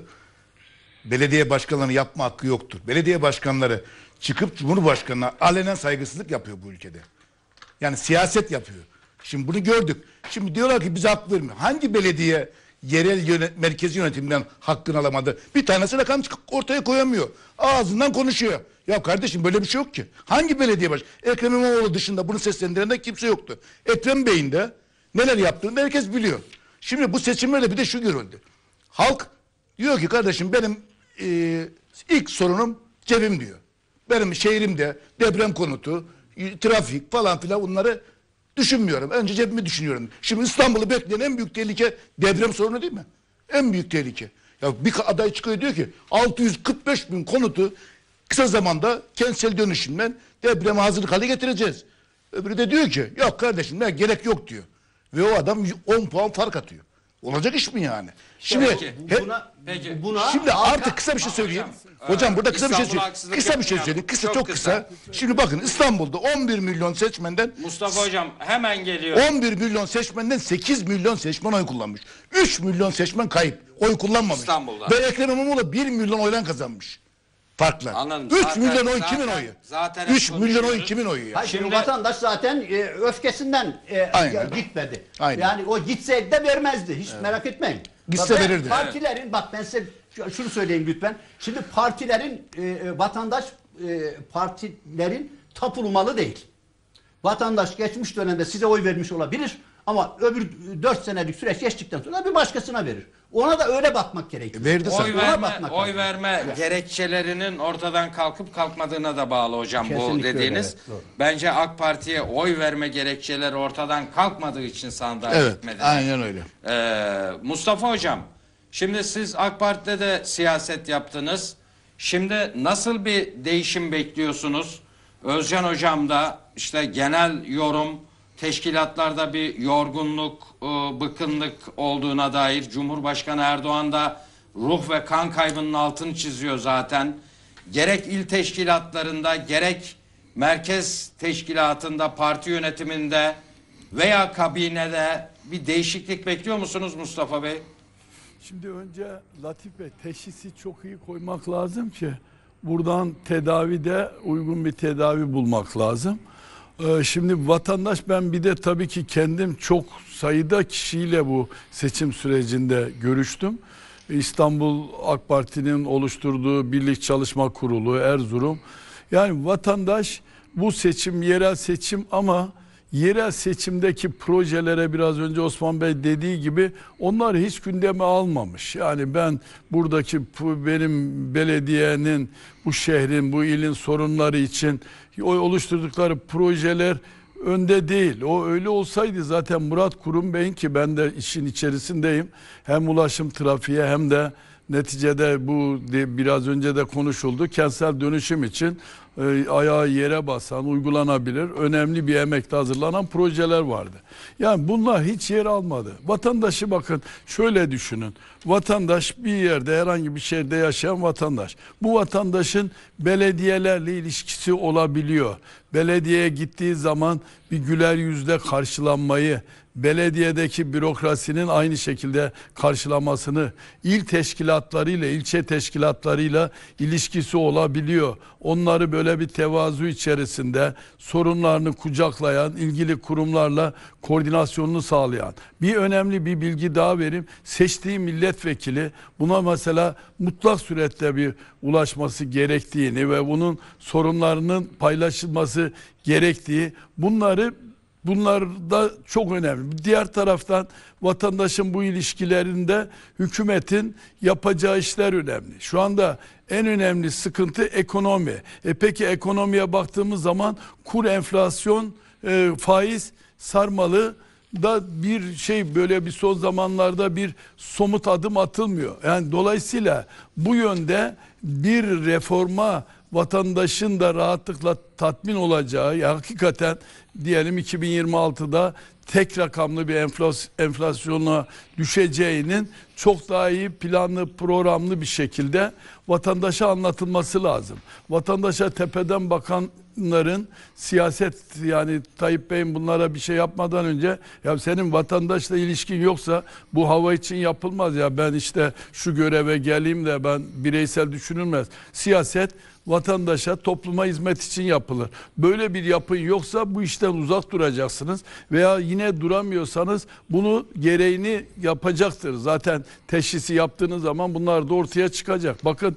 belediye başkanlarının yapma hakkı yoktur. Belediye başkanları çıkıp Cumhurbaşkanına alenen saygısızlık yapıyor bu ülkede. Yani siyaset yapıyor. Şimdi bunu gördük. Şimdi diyorlar ki bize hak vermiyor. Hangi belediye yerel yönet, merkezi yönetimden hakkını alamadı? Bir tanesi rakam çıkıp ortaya koyamıyor. Ağzından konuşuyor. Ya kardeşim böyle bir şey yok ki. Hangi belediye baş? Ekrem İmamoğlu dışında bunu seslendiren de kimse yoktu. Ekrem Bey'in de neler yaptığını herkes biliyor. Şimdi bu seçimlerde bir de şu görüldü. Halk diyor ki kardeşim benim e, ilk sorunum cebim diyor. Benim şehrimde deprem konutu, trafik falan filan bunları düşünmüyorum. Önce cebimi düşünüyorum. Şimdi İstanbul'u bekleyen en büyük tehlike deprem sorunu değil mi? En büyük tehlike. Ya bir aday çıkıyor diyor ki altı yüz kırk beş bin konutu kısa zamanda kentsel dönüşümden depreme hazırlık hale getireceğiz. Öbürü de diyor ki yok kardeşim ne gerek yok diyor. Ve o adam on puan fark atıyor. Olacak iş mi yani? Şimdi Peki. he- Buna, Peki. buna Şimdi halka- artık kısa bir şey söyleyeyim. Hocam, Hocam, e, burada kısa bir şey İstanbul'a söyleyeyim. haksızlık Kısa bir şey yapmayalım. söyleyeyim. Kısa Çok çok, kısa. kısa. Şimdi bakın İstanbul'da on bir milyon seçmenden Mustafa Hocam hemen geliyor. on bir milyon seçmenden sekiz milyon seçmen oy kullanmış. üç milyon seçmen kayıp. Oy kullanmamış. İstanbul'da. Ve Ekrem İmamoğlu bir milyon oyla kazanmış. Farkla. Anladım. üç Zaten- milyon oy zaten- kimin oyu? zaten üç milyon oy konuşuyoruz. kimin oyu ya? Hayır, şimdi Şimdi- vatandaş zaten e, öfkesinden e, Aynen. ya, gitmedi. Aynen. Yani o gitseydi de vermezdi. Hiç merak etmeyin. Gitse Bak, ben verirdi. Partilerin bak ben size şu- şunu söyleyeyim lütfen. Şimdi partilerin e, e, vatandaş e, partilerin tapulu malı değil. Vatandaş geçmiş dönemde size oy vermiş olabilir ama öbür dört senelik süreç geçtikten sonra bir başkasına verir. Ona da öyle bakmak gerekiyor. Verdi Oy zaten. Ona verme, bakmak oy lazım. verme gerekçelerinin ortadan kalkıp kalkmadığına da bağlı hocam bu Kesinlikle öyle, dediğiniz. evet, doğru. Bence AK Parti'ye oy verme gerekçeleri ortadan kalkmadığı için sandığa Evet. gitmedi. Aynen öyle. Ee, Mustafa Hocam, şimdi siz AK Parti'de de siyaset yaptınız. Şimdi nasıl bir değişim bekliyorsunuz? Özcan Hocam da işte genel yorum, teşkilatlarda bir yorgunluk, e, bıkkınlık olduğuna dair Cumhurbaşkanı Erdoğan da ruh ve kan kaybının altını çiziyor zaten. Gerek il teşkilatlarında gerek merkez teşkilatında, parti yönetiminde veya kabinede bir değişiklik bekliyor musunuz Mustafa Bey? Şimdi önce Latif Bey teşhisi çok iyi koymak lazım ki buradan tedavide uygun bir tedavi bulmak lazım. Ee, şimdi vatandaş ben bir de tabii ki kendim çok sayıda kişiyle bu seçim sürecinde görüştüm. İstanbul AK Parti'nin oluşturduğu Birlik Çalışma Kurulu, Erzurum. Yani vatandaş bu seçim yerel seçim ama yerel seçimdeki projelere biraz önce Osman Bey dediği gibi onları hiç gündeme almamış. Yani ben buradaki benim belediyenin, bu şehrin, bu ilin sorunları için oluşturdukları projeler önde değil. O öyle olsaydı zaten Murat Kurum Bey'in, ki ben de işin içerisindeyim, hem ulaşım trafiğe hem de neticede bu biraz önce de konuşuldu. Kentsel dönüşüm için e, ayağı yere basan, uygulanabilir, önemli bir emekle hazırlanan projeler vardı. Yani bunlar hiç yer almadı. Vatandaşı bakın şöyle düşünün. Vatandaş bir yerde, herhangi bir şehirde yaşayan vatandaş. Bu vatandaşın belediyelerle ilişkisi olabiliyor. Belediyeye gittiği zaman bir güler yüzle karşılanmayı, belediyedeki bürokrasinin aynı şekilde karşılamasını, il teşkilatlarıyla, ilçe teşkilatlarıyla ilişkisi olabiliyor. Onları böyle bir tevazu içerisinde sorunlarını kucaklayan, ilgili kurumlarla koordinasyonunu sağlayan. Bir önemli bir bilgi daha vereyim. Seçtiği milletvekili buna mesela mutlak surette bir ulaşması gerektiğini ve bunun sorunlarının paylaşılması gerektiği, bunları Bunlar da çok önemli. Diğer taraftan vatandaşın bu ilişkilerinde hükümetin yapacağı işler önemli. Şu anda en önemli sıkıntı ekonomi. E peki ekonomiye baktığımız zaman kur, enflasyon, e, faiz sarmalı da bir şey, böyle bir son zamanlarda bir somut adım atılmıyor. Yani dolayısıyla bu yönde bir reforma vatandaşın da rahatlıkla tatmin olacağı, ya hakikaten diyelim iki bin yirmi altıda tek rakamlı bir enflas enflasyona düşeceğinin çok daha iyi planlı, programlı bir şekilde vatandaşa anlatılması lazım. Vatandaşa tepeden bakanların siyaset, yani Tayyip Bey'in bunlara bir şey yapmadan önce, ya senin vatandaşla ilişkin yoksa bu hava için yapılmaz, ya ben işte şu göreve geleyim de ben bireysel düşünülmez. Siyaset vatandaşa, topluma hizmet için yapılır. Böyle bir yapın yoksa bu işten uzak duracaksınız veya yine duramıyorsanız bunu gereğini yapacaktır. Zaten teşhisi yaptığınız zaman bunlar da ortaya çıkacak. Bakın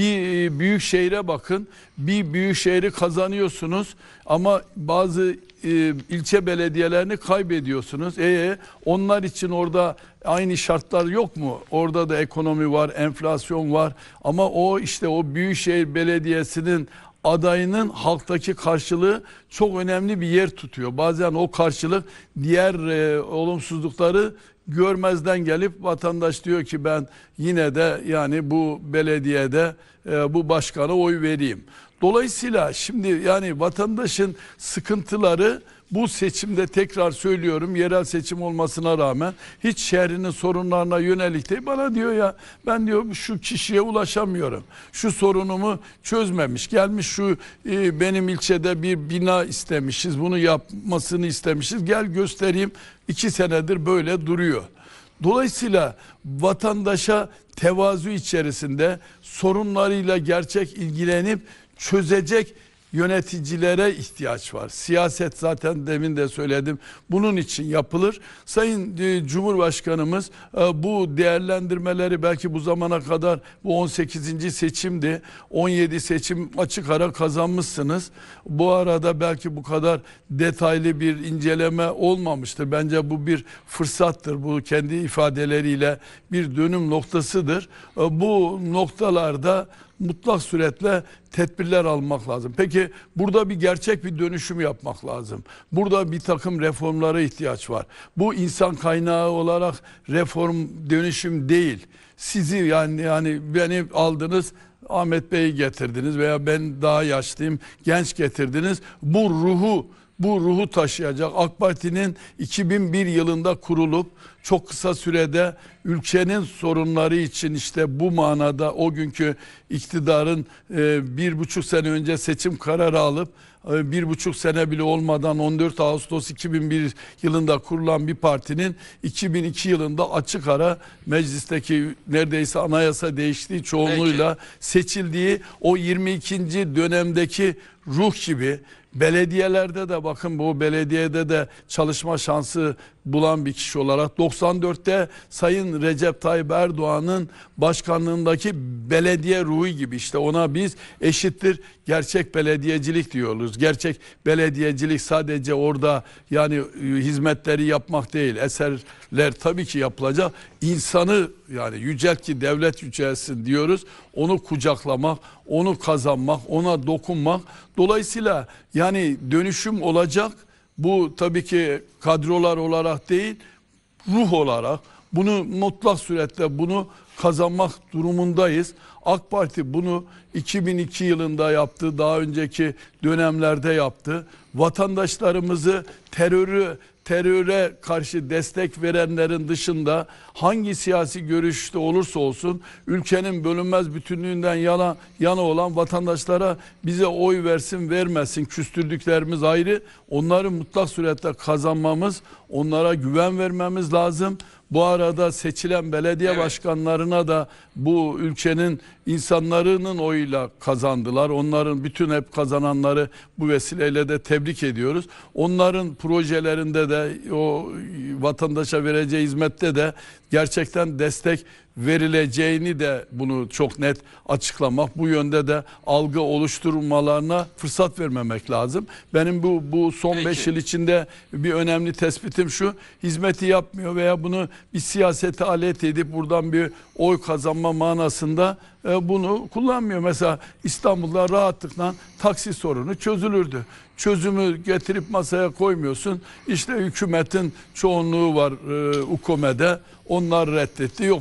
bir büyük şehre bakın. Bir büyük şehri kazanıyorsunuz ama bazı e, ilçe belediyelerini kaybediyorsunuz. E onlar için orada aynı şartlar yok mu? Orada da ekonomi var, enflasyon var ama o işte o büyükşehir belediyesinin adayının halktaki karşılığı çok önemli bir yer tutuyor. Bazen o karşılık diğer e, olumsuzlukları görmezden gelip vatandaş diyor ki ben yine de yani bu belediyede e, bu başkana oy vereyim. Dolayısıyla şimdi yani vatandaşın sıkıntıları bu seçimde, tekrar söylüyorum, yerel seçim olmasına rağmen hiç şehrinin sorunlarına yönelik değil. Bana diyor ya ben diyor şu kişiye ulaşamıyorum. Şu sorunumu çözmemiş. Gelmiş şu e, benim ilçede bir bina istemişiz. Bunu yapmasını istemişiz. Gel göstereyim. İki senedir böyle duruyor. Dolayısıyla vatandaşa tevazu içerisinde sorunlarıyla gerçek ilgilenip çözecek yöneticilere ihtiyaç var. Siyaset zaten demin de söyledim. Bunun için yapılır. Sayın e, Cumhurbaşkanımız e, bu değerlendirmeleri belki bu zamana kadar bu on sekizinci seçimdi. on yedi seçim açık ara kazanmışsınız. Bu arada belki bu kadar detaylı bir inceleme olmamıştır. Bence bu bir fırsattır. Bu kendi ifadeleriyle bir dönüm noktasıdır. E, bu noktalarda mutlak suretle tedbirler almak lazım. Peki burada bir gerçek bir dönüşüm yapmak lazım. Burada bir takım reformlara ihtiyaç var. Bu insan kaynağı olarak reform, dönüşüm değil. Sizi yani yani beni aldınız, Ahmet Bey'i getirdiniz veya ben daha yaşlıyım, genç getirdiniz. Bu ruhu Bu ruhu taşıyacak AK Parti'nin iki bin bir yılında kurulup çok kısa sürede ülkenin sorunları için işte bu manada o günkü iktidarın e, bir buçuk sene önce seçim kararı alıp e, bir buçuk sene bile olmadan on dört Ağustos iki bin bir yılında kurulan bir partinin iki bin iki yılında açık ara meclisteki neredeyse anayasa değiştiği çoğunluğuyla Peki. seçildiği o yirmi ikinci dönemdeki ruh gibi belediyelerde de bakın bu belediyede de çalışma şansı bulan bir kişi olarak doksan dörtte Sayın Recep Tayyip Erdoğan'ın başkanlığındaki belediye ruhu gibi işte ona biz eşittir gerçek belediyecilik diyoruz. Gerçek belediyecilik sadece orada yani hizmetleri yapmak değil. Eserler tabii ki yapılacak. İnsanı yani yücelt ki devlet yücelsin diyoruz. Onu kucaklamak, onu kazanmak, ona dokunmak. Dolayısıyla yani dönüşüm olacak. Bu tabii ki kadrolar olarak değil, ruh olarak bunu mutlak surette bunu kazanmak durumundayız. AK Parti bunu iki bin iki yılında yaptı, daha önceki dönemlerde yaptı. Vatandaşlarımızı terörü teröre karşı destek verenlerin dışında hangi siyasi görüşte olursa olsun ülkenin bölünmez bütünlüğünden yana yana olan vatandaşlara bize oy versin vermesin küstürdüklerimiz ayrı. Onları mutlak surette kazanmamız, onlara güven vermemiz lazım. Bu arada seçilen belediye evet. başkanlarına da bu ülkenin insanlarının oyuyla kazandılar. Onların bütün hep kazananları bu vesileyle de tebrik ediyoruz. Onların projelerinde de o vatandaşa vereceği hizmette de gerçekten destek verileceğini de bunu çok net açıklamak, bu yönde de algı oluşturmalarına fırsat vermemek lazım. Benim bu bu son beş yıl içinde bir önemli tespitim şu: hizmeti yapmıyor veya bunu bir siyasete alet edip buradan bir oy kazanma manasında e, bunu kullanmıyor. Mesela İstanbul'da rahatlıkla taksi sorunu çözülürdü. Çözümü getirip masaya koymuyorsun. İşte hükümetin çoğunluğu var e, U K O M'de. Onlar reddetti. Yok meclis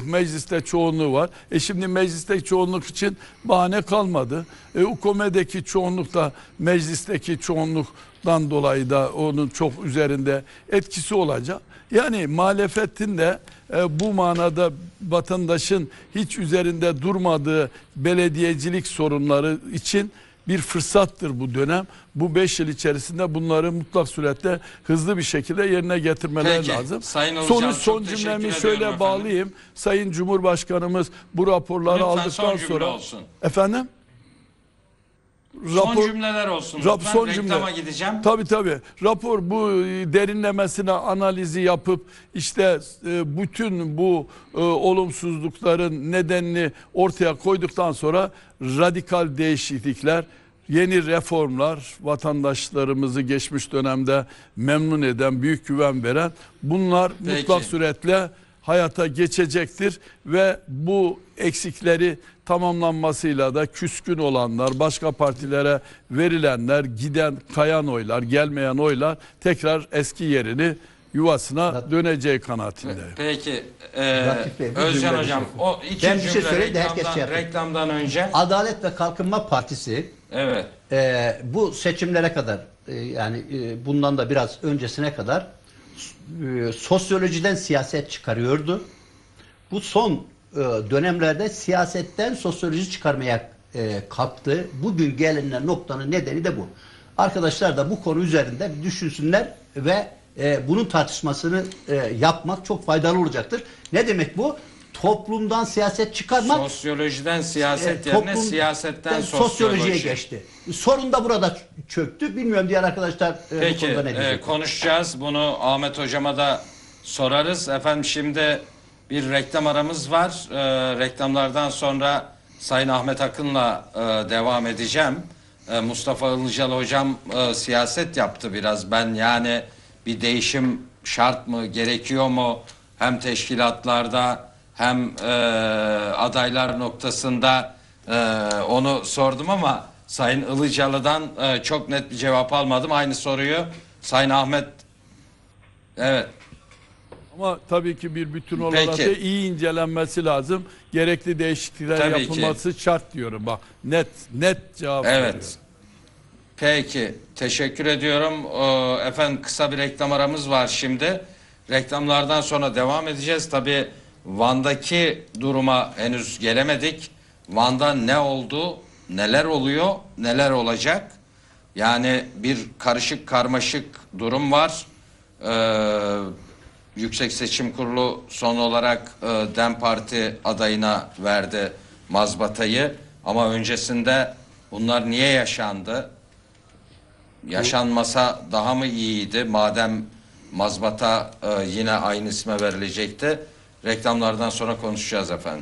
mecliste çoğunluğu var. E şimdi mecliste çoğunluk için bahane kalmadı. E, U K M E'deki çoğunluk da meclisteki çoğunluktan dolayı da onun çok üzerinde etkisi olacak. Yani muhalefetin de e, bu manada vatandaşın hiç üzerinde durmadığı belediyecilik sorunları için bir fırsattır bu dönem. Bu beş yıl içerisinde bunları mutlak surette hızlı bir şekilde yerine getirmeler Peki, lazım. Sayın Ilıcalı, Sonuç çok son teşekkür cümlemi ediyorum şöyle efendim. bağlayayım. Sayın Cumhurbaşkanımız bu raporları Lütfen aldıktan son cümle sonra olsun. efendim Son cümleler olsun. Rap, Lütfen son reklama cümle. gideceğim. Tabii tabii. Rapor bu derinlemesine analizi yapıp işte e, bütün bu e, olumsuzlukların nedenini ortaya koyduktan sonra radikal değişiklikler, yeni reformlar, vatandaşlarımızı geçmiş dönemde memnun eden, büyük güven veren bunlar Peki. mutlak suretle hayata geçecektir ve bu eksikleri tamamlanmasıyla da küskün olanlar, başka partilere verilenler, giden kayan oylar, gelmeyen oylar tekrar eski yerini, yuvasına döneceği kanaatindeyim. Peki e, Latif Bey, bir Özcan cümle Hocam bir şey. o iki Ben bir şey cümle söyleyeyim de herkes reklamdan, şey yapın. reklamdan önce. Adalet ve Kalkınma Partisi Evet. e, bu seçimlere kadar e, yani e, bundan da biraz öncesine kadar e, sosyolojiden siyaset çıkarıyordu. Bu son e, dönemlerde siyasetten sosyoloji çıkarmaya e, kalktı. Bugün gelinen noktanın nedeni de bu. Arkadaşlar da bu konu üzerinde bir düşünsünler ve e, bunun tartışmasını e, yapmak çok faydalı olacaktır. Ne demek bu? Toplumdan siyaset çıkarmak, Sosyolojiden siyaset e, yerine toplum- siyasetten sosyolojiye sosyoloji. geçti. Sorun da burada çöktü. Bilmiyorum diğer arkadaşlar e, bu Peki konuda ne e, diyecek? konuşacağız. Bunu Ahmet Hocama da sorarız. Efendim şimdi bir reklam aramız var. E, reklamlardan sonra Sayın Ahmet Akın'la e, devam edeceğim. E, Mustafa Ilıcalı Hocam e, siyaset yaptı biraz. Ben yani bir değişim şart mı, gerekiyor mu? Hem teşkilatlarda hem e, adaylar noktasında e, onu sordum ama Sayın Ilıcalı'dan e, çok net bir cevap almadım. Aynı soruyu Sayın Ahmet, evet. Ama tabii ki bir bütün olarak Peki. da iyi incelenmesi lazım. Gerekli değişiklikler Tabii yapılması şart diyorum. Bak net net cevap veriyorum. Evet. Peki. Teşekkür ediyorum. Ee, efendim kısa bir reklam aramız var şimdi. Reklamlardan sonra devam edeceğiz. Tabii Van'daki duruma henüz gelemedik. Van'da ne oldu, neler oluyor, neler olacak? Yani bir karışık karmaşık durum var. Ee, Yüksek Seçim Kurulu son olarak e, DEM Parti adayına verdi mazbatayı. Ama öncesinde bunlar niye yaşandı? Yaşanmasa daha mı iyiydi? Madem mazbata e, yine aynı isme verilecekti. Reklamlardan sonra konuşacağız efendim.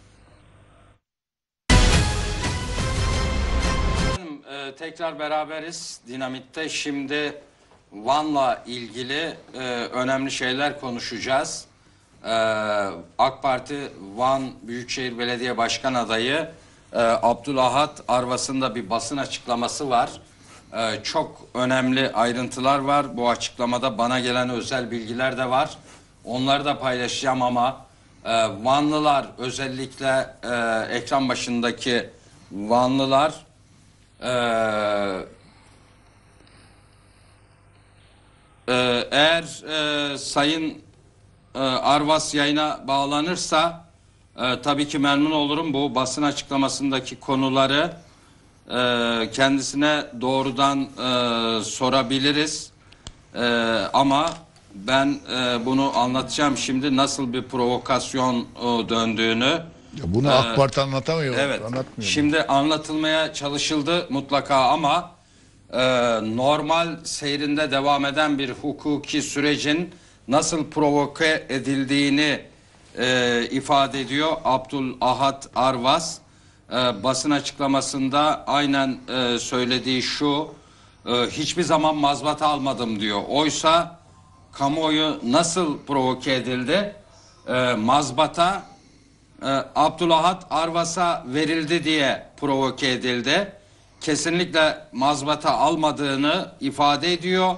Efendim, e, tekrar beraberiz Dinamit'te. Şimdi Van'la ilgili e, önemli şeyler konuşacağız. E, AK Parti Van Büyükşehir Belediye Başkan adayı e, Abdülahat Arvas'ın bir basın açıklaması var. E, çok önemli ayrıntılar var. Bu açıklamada bana gelen özel bilgiler de var. Onları da paylaşacağım ama e, Vanlılar özellikle e, ekran başındaki Vanlılar e, Ee, eğer e, Sayın e, Arvas yayına bağlanırsa e, tabii ki memnun olurum. Bu basın açıklamasındaki konuları e, kendisine doğrudan e, sorabiliriz. E, ama ben e, bunu anlatacağım şimdi nasıl bir provokasyon e, döndüğünü. Ya bunu AK Parti anlatamıyor. Evet. Anlatmıyor. Şimdi anlatılmaya çalışıldı mutlaka ama e, normal seyrinde devam eden bir hukuki sürecin nasıl provoke edildiğini e, ifade ediyor Abdülahat Arvas. E, basın açıklamasında aynen e, söylediği şu: e, hiçbir zaman mazbata almadım diyor. Oysa kamuoyu nasıl provoke edildi? E, mazbata e, Abdülahat Arvas'a verildi diye provoke edildi. Kesinlikle mazbata almadığını ifade ediyor.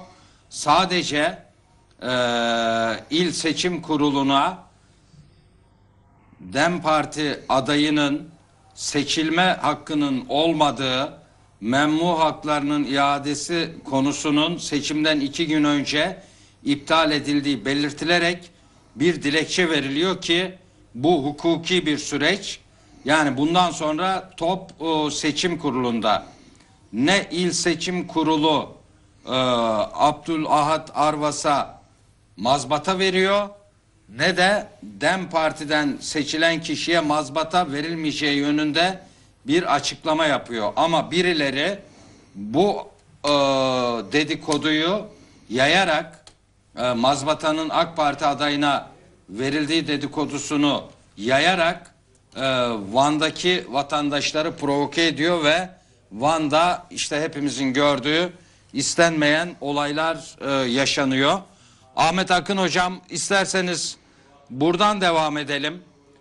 Sadece e, il seçim kuruluna DEM Parti adayının seçilme hakkının olmadığı, memmu haklarının iadesi konusunun seçimden iki gün önce iptal edildiği belirtilerek bir dilekçe veriliyor ki bu hukuki bir süreç. Yani bundan sonra top o, seçim kurulunda. Ne İl Seçim Kurulu e, Abdülahad Arvas'a mazbata veriyor, ne de DEM Parti'den seçilen kişiye mazbata verilmeyeceği yönünde bir açıklama yapıyor. Ama birileri bu e, dedikoduyu yayarak e, mazbatanın AK Parti adayına verildiği dedikodusunu yayarak e, Van'daki vatandaşları provoke ediyor ve Van'da işte hepimizin gördüğü istenmeyen olaylar e, yaşanıyor. Ahmet Akın hocam, isterseniz buradan devam edelim.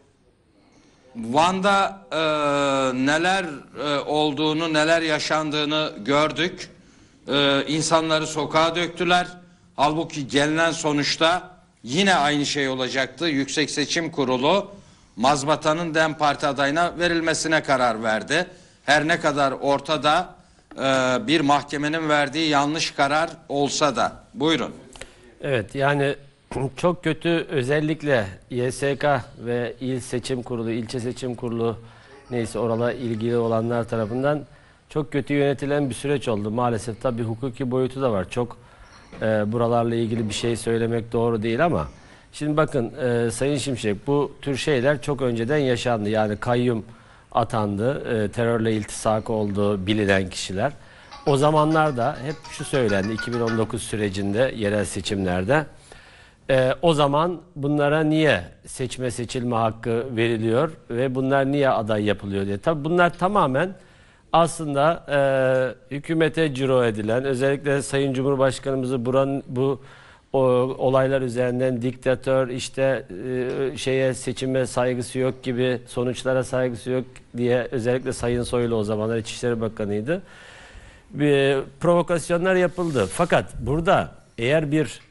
Van'da e, neler e, olduğunu, neler yaşandığını gördük. E, insanları sokağa döktüler. Halbuki gelinen sonuçta yine aynı şey olacaktı. Yüksek Seçim Kurulu mazbatanın DEM Parti adayına verilmesine karar verdi. Her ne kadar ortada e, bir mahkemenin verdiği yanlış karar olsa da. Buyurun. Evet, yani çok kötü, özellikle Y S K ve İl Seçim Kurulu, ilçe seçim kurulu neyse oralara ilgili olanlar tarafından çok kötü yönetilen bir süreç oldu. Maalesef tabii hukuki boyutu da var. Çok e, buralarla ilgili bir şey söylemek doğru değil ama şimdi bakın e, Sayın Şimşek, bu tür şeyler çok önceden yaşandı. Yani kayyum atandı, e, terörle iltisak olduğu bilinen kişiler. O zamanlarda hep şu söylendi, iki bin on dokuz sürecinde yerel seçimlerde. Ee, o zaman bunlara niye seçme seçilme hakkı veriliyor ve bunlar niye aday yapılıyor diye. Tabii bunlar tamamen aslında e, hükümete ciro edilen, özellikle Sayın Cumhurbaşkanımızı buranın bu o, olaylar üzerinden diktatör, işte e, şeye seçime saygısı yok gibi, sonuçlara saygısı yok diye, özellikle Sayın Soylu o zamanlar İçişleri Bakanı'ydı. Bir provokasyonlar yapıldı. Fakat burada eğer bir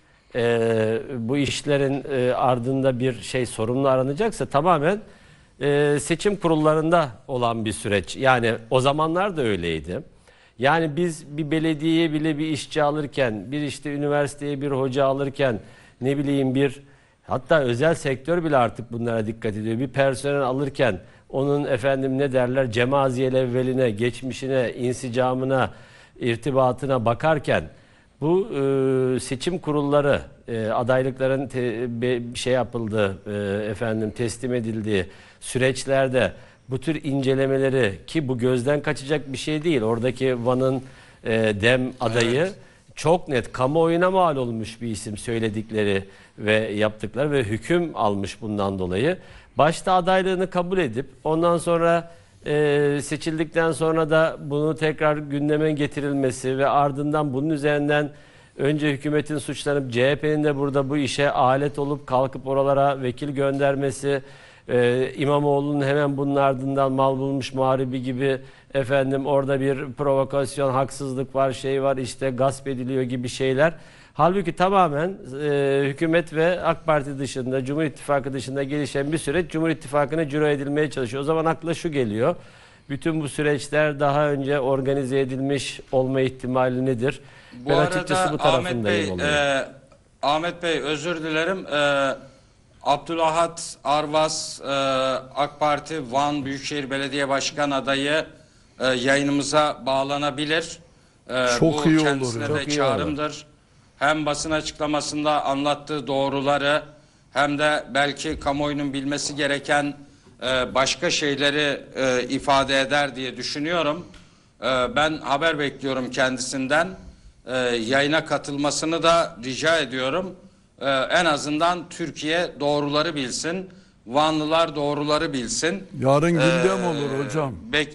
e, bu işlerin e, ardında bir şey sorumlu aranacaksa tamamen e, seçim kurullarında olan bir süreç. Yani o zamanlar da öyleydi. Yani biz bir belediyeye bile bir işçi alırken, bir işte üniversiteye bir hoca alırken, ne bileyim bir, hatta özel sektör bile artık bunlara dikkat ediyor. Bir personel alırken onun efendim ne derler, cemaziyel evveline, geçmişine, insicamına, irtibatına bakarken bu e, seçim kurulları e, adaylıkların te, be, şey yapıldığı, e, efendim teslim edildiği süreçlerde bu tür incelemeleri, ki bu gözden kaçacak bir şey değil. Oradaki Van'ın e, DEM adayı evet, çok net kamuoyuna mal olmuş bir isim, söyledikleri ve yaptıkları ve hüküm almış bundan dolayı. Başta adaylığını kabul edip ondan sonra Ee, seçildikten sonra da bunu tekrar gündeme getirilmesi ve ardından bunun üzerinden önce hükümetin suçlanıp C H P'nin de burada bu işe alet olup kalkıp oralara vekil göndermesi, e, İmamoğlu'nun hemen bunun ardından mal bulmuş muharibi gibi efendim orada bir provokasyon, haksızlık var, şey var, işte gasp ediliyor gibi şeyler. Halbuki tamamen e, hükümet ve AK Parti dışında, Cumhur İttifakı dışında gelişen bir süreç Cumhur İttifakı'na ciro edilmeye çalışıyor. O zaman akla şu geliyor: bütün bu süreçler daha önce organize edilmiş olma ihtimali nedir? Bu ben arada açıkçası bu Ahmet tarafındayım. Bey, e, Ahmet Bey özür dilerim. E, Abdülahad Arvas, e, AK Parti Van Büyükşehir Belediye Başkan adayı e, yayınımıza bağlanabilir. E, Çok bu iyi kendisine olur. de Çok iyi çağrımdır. Hem basın açıklamasında anlattığı doğruları hem de belki kamuoyunun bilmesi gereken e, başka şeyleri e, ifade eder diye düşünüyorum. E, ben haber bekliyorum kendisinden. E, yayına katılmasını da rica ediyorum. E, en azından Türkiye doğruları bilsin. Vanlılar doğruları bilsin. Yarın gündem E, olur hocam. Bek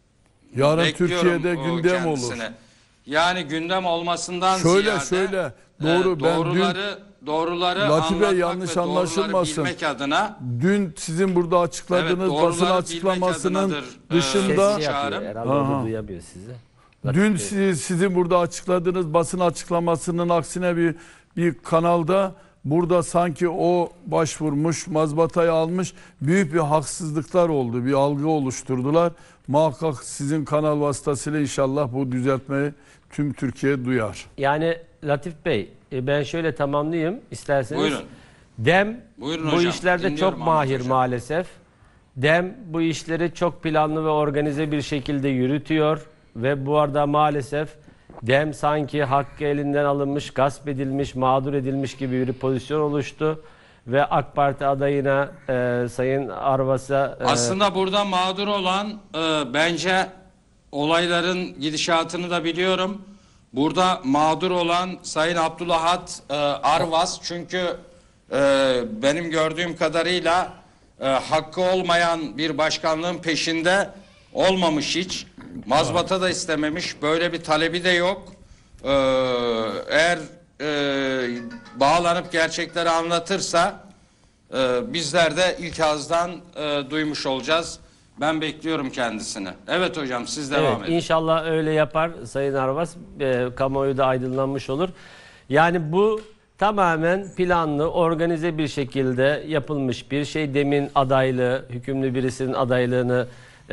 Yarın bekliyorum Türkiye'de o gündem kendisini. olur. Yani gündem olmasından Şöyle ziyade şöyle e, doğru, ben dün doğruları doğruları Latif Bey, anlatmak yanlış ve doğruları anlaşılmasın. bilmek adına Dün sizin burada açıkladığınız Evet, doğruları basın bilmek açıklamasının adınadır, e, dışında Sesi yapıyor. çağrım. Herhalde Aha. orada duyamıyor sizi. dün Latif Bey. siz, sizin burada açıkladığınız basın açıklamasının aksine bir bir kanalda burada sanki o başvurmuş, mazbatayı almış, büyük bir haksızlıklar oldu. Bir algı oluşturdular. Muhakkak sizin kanal vasıtasıyla inşallah bu düzeltmeyi tüm Türkiye duyar. Yani Latif Bey, e, ben şöyle tamamlayayım isterseniz. Buyurun. Dem Buyurun bu hocam, işlerde dinliyorum çok Ahmet mahir hocam. maalesef. Dem bu işleri çok planlı ve organize bir şekilde yürütüyor ve bu arada maalesef Dem sanki hakkı elinden alınmış, gasp edilmiş, mağdur edilmiş gibi bir pozisyon oluştu ve AK Parti adayına e, Sayın Arvas'a e, Aslında burada mağdur olan e, bence olayların gidişatını da biliyorum. Burada mağdur olan Sayın Abdülahad e, Arvas, çünkü e, benim gördüğüm kadarıyla e, hakkı olmayan bir başkanlığın peşinde olmamış hiç. Mazbata da istememiş. Böyle bir talebi de yok. E, eğer e, bağlanıp gerçekleri anlatırsa e, bizler de ilk ağızdan e, duymuş olacağız. Ben bekliyorum kendisini. Evet hocam, siz devam Evet, edin. İnşallah öyle yapar Sayın Arvas. E, kamuoyu da aydınlanmış olur. Yani bu tamamen planlı, organize bir şekilde yapılmış bir şey. Demin adaylığı, hükümlü birisinin adaylığını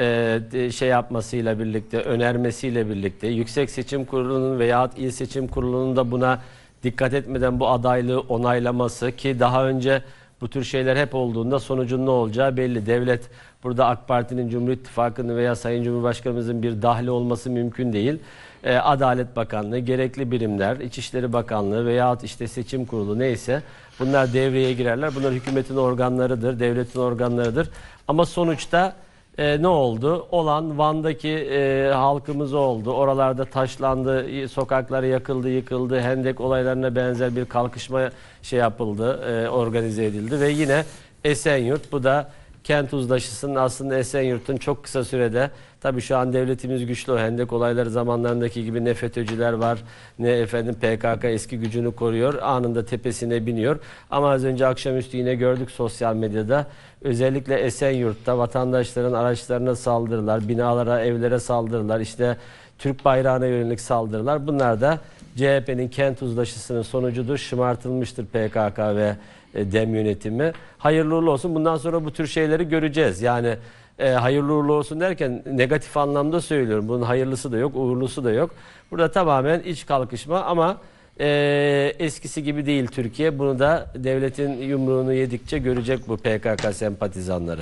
e, şey yapmasıyla birlikte, önermesiyle birlikte, Yüksek Seçim Kurulu'nun veya İl Seçim Kurulu'nun da buna dikkat etmeden bu adaylığı onaylaması, ki daha önce bu tür şeyler hep olduğunda sonucun ne olacağı belli. Devlet burada AK Parti'nin, Cumhur İttifakı'nın veya Sayın Cumhurbaşkanımızın bir dahli olması mümkün değil. Ee, Adalet Bakanlığı, gerekli birimler, İçişleri Bakanlığı veya işte seçim kurulu neyse bunlar devreye girerler. Bunlar hükümetin organlarıdır, devletin organlarıdır. Ama sonuçta e, ne oldu? Olan Van'daki e, halkımız oldu. Oralarda taşlandı, sokaklar yakıldı, yıkıldı. Hendek olaylarına benzer bir kalkışma şey yapıldı, e, organize edildi ve yine Esenyurt, bu da kent uzlaşısının aslında Esenyurt'un çok kısa sürede, tabii şu an devletimiz güçlü, o hendek olayları zamanlarındaki gibi ne FETÖ'cüler var ne efendim P K K eski gücünü koruyor, anında tepesine biniyor. Ama az önce akşamüstü yine gördük sosyal medyada, özellikle Esenyurt'ta vatandaşların araçlarına saldırılar, binalara, evlere saldırılar, işte Türk bayrağına yönelik saldırılar, bunlar da C H P'nin kent uzlaşısının sonucudur. Şımartılmıştır P K K ve Dem yönetimi. Hayırlı uğurlu olsun. Bundan sonra bu tür şeyleri göreceğiz. Yani e, hayırlı uğurlu olsun derken negatif anlamda söylüyorum. Bunun hayırlısı da yok, uğurlusu da yok. Burada tamamen iç kalkışma ama e, eskisi gibi değil Türkiye. Bunu da devletin yumruğunu yedikçe görecek bu P K K sempatizanları.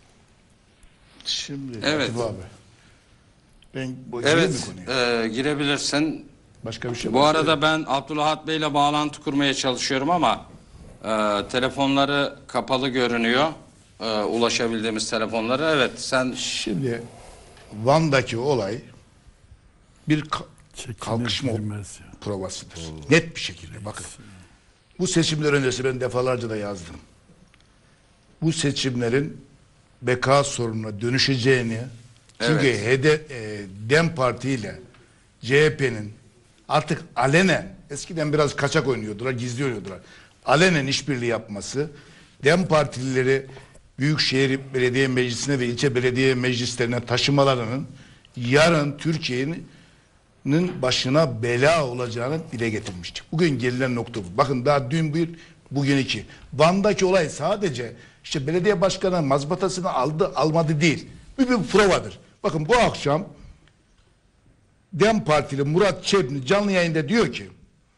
Şimdi Evet. Latif abi. Ben bu gireyim mi Evet, konuya? e, girebilirsin. Başka bir şey Bu varsa- arada ben Abdülahad Bey ile bağlantı kurmaya çalışıyorum ama e, telefonları kapalı görünüyor. E, ulaşabildiğimiz telefonları. Evet, sen Şimdi Van'daki olay bir ka- kalkışma Çekinilmez ya. provasıdır. Net bir şekilde bakın. Bu seçimler öncesi ben defalarca da yazdım. Bu seçimlerin beka sorununa dönüşeceğini, çünkü Evet. H D, e, Dem Parti ile C H P'nin artık alenen, eskiden biraz kaçak oynuyordular, gizli oynuyordular. Alenen işbirliği yapması, Dem Partilileri Büyükşehir Belediye Meclisi'ne ve ilçe belediye meclislerine taşımalarının yarın Türkiye'nin başına bela olacağını dile getirmiştik. Bugün gelinen nokta bu. Bakın daha dün bir, bugün iki. Van'daki olay sadece işte belediye başkanı mazbatasını aldı almadı değil. Bir, bir provadır. Bakın bu akşam Dem Partili Murat Çebni canlı yayında diyor ki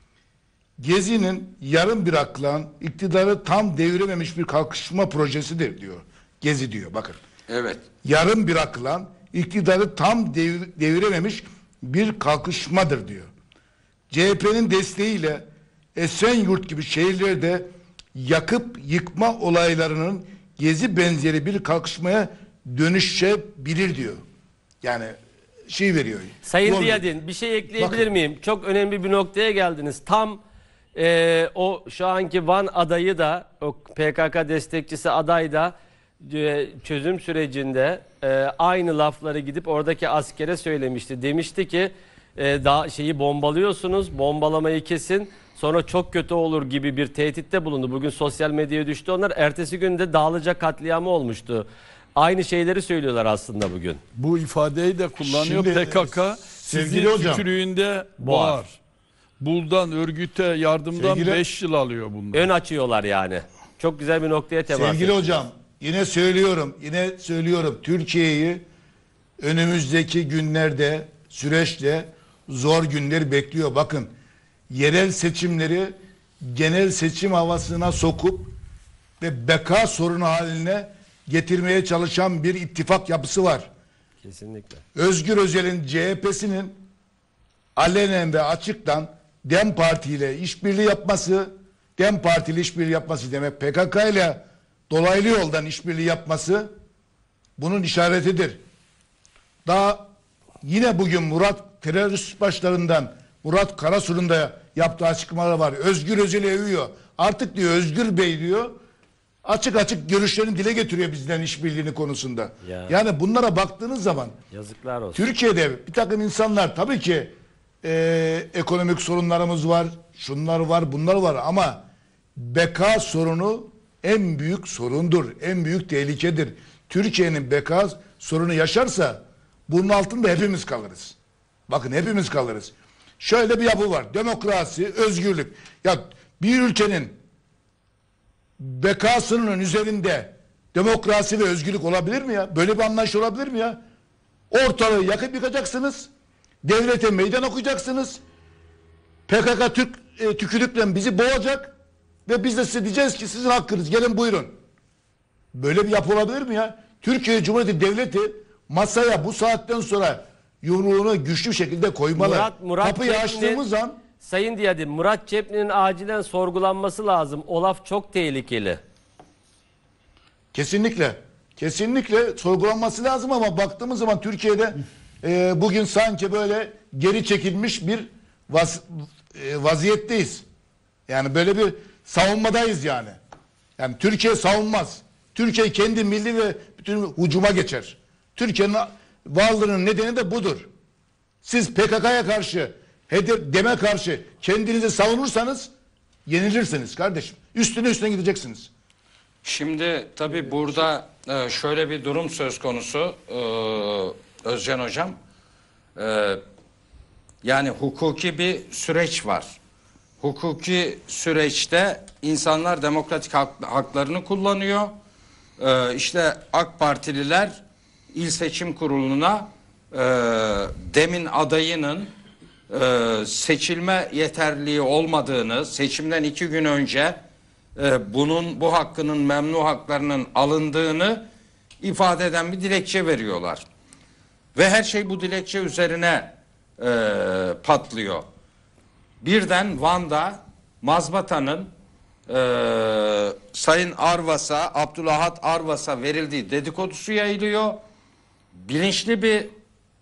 Gezi'nin yarım bırakılan iktidarı tam devirememiş bir kalkışma projesidir diyor. Gezi diyor bakın. evet. Yarım bırakılan iktidarı tam devir, devirememiş bir kalkışmadır diyor. C H P'nin desteğiyle Esenyurt gibi şehirlerde yakıp yıkma olaylarının Gezi benzeri bir kalkışmaya dönüşebilir diyor. Yani şey veriyor. Sayın yol- Diyadin, bir şey ekleyebilir Bakın. miyim? Çok önemli bir noktaya geldiniz. Tam e, o şu anki Van adayı da, o P K K destekçisi aday da e, çözüm sürecinde e, aynı lafları gidip oradaki askere söylemişti. Demişti ki e, daha şeyi bombalıyorsunuz, bombalamayı kesin. Sonra çok kötü olur gibi bir tehditte bulundu. Bugün sosyal medyaya düştü onlar. Ertesi gün de Dağlıca katliamı olmuştu. Aynı şeyleri söylüyorlar aslında bugün. Bu ifadeyi de kullanıyor Şimdi, P K K. sevgili Sizin hocam, tükürüğünde boğar. boğar. buldan, örgüte, yardımdan Sevgili- beş yıl alıyor bunlar. Ön açıyorlar yani. Çok güzel bir noktaya temas Sevgili ettin. hocam, yine söylüyorum, yine söylüyorum. Türkiye'yi önümüzdeki günlerde, süreçte zor günler bekliyor. Bakın, yerel seçimleri genel seçim havasına sokup ve beka sorunu haline getirmeye çalışan bir ittifak yapısı var. Kesinlikle. Özgür Özel'in C H P'sinin alenen ve açıktan DEM Parti ile işbirliği yapması, DEM Parti ile işbirliği yapması demek P K K ile dolaylı yoldan işbirliği yapması bunun işaretidir. Daha yine bugün Murat terörist başlarından Murat Karasu'nun da yaptığı açıklamalar var. Özgür Özel'i övüyor. Artık diyor Özgür Bey diyor açık açık görüşlerini dile getiriyor bizden işbirliğini konusunda. Ya. Yani bunlara baktığınız zaman Yazıklar olsun. Türkiye'de bir takım insanlar tabii ki e, ekonomik sorunlarımız var, şunlar var, bunlar var ama beka sorunu en büyük sorundur, en büyük tehlikedir. Türkiye'nin beka sorunu yaşarsa bunun altında hepimiz kalırız. Bakın hepimiz kalırız. Şöyle bir yapı var, demokrasi, özgürlük. Ya bir ülkenin bekasının üzerinde demokrasi ve özgürlük olabilir mi ya? Böyle bir anlayış olabilir mi ya? Ortalığı yakıp yıkacaksınız. Devlete meydan okuyacaksınız. P K K Türk e, tükürükle bizi boğacak ve biz de size diyeceğiz ki sizin hakkınız gelin buyurun. Böyle bir yapı olabilir mi ya? Türkiye Cumhuriyeti Devleti masaya bu saatten sonra yumruğunu güçlü bir şekilde koymalı. Murat- Murat Kapıyı Çetin'in- açtığımız an Sayın Diyadim, Murat Çepni'nin acilen sorgulanması lazım. O laf çok tehlikeli. kesinlikle kesinlikle sorgulanması lazım ama baktığımız zaman Türkiye'de e, bugün sanki böyle geri çekilmiş bir vaz, e, vaziyetteyiz. Yani böyle bir savunmadayız yani. Yani Türkiye savunmaz. Türkiye kendi milli ve bütün hucuma geçer. Türkiye'nin varlığının nedeni de budur. Siz P K K'ya karşı, hedef deme karşı kendinizi savunursanız yenilirsiniz kardeşim. Üstüne üstüne gideceksiniz. Şimdi tabii burada e, şöyle bir durum söz konusu e, Özcan Hocam. E, Yani hukuki bir süreç var. Hukuki süreçte insanlar demokratik hak- haklarını kullanıyor. E, İşte AK Partililer İl Seçim Kurulu'na e, demin adayının e, seçilme yeterliliği olmadığını, seçimden iki gün önce e, bunun bu hakkının memnu haklarının alındığını ifade eden bir dilekçe veriyorlar. Ve her şey bu dilekçe üzerine e, patlıyor. Birden Van'da mazbatanın e, Sayın Arvas'a, Abdülahad Arvas'a verildiği dedikodusu yayılıyor. Bilinçli bir e,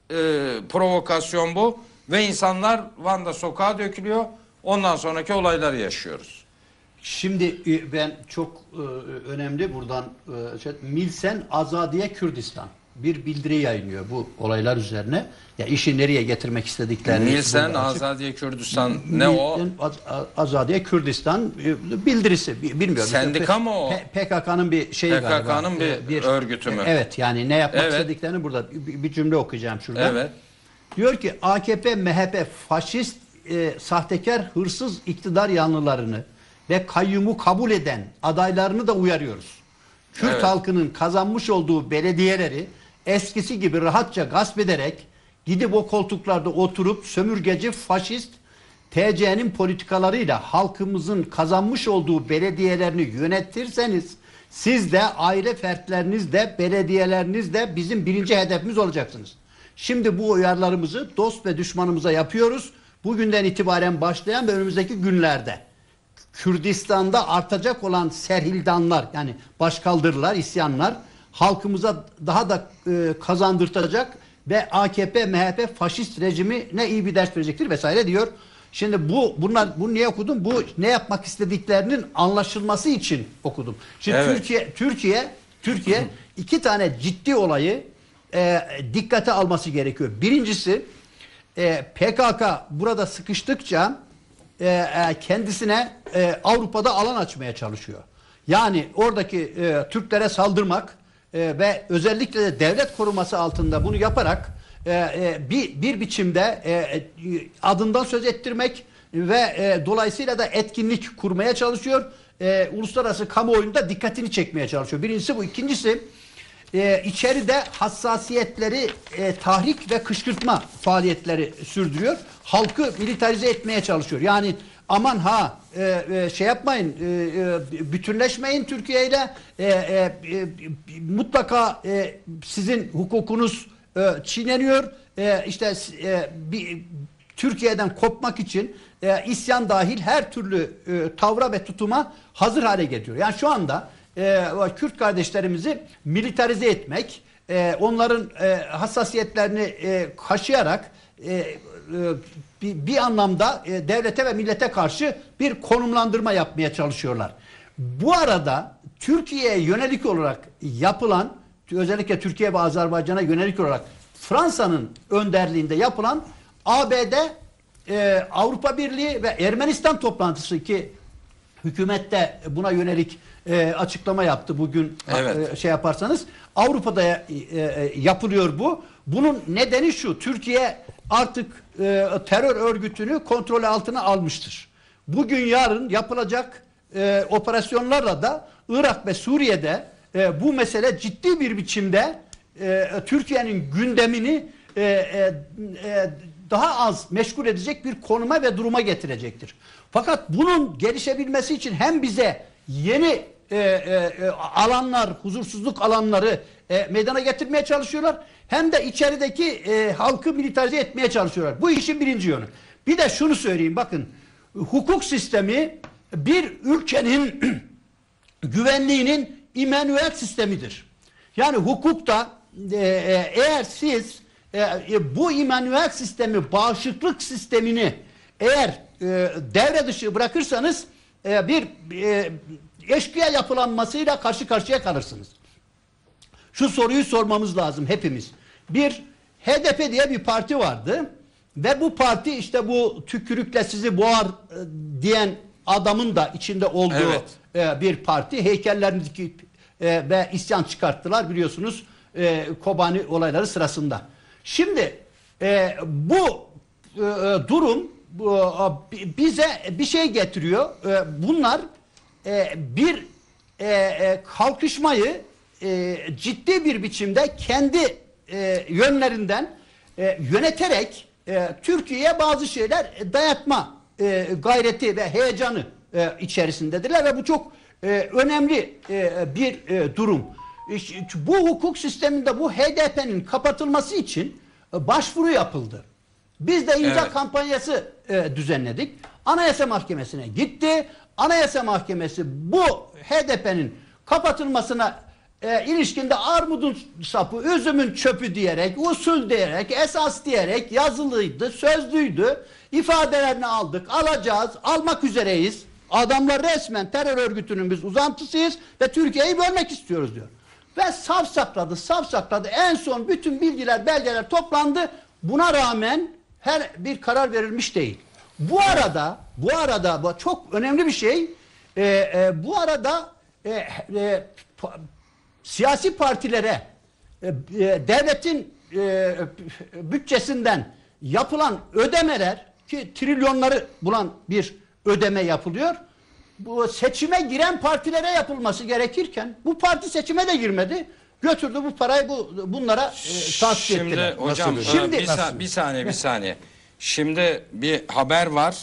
provokasyon bu ve insanlar Van'da sokağa dökülüyor. Ondan sonraki olayları yaşıyoruz. Şimdi e, ben çok e, önemli buradan e, şey, Milsen Azadiye Kürdistan bir bildiri yayınlıyor bu olaylar üzerine. Ya işi nereye getirmek istediklerini. Nilsen burada açık. Azadiye Kürdistan ne o? Milsen Az- Az- Azadiye Kürdistan e, bildirisi bi- bilmiyorum. Sendika mı o? P K K'nın bir şeyi P K K'nın galiba. bir örgütü mü? Evet yani ne yapmak Evet. istediklerini burada bir, bir cümle okuyacağım şuradan. Evet. Diyor ki A K P, M H P, faşist, e, sahtekar, hırsız iktidar yanlılarını ve kayyumu kabul eden adaylarını da uyarıyoruz. Kürt Evet. halkının kazanmış olduğu belediyeleri eskisi gibi rahatça gasp ederek gidip o koltuklarda oturup sömürgeci, faşist T C'nin politikalarıyla halkımızın kazanmış olduğu belediyelerini yönetirseniz siz de aile fertleriniz de belediyeleriniz de bizim birinci hedefimiz olacaksınız. Şimdi bu uyarılarımızı dost ve düşmanımıza yapıyoruz. Bugünden itibaren başlayan ve önümüzdeki günlerde Kürdistan'da artacak olan serhildanlar yani başkaldırılar, isyanlar halkımıza daha da e, kazandırtacak ve A K P, M H P faşist rejimi ne iyi bir ders verecektir vesaire diyor. Şimdi bu bunlar bunu niye okudum? Bu ne yapmak istediklerinin anlaşılması için okudum. Şimdi Evet. Türkiye Türkiye Türkiye iki tane ciddi olayı e, dikkate alması gerekiyor. Birincisi e, P K K burada sıkıştıkça e, e, kendisine e, Avrupa'da alan açmaya çalışıyor. Yani oradaki e, Türklere saldırmak e, ve özellikle de devlet koruması altında bunu yaparak e, e, bir bir biçimde e, e, adından söz ettirmek ve e, dolayısıyla da etkinlik kurmaya çalışıyor. E, uluslararası kamuoyunda dikkatini çekmeye çalışıyor. Birincisi bu. İkincisi e, içeride hassasiyetleri e, tahrik ve kışkırtma faaliyetleri sürdürüyor. Halkı militarize etmeye çalışıyor. Yani aman ha e, e, şey yapmayın, e, e, bütünleşmeyin Türkiye ile, e, e, e, mutlaka e, sizin hukukunuz e, çiğneniyor. E, işte e, bir, Türkiye'den kopmak için e, isyan dahil her türlü e, tavra ve tutuma hazır hale getiriyor. Yani şu anda e, Kürt kardeşlerimizi militarize etmek, e, onların e, hassasiyetlerini e, kaşıyarak e, e, bir, bir anlamda e, devlete ve millete karşı bir konumlandırma yapmaya çalışıyorlar. Bu arada Türkiye'ye yönelik olarak yapılan, özellikle Türkiye ve Azerbaycan'a yönelik olarak Fransa'nın önderliğinde yapılan A B D, e, Avrupa Birliği ve Ermenistan toplantısı, ki hükümet de buna yönelik e, açıklama yaptı bugün, evet. e, şey yaparsanız Avrupa'da e, e, yapılıyor bu. Bunun nedeni şu: Türkiye artık e, terör örgütünü kontrol altına almıştır. Bugün yarın yapılacak e, operasyonlarla da Irak ve Suriye'de e, bu mesele ciddi bir biçimde e, Türkiye'nin gündemini e, e, e, daha az meşgul edecek bir konuma ve duruma getirecektir. Fakat bunun gelişebilmesi için hem bize yeni e, e, alanlar, huzursuzluk alanları e, meydana getirmeye çalışıyorlar, hem de içerideki e, halkı militarize etmeye çalışıyorlar. Bu işin birinci yönü. Bir de şunu söyleyeyim, bakın, hukuk sistemi bir ülkenin güvenliğinin İmmanuel sistemidir. Yani hukukta e, e, eğer siz e, bu İmmanuel sistemi, bağışıklık sistemini eğer e, devre dışı bırakırsanız e, bir e, eşkıya yapılanmasıyla karşı karşıya kalırsınız. Şu soruyu sormamız lazım hepimiz. Bir, H D P diye bir parti vardı ve bu parti işte bu tükürükle sizi boğar e, diyen adamın da içinde olduğu evet. e, bir parti. Heykellerini dikip e, ve isyan çıkarttılar, biliyorsunuz, e, Kobani olayları sırasında. Şimdi e, bu e, durum bu, bize bir şey getiriyor. E, bunlar e, bir e, e, kalkışmayı e, ciddi bir biçimde kendi e, yönlerinden e, yöneterek e, Türkiye'ye bazı şeyler dayatma e, gayreti ve heyecanı e, içerisindedirler ve bu çok e, önemli e, bir e, durum. E, bu hukuk sisteminde bu H D P'nin kapatılması için e, başvuru yapıldı. Biz de imza evet. kampanyası e, düzenledik. Anayasa Mahkemesi'ne gitti. Anayasa Mahkemesi bu H D P'nin kapatılmasına e, ilişkinde armudun sapı, üzümün çöpü diyerek, usul diyerek, esas diyerek yazılıydı, sözlüydü. İfadelerini aldık, alacağız, almak üzereyiz. Adamlar resmen terör örgütünün biz uzantısıyız ve Türkiye'yi bölmek istiyoruz diyor. Ve safsakladı, safsakladı. En son bütün bilgiler, belgeler toplandı. Buna rağmen her bir karar verilmiş değil. Bu arada, bu arada bu çok önemli bir şey. E, e, bu arada e, e, pa, siyasi partilere e, e, devletin e, bütçesinden yapılan ödemeler, ki trilyonları bulan bir ödeme yapılıyor, bu seçime giren partilere yapılması gerekirken bu parti seçime de girmedi. Götürdü bu parayı bu bunlara e, tahsis Şimdi ettiler. hocam Nasıl? e, Şimdi bir, sa- bir saniye bir saniye. Şimdi bir haber var.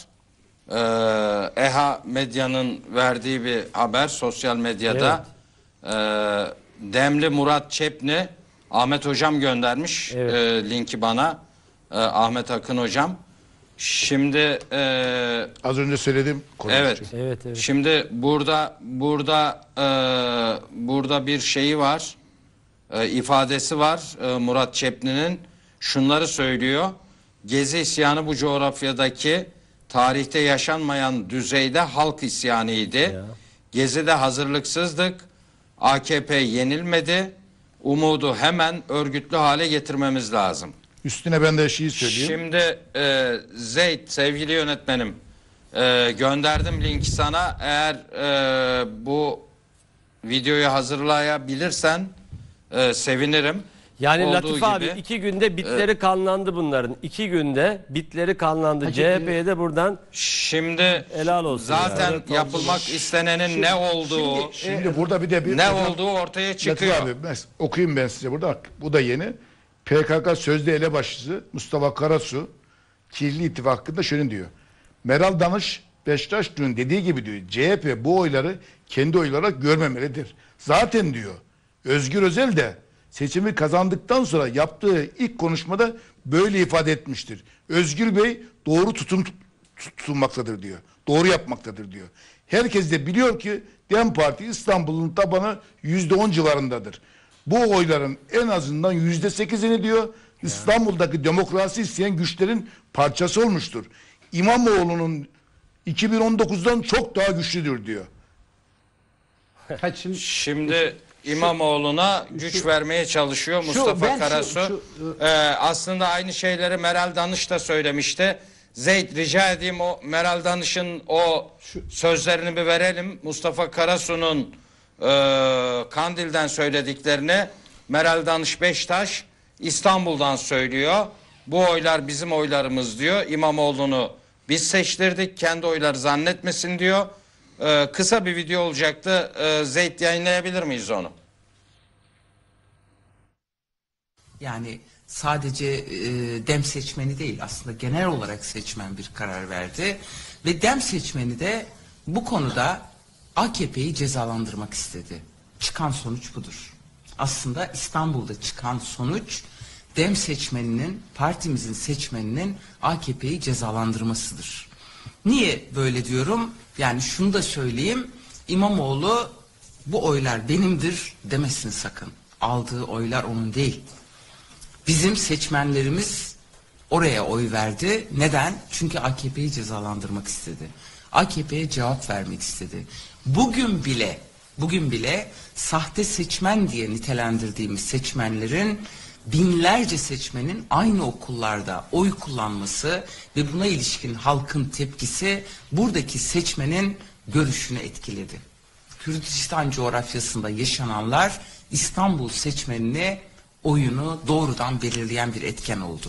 Ee, EHA Medya'nın verdiği bir haber sosyal medyada. Ee, Demli Murat Çepni, Ahmet hocam göndermiş Evet. e, linki bana. E, Ahmet Akın hocam. Şimdi e, Az önce söylediğim konu. evet. Evet, evet. Şimdi burada burada e, burada bir şeyi var. E, ifadesi var e, Murat Çepni'nin. Şunları söylüyor. Gezi isyanı bu coğrafyadaki tarihte yaşanmayan düzeyde halk isyanıydı. Ya. Gezi'de hazırlıksızdık. A K P yenilmedi. Umudu hemen örgütlü hale getirmemiz lazım. Üstüne ben de şeyi söyleyeyim. Şimdi e, Zeyd sevgili yönetmenim e, gönderdim linki sana. Eğer e, bu videoyu hazırlayabilirsen e, sevinirim. Yani olduğu Latif gibi. abi iki günde bitleri kanlandı bunların. İki günde bitleri kanlandı. Hacı- C H P'ye de buradan Şimdi helal olsun. zaten yani. yapılmak istenenin ne olduğu Şimdi burada bir de bir ne olduğu ortaya Latif çıkıyor. abi, ben okuyayım ben size burada. Bak, bu da yeni. P K K sözde elebaşısı Mustafa Karasu Kirli İttifakı'nda şöyle diyor. Meral Danış Beşiktaşlı'nın dediği gibi diyor. C H P bu oyları kendi oy olarak görmemelidir. Zaten diyor Özgür Özel de seçimi kazandıktan sonra yaptığı ilk konuşmada böyle ifade etmiştir. Özgür Bey doğru tutum tutulmaktadır diyor. Doğru yapmaktadır diyor. Herkes de biliyor ki DEM Parti İstanbul'un tabanı yüzde on civarındadır. Bu oyların en azından yüzde sekizini diyor İstanbul'daki demokrasi isteyen güçlerin parçası olmuştur. İmamoğlu'nun iki bin on dokuzdan çok daha güçlüdür diyor. Ha, şimdi Şimdi İmamoğlu'na güç vermeye çalışıyor Mustafa ben şu- Karasu. şu, Ee, aslında aynı şeyleri Meral Danış da söylemişti. Zeyd rica edeyim o Meral Danış'ın o sözlerini bir verelim. Mustafa Karasu'nun e, Kandil'den söylediklerini Meral Danış Beştaş İstanbul'dan söylüyor. Bu oylar bizim oylarımız diyor. İmamoğlu'nu biz seçtirdik. Kendi oyları zannetmesin diyor. Ee, kısa bir video olacaktı. Ee, Zeyd yayınlayabilir miyiz onu? Yani sadece e, DEM seçmeni değil, aslında genel olarak seçmen bir karar verdi. Ve DEM seçmeni de bu konuda A K P'yi cezalandırmak istedi. Çıkan sonuç budur. Aslında İstanbul'da çıkan sonuç DEM seçmeninin, partimizin seçmeninin A K P'yi cezalandırmasıdır. Niye böyle diyorum? Yani şunu da söyleyeyim. İmamoğlu bu oylar benimdir demesin sakın. Aldığı oylar onun değil. Bizim seçmenlerimiz oraya oy verdi. Neden? Çünkü A K P'yi cezalandırmak istedi. A K P'ye cevap vermek istedi. Bugün bile, bugün bile sahte seçmen diye nitelendirdiğimiz seçmenlerin binlerce seçmenin aynı okullarda oy kullanması ve buna ilişkin halkın tepkisi buradaki seçmenin görüşünü etkiledi. Kürdistan coğrafyasında yaşananlar İstanbul seçmenine oyunu doğrudan belirleyen bir etken oldu.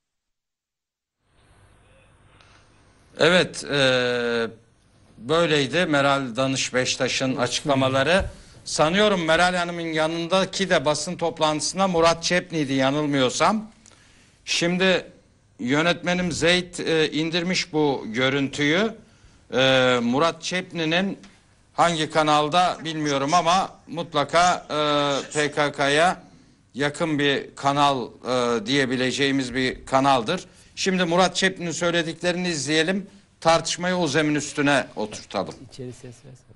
Evet, e, böyleydi Meral Danış Beştaş'ın açıklamaları. Sanıyorum Meral Hanım'ın yanındaki de basın toplantısında Murat Çepni'ydi yanılmıyorsam. Şimdi yönetmenim Zeyd e, indirmiş bu görüntüyü. E, Murat Çepni'nin hangi kanalda bilmiyorum ama mutlaka e, P K K'ya yakın bir kanal e, diyebileceğimiz bir kanaldır. Şimdi Murat Çepni'nin söylediklerini izleyelim. Tartışmayı o zemin üstüne oturtalım. İçeri ses versene.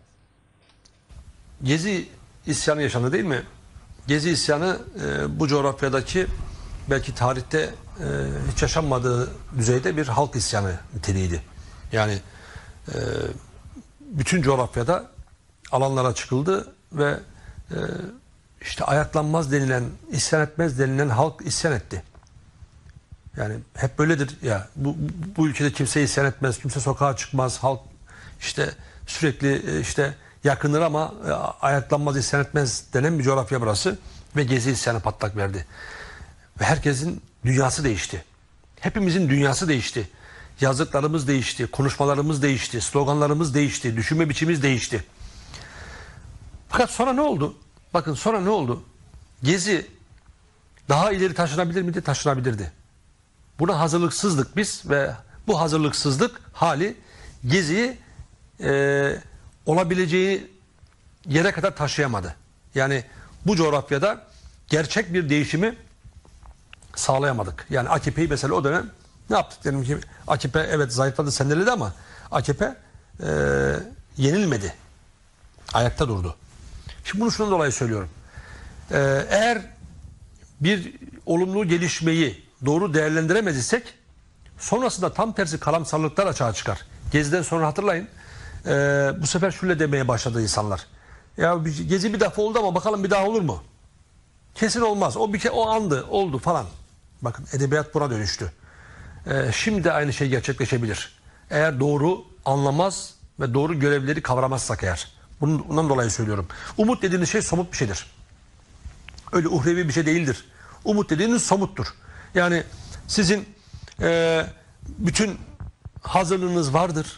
Gezi isyanı yaşandı değil mi? Gezi isyanı e, bu coğrafyadaki belki tarihte e, hiç yaşanmadığı düzeyde bir halk isyanı niteliğiydi. Yani e, bütün coğrafyada alanlara çıkıldı ve e, işte ayaklanmaz denilen, isyan etmez denilen halk isyan etti. Yani hep böyledir ya. Bu, bu ülkede kimse isyan etmez, kimse sokağa çıkmaz. Halk işte sürekli işte yakınır ama ayaklanmaz, isyan etmez denen bir coğrafya burası. Ve Gezi isyanı patlak verdi. Ve herkesin dünyası değişti. Hepimizin dünyası değişti. Yazdıklarımız değişti, konuşmalarımız değişti, sloganlarımız değişti, düşünme biçimimiz değişti. Fakat sonra ne oldu? Bakın sonra ne oldu? Gezi daha ileri taşınabilir miydi? Taşınabilirdi. Buna hazırlıksızlık biz ve bu hazırlıksızlık hali Gezi'yi e, olabileceği yere kadar taşıyamadı. Yani bu coğrafyada gerçek bir değişimi sağlayamadık. Yani A K P'yi mesela o dönem ne yaptık? Dedim ki A K P evet zayıfladı, sendeledi ama A K P e, yenilmedi. Ayakta durdu. Şimdi bunu şundan dolayı söylüyorum. E, eğer bir olumlu gelişmeyi doğru değerlendiremez isek sonrasında tam tersi karamsarlıklar açığa çıkar. Gezi'den sonra hatırlayın e, bu sefer şöyle demeye başladı insanlar. Ya Gezi bir defa oldu ama bakalım bir daha olur mu? Kesin olmaz. O bir ke o andı, oldu falan. Bakın edebiyat buna dönüştü. Ee, şimdi de aynı şey gerçekleşebilir. Eğer doğru anlamaz ve doğru görevleri kavramazsak eğer. Bundan dolayı söylüyorum. Umut dediğiniz şey somut bir şeydir. Öyle uhrevi bir şey değildir. Umut dediğiniz somuttur. Yani sizin e, bütün hazırlığınız vardır.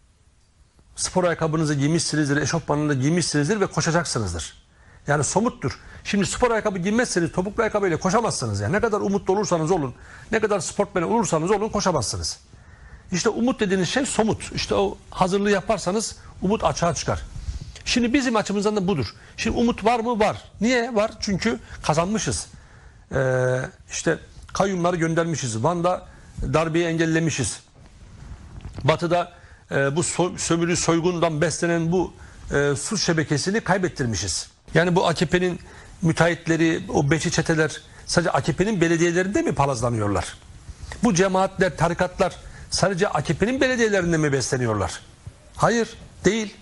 Spor ayakkabınızı giymişsinizdir, eşofmanını giymişsinizdir ve koşacaksınızdır. Yani somuttur. Şimdi spor ayakkabı giymezseniz topuklu ayakkabıyla koşamazsınız. Yani ne kadar umutlu olursanız olun, ne kadar sportmen olursanız olun koşamazsınız. İşte umut dediğiniz şey somut. İşte o hazırlığı yaparsanız umut açığa çıkar. Şimdi bizim açımızdan da budur. Şimdi umut var mı? Var. Niye var? Çünkü kazanmışız. Ee, işte kayyumları göndermişiz. Van'da darbeyi engellemişiz. Batı'da e, bu so sömürü soygundan beslenen bu e, suç şebekesini kaybettirmişiz. Yani bu A K P'nin müteahhitleri, o beşi çeteler sadece A K P'nin belediyelerinde mi palazlanıyorlar? Bu cemaatler, tarikatlar sadece A K P'nin belediyelerinde mi besleniyorlar? Hayır, değil.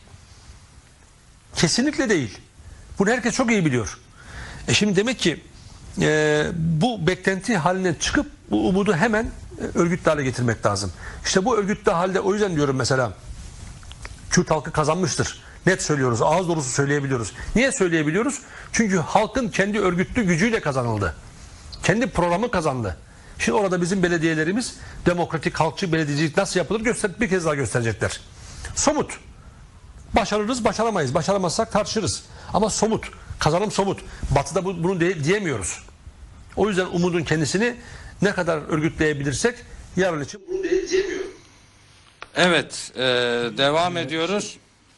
Kesinlikle değil. Bunu herkes çok iyi biliyor. E şimdi demek ki e, bu beklenti haline çıkıp bu umudu hemen e, örgütlü hale getirmek lazım. İşte bu örgütlü halde o yüzden diyorum mesela Kürt halkı kazanmıştır. Net söylüyoruz, ağız dolusu söyleyebiliyoruz. Niye söyleyebiliyoruz? Çünkü halkın kendi örgütlü gücüyle kazanıldı. Kendi programı kazandı. Şimdi orada bizim belediyelerimiz demokratik, halkçı belediyecilik nasıl yapılır göster bir kez daha gösterecekler. Somut. Başarırız, başaramayız. Başaramazsak tartışırız. Ama somut. Kazanım somut. Batı'da bu, bunu de, diyemiyoruz. O yüzden umudun kendisini ne kadar örgütleyebilirsek yarın için bunu de, diyemiyorum. Evet, e, devam ediyoruz.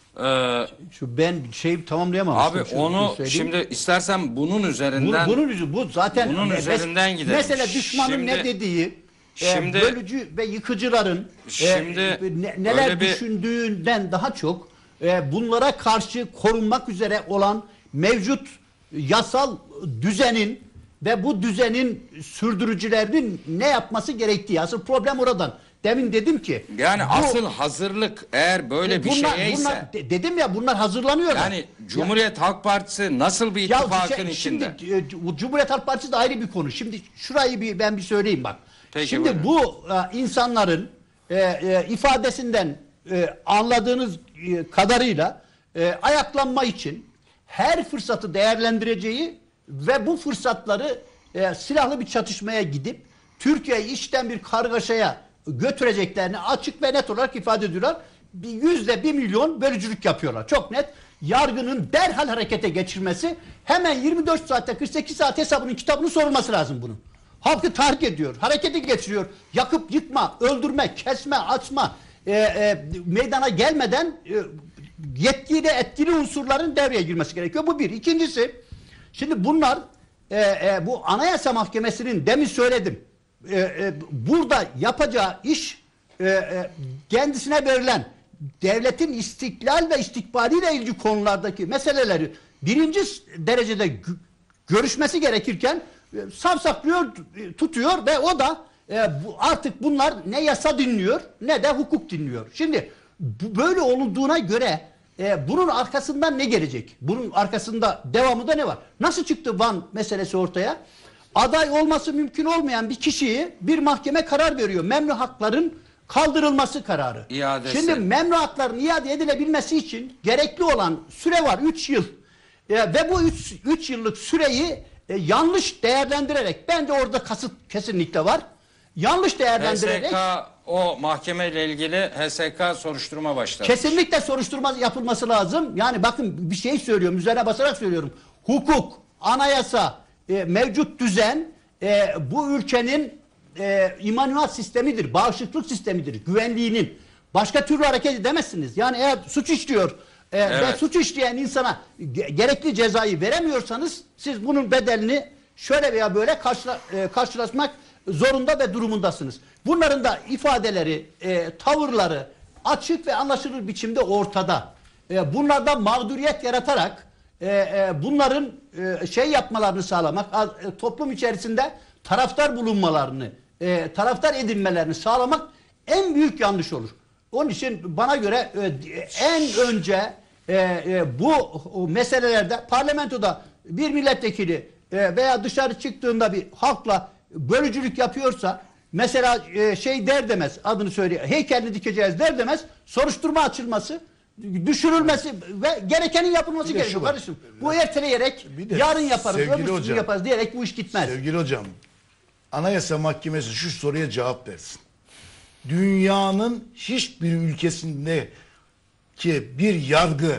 E, Şu ben şey tamamlayamamıştım. abi Şunu onu söyleyeyim. şimdi istersen bunun üzerinden Bu, bunun bu zaten bunun mes- üzerinden gidelim. Mesela düşmanın Şimdi- ne dediği, şimdi- e, bölücü ve yıkıcıların Şimdi e, ne- neler öyle bir- düşündüğünden daha çok e, bunlara karşı korunmak üzere olan mevcut yasal düzenin ve bu düzenin sürdürücülerinin ne yapması gerektiği. Asıl problem oradan. Demin dedim ki yani bu- asıl hazırlık eğer böyle bir bunlar, şeye ise bunlar, de- dedim ya bunlar hazırlanıyorlar. yani Cumhuriyet Halk Partisi nasıl bir Ya ittifakın şey, içinde? şimdi e, bu Cumhuriyet Halk Partisi de ayrı bir konu. Şimdi şurayı bir ben bir söyleyeyim bak. Peki, şimdi buyurun. bu e, insanların e, e, ifadesinden e, anladığınız e, kadarıyla e, ayaklanma için her fırsatı değerlendireceği ve bu fırsatları e, silahlı bir çatışmaya gidip Türkiye'yi içten bir kargaşaya götüreceklerini açık ve net olarak ifade ediyorlar. Bir yüzde bir milyon bölücülük yapıyorlar. Çok net. Yargının derhal harekete geçirmesi, hemen yirmi dört saatte kırk sekiz saat hesabının kitabının sorulması lazım bunun. Halkı tahrik ediyor, harekete geçiriyor. Yakıp yıkma, öldürme, kesme, açma e, e, meydana gelmeden e, yetkili etkili unsurların devreye girmesi gerekiyor. Bu bir. İkincisi, şimdi bunlar e, e, bu Anayasa Mahkemesi'nin demin söyledim. E, e, burada yapacağı iş e, e, kendisine verilen devletin istiklal ve istikbaliyle ilgili konulardaki meseleleri birinci derecede gö- görüşmesi gerekirken e, savsaklıyor, e, tutuyor ve o da e, bu, artık bunlar ne yasa dinliyor ne de hukuk dinliyor. Şimdi bu, böyle olunduğuna göre e, bunun arkasından ne gelecek? Bunun arkasında devamında ne var? Nasıl çıktı Van meselesi ortaya? Aday olması mümkün olmayan bir kişiyi bir mahkeme karar veriyor. Memnu hakların kaldırılması kararı. İadesi. Şimdi memnu hakların iade edilebilmesi için gerekli olan süre var üç yıl. E, ve bu üç yıllık süreyi e, yanlış değerlendirerek, bence orada kasıt kesinlikle var. Yanlış değerlendirerek H S K o mahkemeyle ilgili H S K soruşturma başladı. kesinlikle soruşturma yapılması lazım. Yani bakın bir şey söylüyorum, üzerine basarak söylüyorum. Hukuk, anayasa, e, mevcut düzen e, bu ülkenin e, imanuat sistemidir, bağışıklık sistemidir, güvenliğinin. Başka türlü hareket edemezsiniz. Yani eğer suç işliyor e, Evet. ve suç işleyen insana ge- gerekli cezayı veremiyorsanız siz bunun bedelini şöyle veya böyle karşıla, e, karşılaşmak zorunda ve durumundasınız. Bunların da ifadeleri, e, tavırları açık ve anlaşılır biçimde ortada. E, bunlardan mağduriyet yaratarak e, e, bunların e, şey yapmalarını sağlamak, a- e, toplum içerisinde taraftar bulunmalarını, e, taraftar edinmelerini sağlamak en büyük yanlış olur. Onun için bana göre e, en önce e, e, bu o meselelerde parlamentoda bir milletvekili e, veya dışarı çıktığında bir halkla bölücülük yapıyorsa, mesela e, şey der demez, adını söyle, heykelini dikeceğiz der demez soruşturma açılması düşürülmesi ve gerekenin yapılması Bir de şu gerekiyor var. kardeşim. Bu erteleyerek Bir de yarın yaparız, sevgili öbür gün hocam, yaparız diyerek bu iş gitmez. Sevgili hocam, Anayasa Mahkemesi şu soruya cevap versin. Dünyanın hiçbir ülkesinde ki bir yargı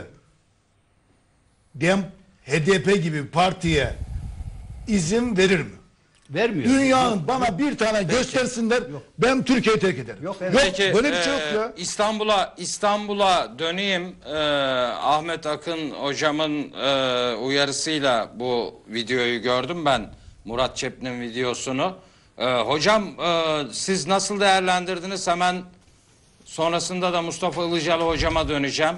Dem H D P gibi partiye izin verir mi? Vermiyor. Dünyanın bana bir tane göstersinler, ben Türkiye'yi terk ederim. Yok, Yok, evet. Peki, böyle bir şey yok e, ya. İstanbul'a İstanbul'a döneyim. E, Ahmet Akın hocamın e, uyarısıyla bu videoyu gördüm ben. Murat Çepni'nin videosunu. E, hocam e, siz nasıl değerlendirdiniz? Hemen sonrasında da Mustafa Ilıcalı hocama döneceğim.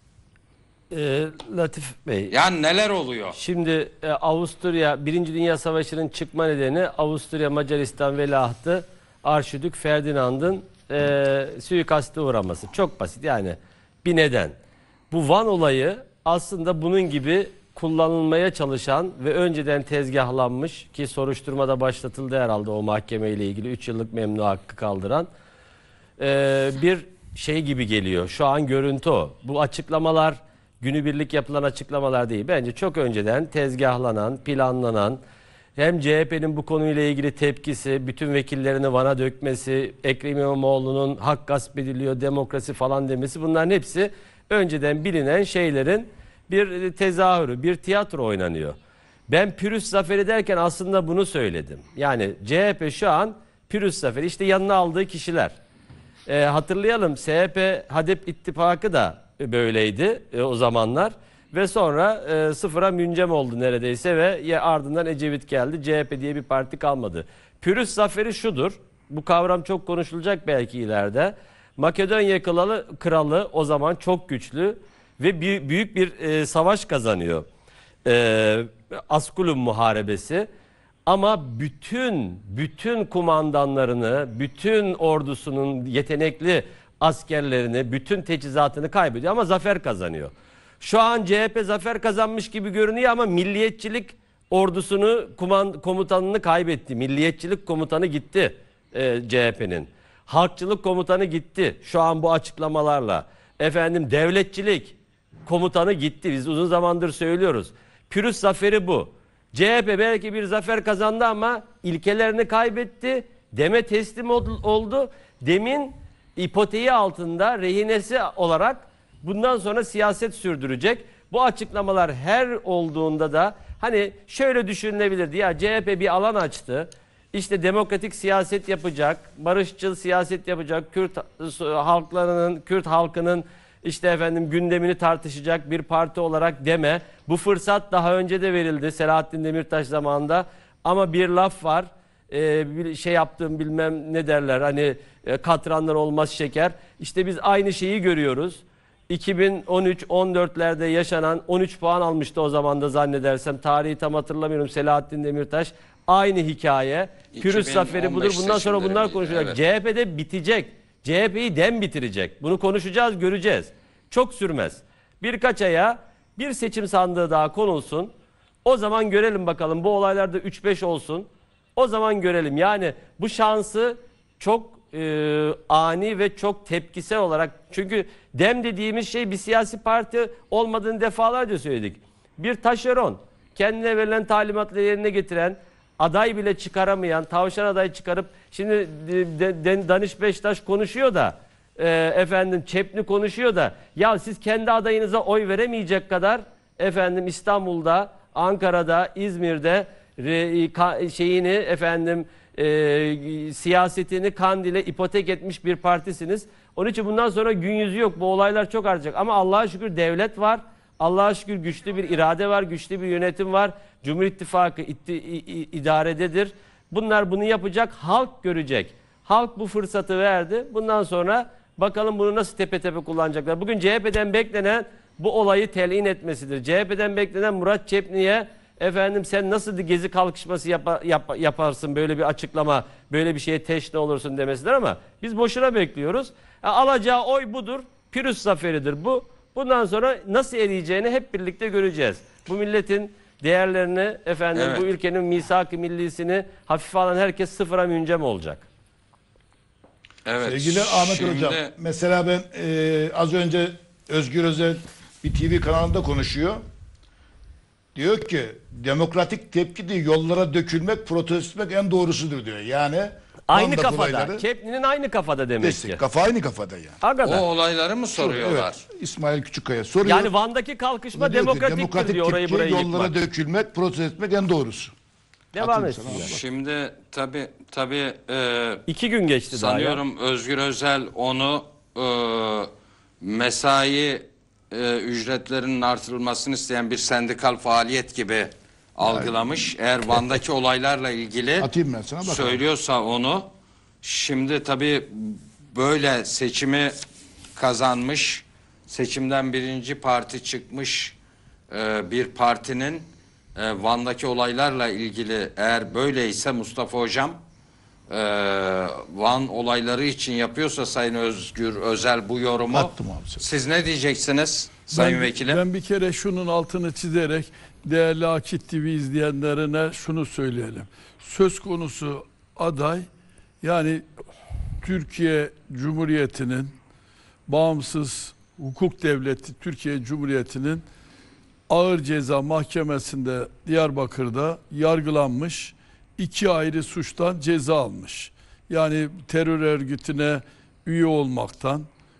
Ee, Latif Bey. Yani neler oluyor? Şimdi e, Avusturya Birinci Dünya Savaşı'nın çıkma nedeni Avusturya Macaristan veliahtı Arşidük Ferdinand'ın e, suikaste uğraması. Çok basit yani bir neden. Bu Van olayı aslında bunun gibi kullanılmaya çalışan ve önceden tezgahlanmış ki soruşturmada başlatıldı herhalde o mahkemeyle ilgili üç yıllık memnu hakkı kaldıran e, bir şey gibi geliyor. Şu an görüntü o. Bu açıklamalar günübirlik yapılan açıklamalar değil. Bence çok önceden tezgahlanan, planlanan, hem C H P'nin bu konuyla ilgili tepkisi, bütün vekillerini Van'a dökmesi, Ekrem İmamoğlu'nun hak gasp ediliyor, demokrasi falan demesi, bunların hepsi önceden bilinen şeylerin bir tezahürü, bir tiyatro oynanıyor. Ben Pürüz Zaferi derken aslında bunu söyledim. Yani C H P şu an Pürüz Zaferi, işte yanına aldığı kişiler. E, hatırlayalım, S H P HADEP ittifakı da böyleydi e, o zamanlar ve sonra e, sıfıra müncem oldu neredeyse ve ya ardından Ecevit geldi, C H P diye bir parti kalmadı. Pürüz Zaferi şudur, bu kavram çok konuşulacak belki ileride. Makedonya kralı, kralı o zaman çok güçlü ve bir, büyük bir e, savaş kazanıyor. E, Askulum Muharebesi. Ama bütün bütün kumandanlarını, bütün ordusunun yetenekli askerlerini, bütün teçhizatını kaybediyor ama zafer kazanıyor. Şu an C H P zafer kazanmış gibi görünüyor ama milliyetçilik ordusunu, kumand, komutanını kaybetti. Milliyetçilik komutanı gitti e, C H P'nin. Halkçılık komutanı gitti şu an bu açıklamalarla. Efendim devletçilik komutanı gitti. Biz uzun zamandır söylüyoruz. Pürüz zaferi bu. C H P belki bir zafer kazandı ama ilkelerini kaybetti. Deme teslim oldu. Demin ipoteği altında rehinesi olarak bundan sonra siyaset sürdürecek. Bu açıklamalar her olduğunda da hani şöyle düşünülebilirdi. Ya C H P bir alan açtı. İşte demokratik siyaset yapacak, barışçıl siyaset yapacak, Kürt halklarının, Kürt halkının işte efendim gündemini tartışacak bir parti olarak deme. Bu fırsat daha önce de verildi Selahattin Demirtaş zamanında. Ama bir laf var, ee, bir şey yaptığım bilmem ne derler, hani e, katranlar olmaz şeker. İşte biz aynı şeyi görüyoruz. iki bin on üç on dörtlerde yaşanan, on üç puan almıştı o zaman da zannedersem, tarihi tam hatırlamıyorum, Selahattin Demirtaş. Aynı hikaye. Pürüz zaferi budur. Bundan sonra bunlar konuşulacak. Evet. C H P'de bitecek. C H P'yi dem bitirecek. Bunu konuşacağız, göreceğiz. Çok sürmez. Birkaç aya bir seçim sandığı daha konulsun. O zaman görelim bakalım. Bu olaylarda üç beş olsun. O zaman görelim. Yani bu şansı çok e, ani ve çok tepkisel olarak. Çünkü dem dediğimiz şey bir siyasi parti olmadığını defalarca söyledik. Bir taşeron. Kendine verilen talimatları yerine getiren, aday bile çıkaramayan, tavşan aday çıkarıp şimdi de, de, Danış Beştaş konuşuyor da e, efendim Çepni konuşuyor da ya siz kendi adayınıza oy veremeyecek kadar efendim İstanbul'da, Ankara'da, İzmir'de re, ka, şeyini efendim e, siyasetini Kandil'e ipotek etmiş bir partisiniz. Onun için bundan sonra gün yüzü yok. Bu olaylar çok artacak. Ama Allah'a şükür devlet var. Allah'a şükür güçlü bir irade var, güçlü bir yönetim var. Cumhur İttifakı itti, idarededir. Bunlar bunu yapacak, halk görecek. Halk bu fırsatı verdi. Bundan sonra bakalım bunu nasıl tepe tepe kullanacaklar. Bugün C H P'den beklenen bu olayı telin etmesidir. C H P'den beklenen Murat Çepni'ye efendim sen nasıl gezi kalkışması yap, yap, yaparsın, böyle bir açıklama, böyle bir şeye teşne olursun demesidir ama biz boşuna bekliyoruz. Yani alacağı oy budur, Pürüz zaferidir bu. Bundan sonra nasıl eriyeceğini hep birlikte göreceğiz. Bu milletin değerlerini, efendim evet, bu ülkenin misak-ı millisini hafife alan herkes sıfıra müncem olacak. Evet. Sevgili Ahmet şimdi... Hocam, mesela ben e, az önce Özgür Özel bir T V kanalında konuşuyor. Diyor ki demokratik tepki değil, yollara dökülmek, protesto etmek en doğrusudur diyor. Yani Aynı Van'daki kafada. olayları Kepni'nin aynı kafada demek destek. ki. Kafa aynı kafada yani. O Hakikaten. olayları mı soruyorlar? Evet, İsmail Küçükkaya soruyor. Yani Van'daki kalkışma Diyor ki, demokratiktir demokratik diyor, orayı tepki, burayı yollara yıkmak. dökülmek, protesto etmek en doğrusu. Devam Atayım etsin. sana. Şimdi tabii tabii e, İki gün geçti daha ya. sanıyorum Özgür Özel onu e, mesai e, ücretlerinin artırılmasını isteyen bir sendikal faaliyet gibi algılamış. Eğer Van'daki olaylarla ilgili Atayım ben sana bakalım. söylüyorsa onu, şimdi tabii böyle seçimi kazanmış, seçimden birinci parti çıkmış e, bir partinin e, Van'daki olaylarla ilgili eğer böyleyse Mustafa Hocam, e, Van olayları için yapıyorsa Sayın Özgür Özel bu yorumu, Attım abi sana. siz ne diyeceksiniz Sayın ben, Vekilim? Ben bir kere şunun altını çizerek değerli Akit T V izleyenlerine şunu söyleyelim. Söz konusu aday, yani Türkiye Cumhuriyeti'nin bağımsız hukuk devleti Türkiye Cumhuriyeti'nin Ağır Ceza Mahkemesi'nde Diyarbakır'da yargılanmış, iki ayrı suçtan ceza almış. Yani terör örgütüne üye olmaktan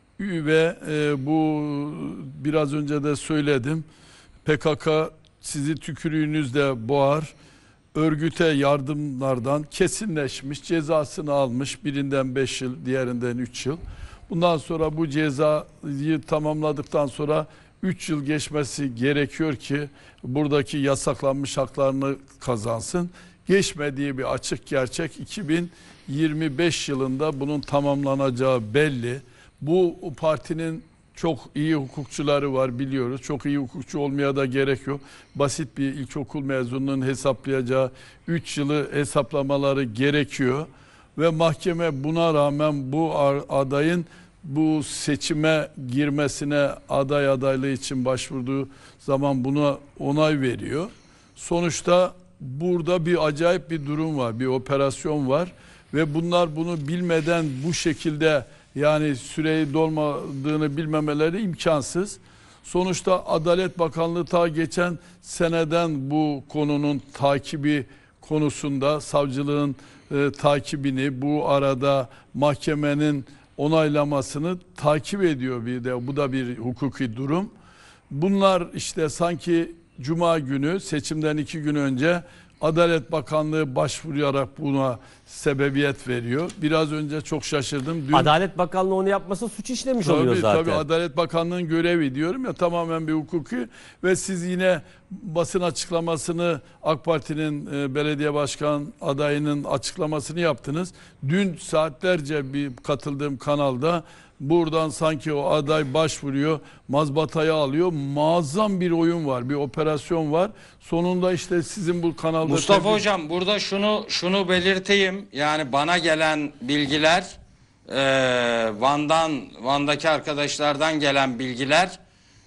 ve e, bu biraz önce de söyledim, P K K sizi tükürüğünüzle boğar, örgüte yardımlardan kesinleşmiş, cezasını almış, birinden beş yıl, diğerinden üç yıl. Bundan sonra bu cezayı tamamladıktan sonra üç yıl geçmesi gerekiyor ki buradaki yasaklanmış haklarını kazansın. Geçmediği bir açık gerçek. iki bin yirmi beş yılında bunun tamamlanacağı belli. Bu partinin çok iyi hukukçuları var, biliyoruz. Çok iyi hukukçu olmaya da gerek yok. Basit bir ilkokul mezununun hesaplayacağı üç yılı hesaplamaları gerekiyor. Ve mahkeme buna rağmen bu adayın bu seçime girmesine, aday adaylığı için başvurduğu zaman buna onay veriyor. Sonuçta burada bir acayip bir durum var, bir operasyon var ve bunlar bunu bilmeden bu şekilde, yani süreyi dolmadığını bilmemeleri imkansız. Sonuçta Adalet Bakanlığı ta geçen seneden bu konunun takibi konusunda savcılığın e, takibini, bu arada mahkemenin onaylamasını takip ediyor bir de. Bu da bir hukuki durum. Bunlar işte sanki Cuma günü, seçimden iki gün önce Adalet Bakanlığı başvurarak buna sebebiyet veriyor. Biraz önce çok şaşırdım. Dün, Adalet Bakanlığı onu yapmasa suç işlemiş tabii, oluyor zaten. Tabii Adalet Bakanlığı'nın görevi diyorum ya, tamamen bir hukuki ve siz yine basın açıklamasını, AK Parti'nin e, belediye başkan adayının açıklamasını yaptınız. Dün saatlerce bir katıldığım kanalda buradan sanki o aday başvuruyor, mazbatayı alıyor. Muazzam bir oyun var, bir operasyon var. Sonunda işte sizin bu kanalda... Mustafa tabii... Hocam burada şunu şunu belirteyim. Yani bana gelen bilgiler, e, Van'dan, Van'daki arkadaşlardan gelen bilgiler,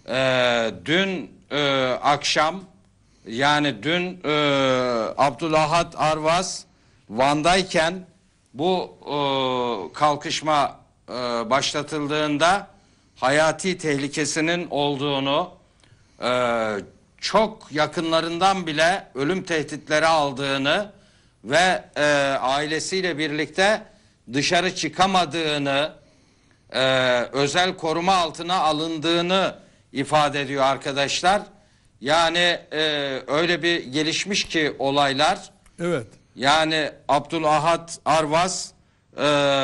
e, dün e, akşam, yani dün e, Abdülahad Arvaz Van'dayken bu e, kalkışma e, başlatıldığında hayati tehlikesinin olduğunu, e, çok yakınlarından bile ölüm tehditleri aldığını ve e, ailesiyle birlikte dışarı çıkamadığını, e, özel koruma altına alındığını ifade ediyor arkadaşlar. Yani e, öyle bir gelişmiş ki olaylar. Evet. Yani Abdülahad Arvaz e,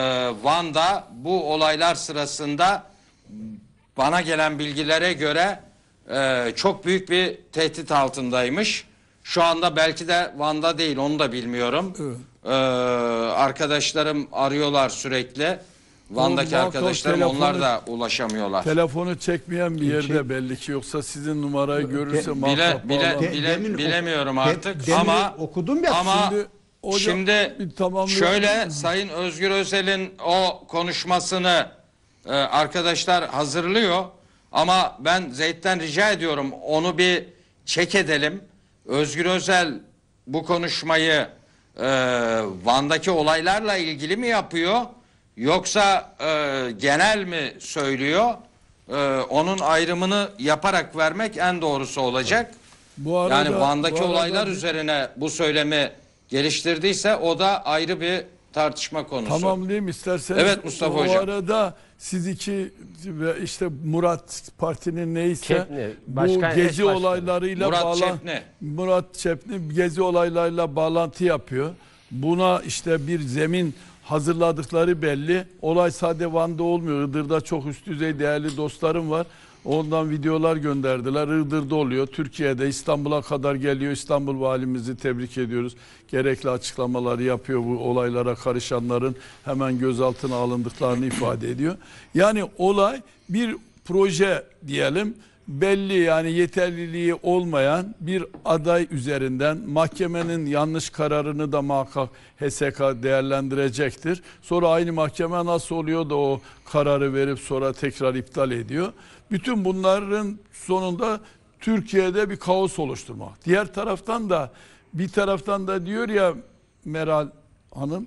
Van'da bu olaylar sırasında bana gelen bilgilere göre e, çok büyük bir tehdit altındaymış. Şu anda belki de Van'da değil, onu da bilmiyorum. Evet. E, arkadaşlarım arıyorlar sürekli. Van'daki Muhakkak arkadaşlarım, telefonu- onlar da ulaşamıyorlar. Telefonu çekmeyen bir yerde Şey- belli ki, yoksa sizin numarayı görürse Bile- muhakkak bile- bağlanır. De- bile- demin bilemiyorum ok- artık de- demin ama okudum ya. ama Şimdi hocam, şimdi bir tamamlayalım. şöyle, Sayın Özgür Özel'in o konuşmasını e, arkadaşlar hazırlıyor ama ben Zeyt'ten rica ediyorum, onu bir çek edelim. Özgür Özel bu konuşmayı e, Van'daki olaylarla ilgili mi yapıyor, yoksa e, genel mi söylüyor? e, onun ayrımını yaparak vermek en doğrusu olacak. Bu arada, Yani Van'daki bu arada olaylar bir- üzerine bu söylemi geliştirdiyse o da ayrı bir tartışma konusu. Tamamlayayım isterseniz. Evet Mustafa o Hocam. arada siz iki ve işte Murat partinin neyse Çepni, bu başkan, eş gezi başkanı. olaylarıyla Murat bağlan Çepni. Murat Çepni gezi olaylarıyla bağlantı yapıyor. Buna işte bir zemin hazırladıkları belli. Olay sadece Van'da olmuyor. Iğdır'da çok üst düzey değerli dostlarım var. Ondan videolar gönderdiler. Iğdır'da oluyor. Türkiye'de İstanbul'a kadar geliyor. İstanbul valimizi tebrik ediyoruz. Gerekli açıklamaları yapıyor, bu olaylara karışanların hemen gözaltına alındıklarını ifade ediyor. Yani olay bir proje diyelim, belli yani yeterliliği olmayan bir aday üzerinden mahkemenin yanlış kararını da muhakkak H S K değerlendirecektir. Sonra aynı mahkeme nasıl oluyor da o kararı verip sonra tekrar iptal ediyor. Bütün bunların sonunda Türkiye'de bir kaos oluşturmak. Diğer taraftan da bir taraftan da diyor ya Meral Hanım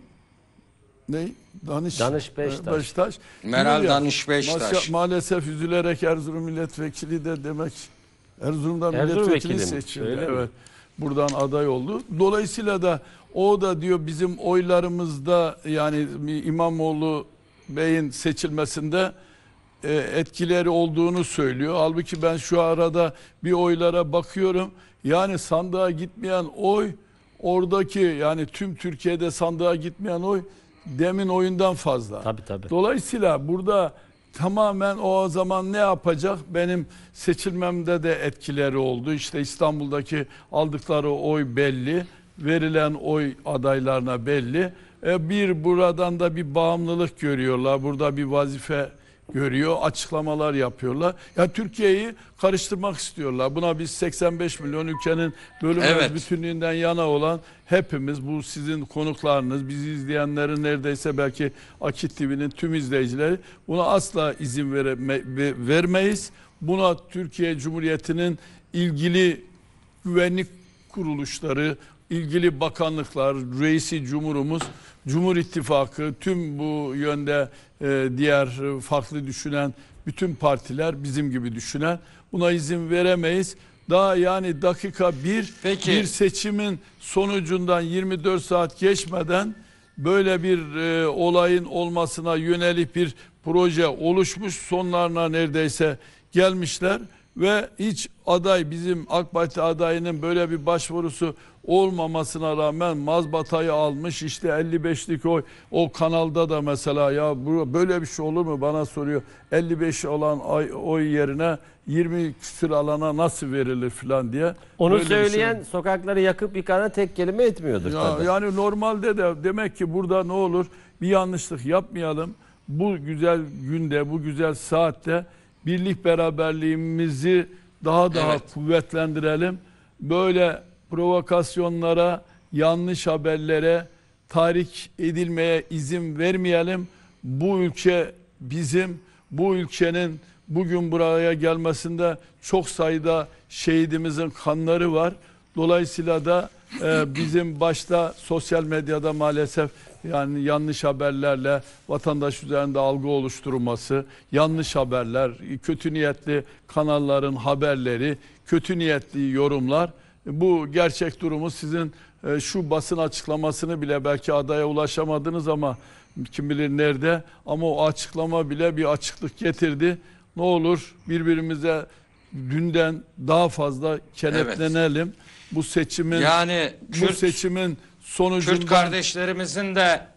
ne? Danış, Danış Beştaş. Beştaş. Meral Diyor ya, Danış Beştaş. masya- Maalesef üzülerek Erzurum milletvekili de demek Erzurum'dan Erzurum milletvekili vekili mi? seçildi. Öyle mi? Evet. Buradan aday oldu. Dolayısıyla da o da diyor bizim oylarımızda yani İmamoğlu Bey'in seçilmesinde e, etkileri olduğunu söylüyor. Halbuki ben şu arada bir oylara bakıyorum. Yani sandığa gitmeyen oy oradaki yani tüm Türkiye'de sandığa gitmeyen oy demin oyundan fazla. Tabii, tabii. Dolayısıyla burada tamamen o zaman ne yapacak? Benim seçilmemde de etkileri oldu. İşte İstanbul'daki aldıkları oy belli. Verilen oy adaylarına belli. E bir buradan da bir bağımlılık görüyorlar. Burada bir vazife görüyor. Açıklamalar yapıyorlar. Ya Türkiye'yi karıştırmak istiyorlar. Buna biz seksen beş milyon ülkenin bölünmez Evet. bütünlüğünden yana olan hepimiz, bu sizin konuklarınız, bizi izleyenlerin neredeyse belki Akit T V'nin tüm izleyicileri buna asla izin vereme, vermeyiz. Buna Türkiye Cumhuriyeti'nin ilgili güvenlik kuruluşları, ilgili bakanlıklar, reisi cumhurumuz, Cumhur İttifakı, tüm bu yönde e, diğer farklı düşünen bütün partiler, bizim gibi düşünen buna izin veremeyiz. Daha yani dakika bir, Peki. bir seçimin sonucundan yirmi dört saat geçmeden böyle bir e, olayın olmasına yönelik bir proje oluşmuş, sonlarına neredeyse gelmişler ve hiç aday, bizim AK Parti adayının böyle bir başvurusu olmamasına rağmen mazbatayı almış, işte elli beşlik oy, o kanalda da mesela ya bu böyle bir şey olur mu bana soruyor, elli beş olan oy, oy yerine yirmi küsür alana nasıl verilir falan diye. Onu Böyle bir şey- söyleyen sokakları yakıp yıkana tek kelime etmiyordur ya, tabii. yani normalde de demek ki burada ne olur, bir yanlışlık yapmayalım. Bu güzel günde, bu güzel saatte birlik beraberliğimizi daha daha Evet. kuvvetlendirelim. Böyle provokasyonlara, yanlış haberlere tahrik edilmeye izin vermeyelim. Bu ülke bizim, bu ülkenin bugün buraya gelmesinde çok sayıda şehidimizin kanları var. Dolayısıyla da e, bizim başta sosyal medyada maalesef yani yanlış haberlerle vatandaş üzerinde algı oluşturulması, yanlış haberler, kötü niyetli kanalların haberleri, kötü niyetli yorumlar, bu gerçek durumu sizin e, şu basın açıklamasını bile belki adaya ulaşamadınız ama kim bilir nerede, ama o açıklama bile bir açıklık getirdi. Ne olur birbirimize dünden daha fazla kenetlenelim. Bu seçimin Yani bu Kürt, seçimin sonucundan Kürt kardeşlerimizin de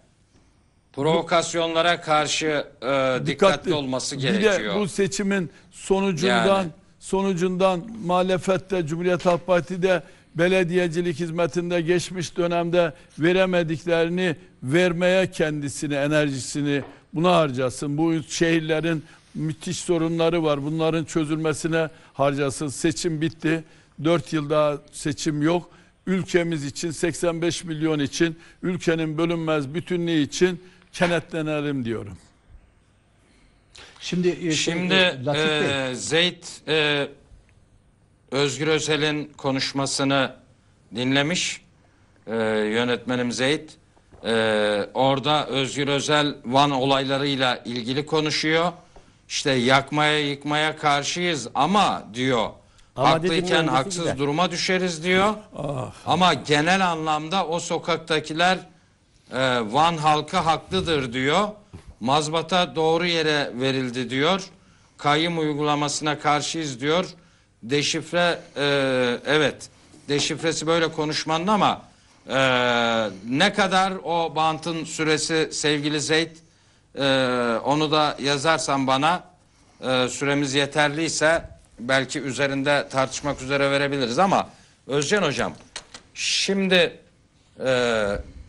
provokasyonlara karşı e, dikkatli olması Bir gerekiyor. de bu seçimin sonucundan Yani. sonucundan muhalefette Cumhuriyet Halk Parti'de belediyecilik hizmetinde geçmiş dönemde veremediklerini vermeye kendisini, enerjisini buna harcasın. Bu şehirlerin müthiş sorunları var. Bunların çözülmesine harcasın. Seçim bitti. dört yıl daha seçim yok. Ülkemiz için, seksen beş milyon için, ülkenin bölünmez bütünlüğü için kenetlenelim diyorum. Şimdi e, Şimdi e, Latif Bey, e, Zeyd e, Özgür Özel'in konuşmasını dinlemiş, e, yönetmenim Zeyd. E, orada Özgür Özel Van olaylarıyla ilgili konuşuyor işte yakmaya yıkmaya karşıyız ama diyor Ama haklıyken dediğimin öncesi haksız gider. duruma düşeriz diyor. Ama genel anlamda o sokaktakiler e, Van halkı haklıdır diyor. Mazbata doğru yere verildi diyor. Kayyum uygulamasına karşıyız diyor. Deşifre e, evet deşifresi böyle konuşmanın ama e, ne kadar o bantın süresi sevgili Zeyd, e, onu da yazarsan bana, e, süremiz yeterliyse belki üzerinde tartışmak üzere verebiliriz ama Özcan hocam şimdi e,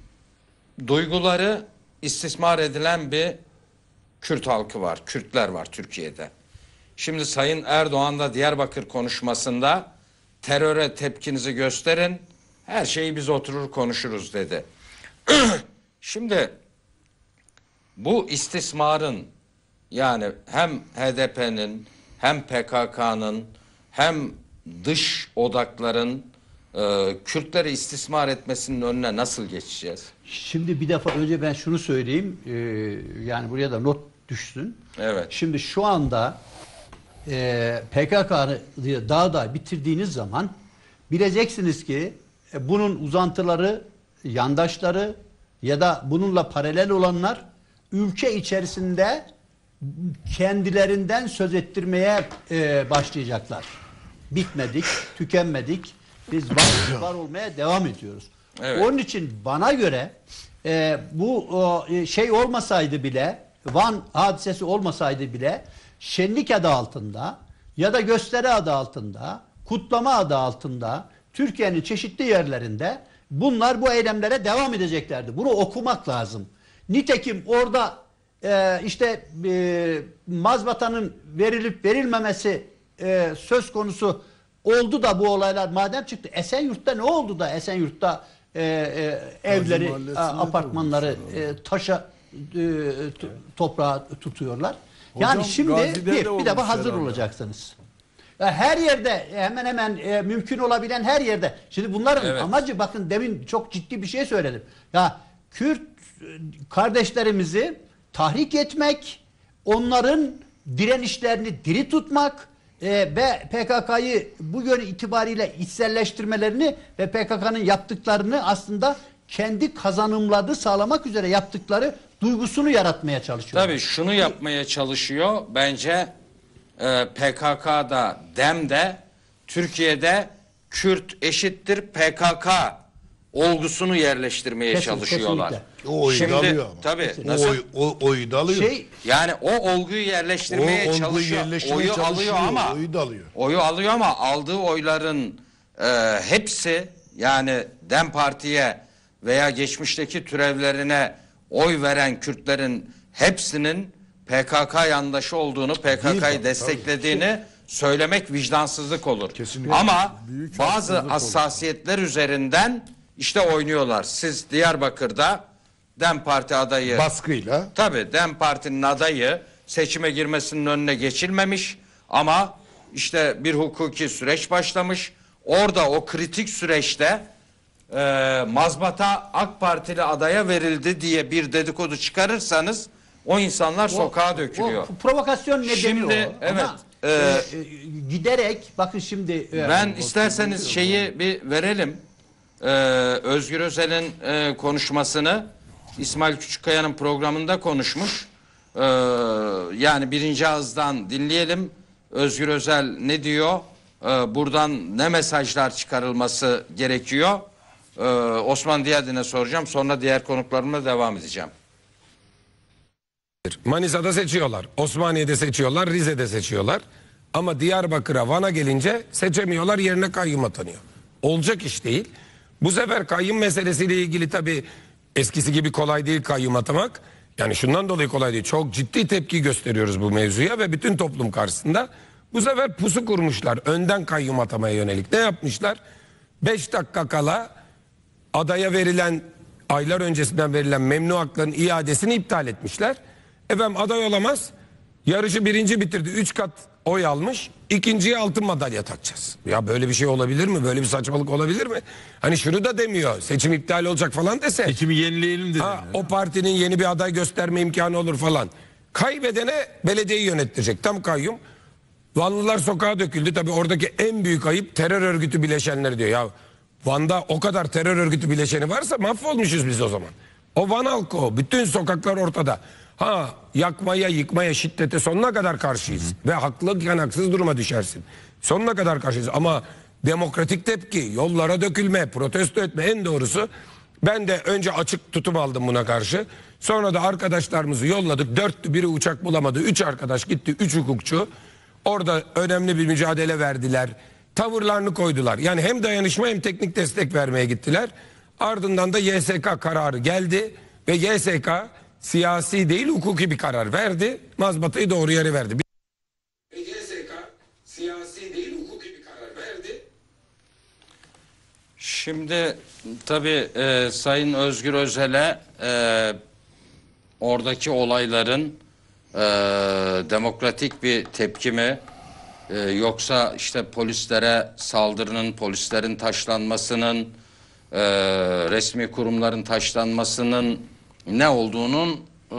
duyguları istismar edilen bir Kürt halkı var, Kürtler var Türkiye'de. Şimdi Sayın Erdoğan da Diyarbakır konuşmasında teröre tepkinizi gösterin, her şeyi biz oturur konuşuruz dedi. Şimdi bu istismarın, yani hem H D P'nin hem P K K'nın hem dış odakların e, Kürtleri istismar etmesinin önüne nasıl geçeceğiz? Şimdi bir defa önce ben şunu söyleyeyim. Ee, yani buraya da not düşsün. Evet. Şimdi şu anda e, P K K'yı dağda bitirdiğiniz zaman bileceksiniz ki e, bunun uzantıları, yandaşları ya da bununla paralel olanlar ülke içerisinde kendilerinden söz ettirmeye e, başlayacaklar. Bitmedik, tükenmedik. Biz var, var olmaya devam ediyoruz. Evet. Onun için bana göre e, bu o, şey olmasaydı bile, Van hadisesi olmasaydı bile şenlik adı altında ya da gösteri adı altında, kutlama adı altında Türkiye'nin çeşitli yerlerinde bunlar bu eylemlere devam edeceklerdi. Bunu okumak lazım. Nitekim orada e, işte e, mazbatanın verilip verilmemesi e, söz konusu oldu da bu olaylar madem çıktı. Esenyurt'ta ne oldu da Esenyurt'ta e, e, evleri, Mahallesi'nde a, apartmanları e, taşa e, toprağa tutuyorlar. Yani Hocam, şimdi Gazi'de bir, de bir defa olmuş hazır herhalde. olacaksınız. Her yerde hemen hemen e, mümkün olabilen her yerde. Şimdi bunların Evet. amacı, bakın demin çok ciddi bir şey söyledim. Ya Kürt e, kardeşlerimizi tahrik etmek, onların direnişlerini diri tutmak e, ve P K K'yı bu yönü itibariyle içselleştirmelerini ve P K K'nın yaptıklarını aslında kendi kazanımlarını sağlamak üzere yaptıkları duygusunu yaratmaya çalışıyorlar. Tabii şunu yapmaya çalışıyor bence e, P K K'da, DEM'de, Türkiye'de Kürt eşittir P K K olgusunu yerleştirmeye Kesin, çalışıyorlar. kesinlikle. O oyu Şimdi da alıyor ama. tabii O, nasıl? oy, o oyu da alıyor. Şey, Yani o olguyu yerleştirmeye O olguyu çalışıyor. yerleştirmeye Oyu çalışıyor, alıyor ama oyu da alıyor. Oyu alıyor ama aldığı oyların e, hepsi, yani DEM Parti'ye veya geçmişteki türevlerine oy veren Kürtlerin hepsinin P K K yandaşı olduğunu, P K K'yı tabii, desteklediğini söylemek vicdansızlık olur. Kesinlikle. Ama Büyük bazı haksızlık olur. hassasiyetler üzerinden işte oynuyorlar. Siz Diyarbakır'da DEM Parti adayı Baskıyla. Tabii DEM Parti'nin adayı seçime girmesinin önüne geçilmemiş ama işte bir hukuki süreç başlamış. Orada o kritik süreçte e, mazbata AK Partili adaya verildi diye bir dedikodu çıkarırsanız o insanlar sokağa dökülüyor. O provokasyon nedeni Şimdi, o. evet, Ama, e, e, e, giderek bakın şimdi e, Ben o- isterseniz şeyi bir verelim. Ee, Özgür Özel'in e, konuşmasını İsmail Küçükkaya'nın programında konuşmuş. Ee, yani birinci ağızdan dinleyelim. Özgür Özel ne diyor? Ee, buradan ne mesajlar çıkarılması gerekiyor? Ee, Osman Diyadin'e soracağım. Sonra diğer konuklarımla devam edeceğim. Manisa'da seçiyorlar, Osmaniye'de seçiyorlar, Rize'de seçiyorlar. Ama Diyarbakır'a, Van'a gelince seçemiyorlar, yerine kayyum atanıyor. Olacak iş değil. Bu sefer kayyum meselesiyle ilgili tabii eskisi gibi kolay değil kayyum atamak. Yani şundan dolayı kolay değil. Çok ciddi tepki gösteriyoruz bu mevzuya ve bütün toplum karşısında. Bu sefer pusu kurmuşlar. Önden kayyum atamaya yönelik. Ne yapmışlar? Beş dakika kala adaya verilen, aylar öncesinden verilen memnu haklarının iadesini iptal etmişler. Efendim aday olamaz. Yarışı birinci bitirdi. Üç kat oy almış. İkinciye altın madalya takacağız. Ya böyle bir şey olabilir mi? Böyle bir saçmalık olabilir mi? Hani şunu da demiyor. Seçim iptal olacak falan dese. Seçimi yenileyelim dedi. Ha, o partinin yeni bir aday gösterme imkanı olur falan. Kaybedene belediyeyi yönettirecek. Tam kayyum. Vanlılar sokağa döküldü. Tabii oradaki en büyük ayıp terör örgütü bileşenleri diyor. Ya Van'da o kadar terör örgütü bileşeni varsa mahvolmuşuz biz o zaman. O Van halkı o. Bütün sokaklar ortada. Ha, yakmaya, yıkmaya, şiddete sonuna kadar karşıyız. Hı hı. Ve haklıyken haksız duruma düşersin. Sonuna kadar karşıyız. Ama demokratik tepki, yollara dökülme, protesto etme, en doğrusu. Ben de önce açık tutum aldım buna karşı. Sonra da arkadaşlarımızı yolladık. Dörttü, biri uçak bulamadı. Üç arkadaş gitti, üç hukukçu. Orada önemli bir mücadele verdiler. Tavırlarını koydular. Yani hem dayanışma hem teknik destek vermeye gittiler. Ardından da Y S K kararı geldi. Ve Y S K siyasi değil hukuki bir karar verdi. Mazbatayı doğru yere verdi. Ve Y S K siyasi değil hukuki bir karar verdi. Şimdi tabii e, Sayın Özgür Özel'e e, oradaki olayların e, demokratik bir tepki mi e, yoksa işte polislere saldırının, polislerin taşlanmasının, e, resmi kurumların taşlanmasının ne olduğunun e,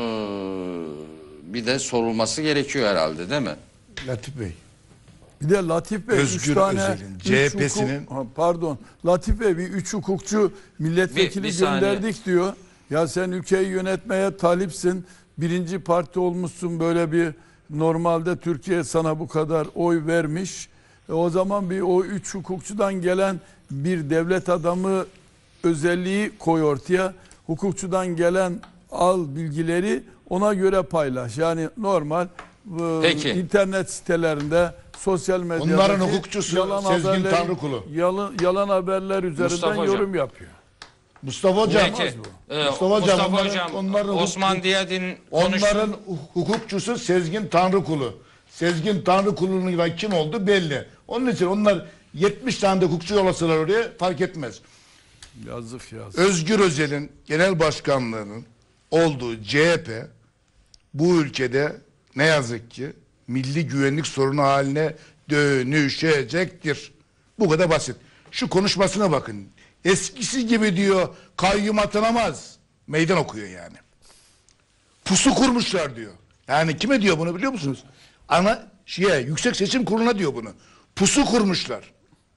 bir de sorulması gerekiyor herhalde, değil mi? Latif Bey. Bir de Latif Bey Özgür üç tane Özel'in, C H P'sinin pardon Latif Bey bir üç hukukçu milletvekili Bir- bir saniye. gönderdik diyor. Ya sen ülkeyi yönetmeye talipsin. Birinci parti olmuşsun, böyle bir normalde Türkiye sana bu kadar oy vermiş. E o zaman bir o üç hukukçudan gelen bir devlet adamı özelliği koy ortaya. Hukukçudan gelen al bilgileri, ona göre paylaş. Yani normal e, Peki. internet sitelerinde, sosyal medyada Onların hukukçusu Sezgin Tanrıkulu. Yalan, yalan haberler üzerinden Mustafa Hocam. yorum yapıyor. Mustafa Hocam. Peki. Ee, Mustafa Mustafa, Hocam, onların- Hocam, onların Osman hukuk- Diyadin konuştu. Onların hukukçusu Sezgin Tanrıkulu. Sezgin Tanrıkulu'nun da kim oldu belli. Onun için onlar yetmiş tane de hukukçu yollasalar oraya fark etmez. Yazık yazık. Özgür Özel'in genel başkanlığının olduğu C H P bu ülkede ne yazık ki milli güvenlik sorunu haline dönüşecektir. Bu kadar basit. Şu konuşmasına bakın. Eskisi gibi diyor kayyum atanamaz. Meydan okuyor yani. Pusu kurmuşlar diyor. Yani kime diyor bunu biliyor musunuz? Ana şeye, Yüksek Seçim Kurulu'na diyor bunu. Pusu kurmuşlar.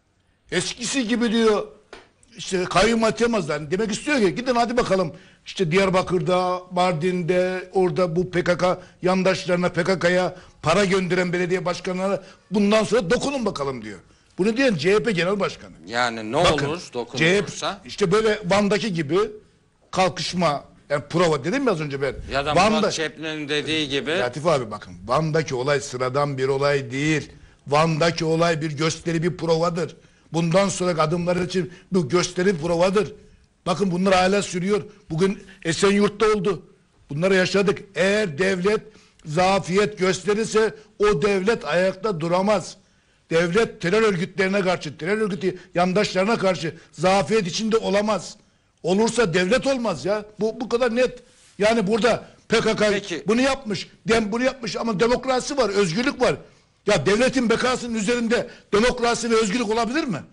Eskisi gibi diyor işte kayyum atamazlar. Demek istiyor ki gidin hadi bakalım işte Diyarbakır'da, Mardin'de, orada bu P K K yandaşlarına, P K K'ya para gönderen belediye başkanlarına bundan sonra dokunun bakalım diyor. Bunu diyen C H P Genel Başkanı. Yani ne Bakın, olur C H P dokunulursa işte böyle Van'daki gibi kalkışma, yani prova dedim ya az önce ben. ya da Van'da, Murat Çeplin'in dediği gibi Latif abi bakın Van'daki olay sıradan bir olay değil. Van'daki olay bir gösteri, bir provadır. Bundan sonraki adımlar için bu gösteri provadır. Bakın bunlar hala sürüyor. Bugün Esenyurt'ta oldu. Bunları yaşadık. Eğer devlet zafiyet gösterirse o devlet ayakta duramaz. Devlet terör örgütlerine karşı, terör örgütü yandaşlarına karşı zafiyet içinde olamaz. Olursa devlet olmaz ya. Bu bu kadar net. Yani burada P K K Peki. bunu yapmış, dem bunu yapmış ama demokrasi var, özgürlük var. Ya devletin bekasının üzerinde demokrasi ve özgürlük olabilir mi?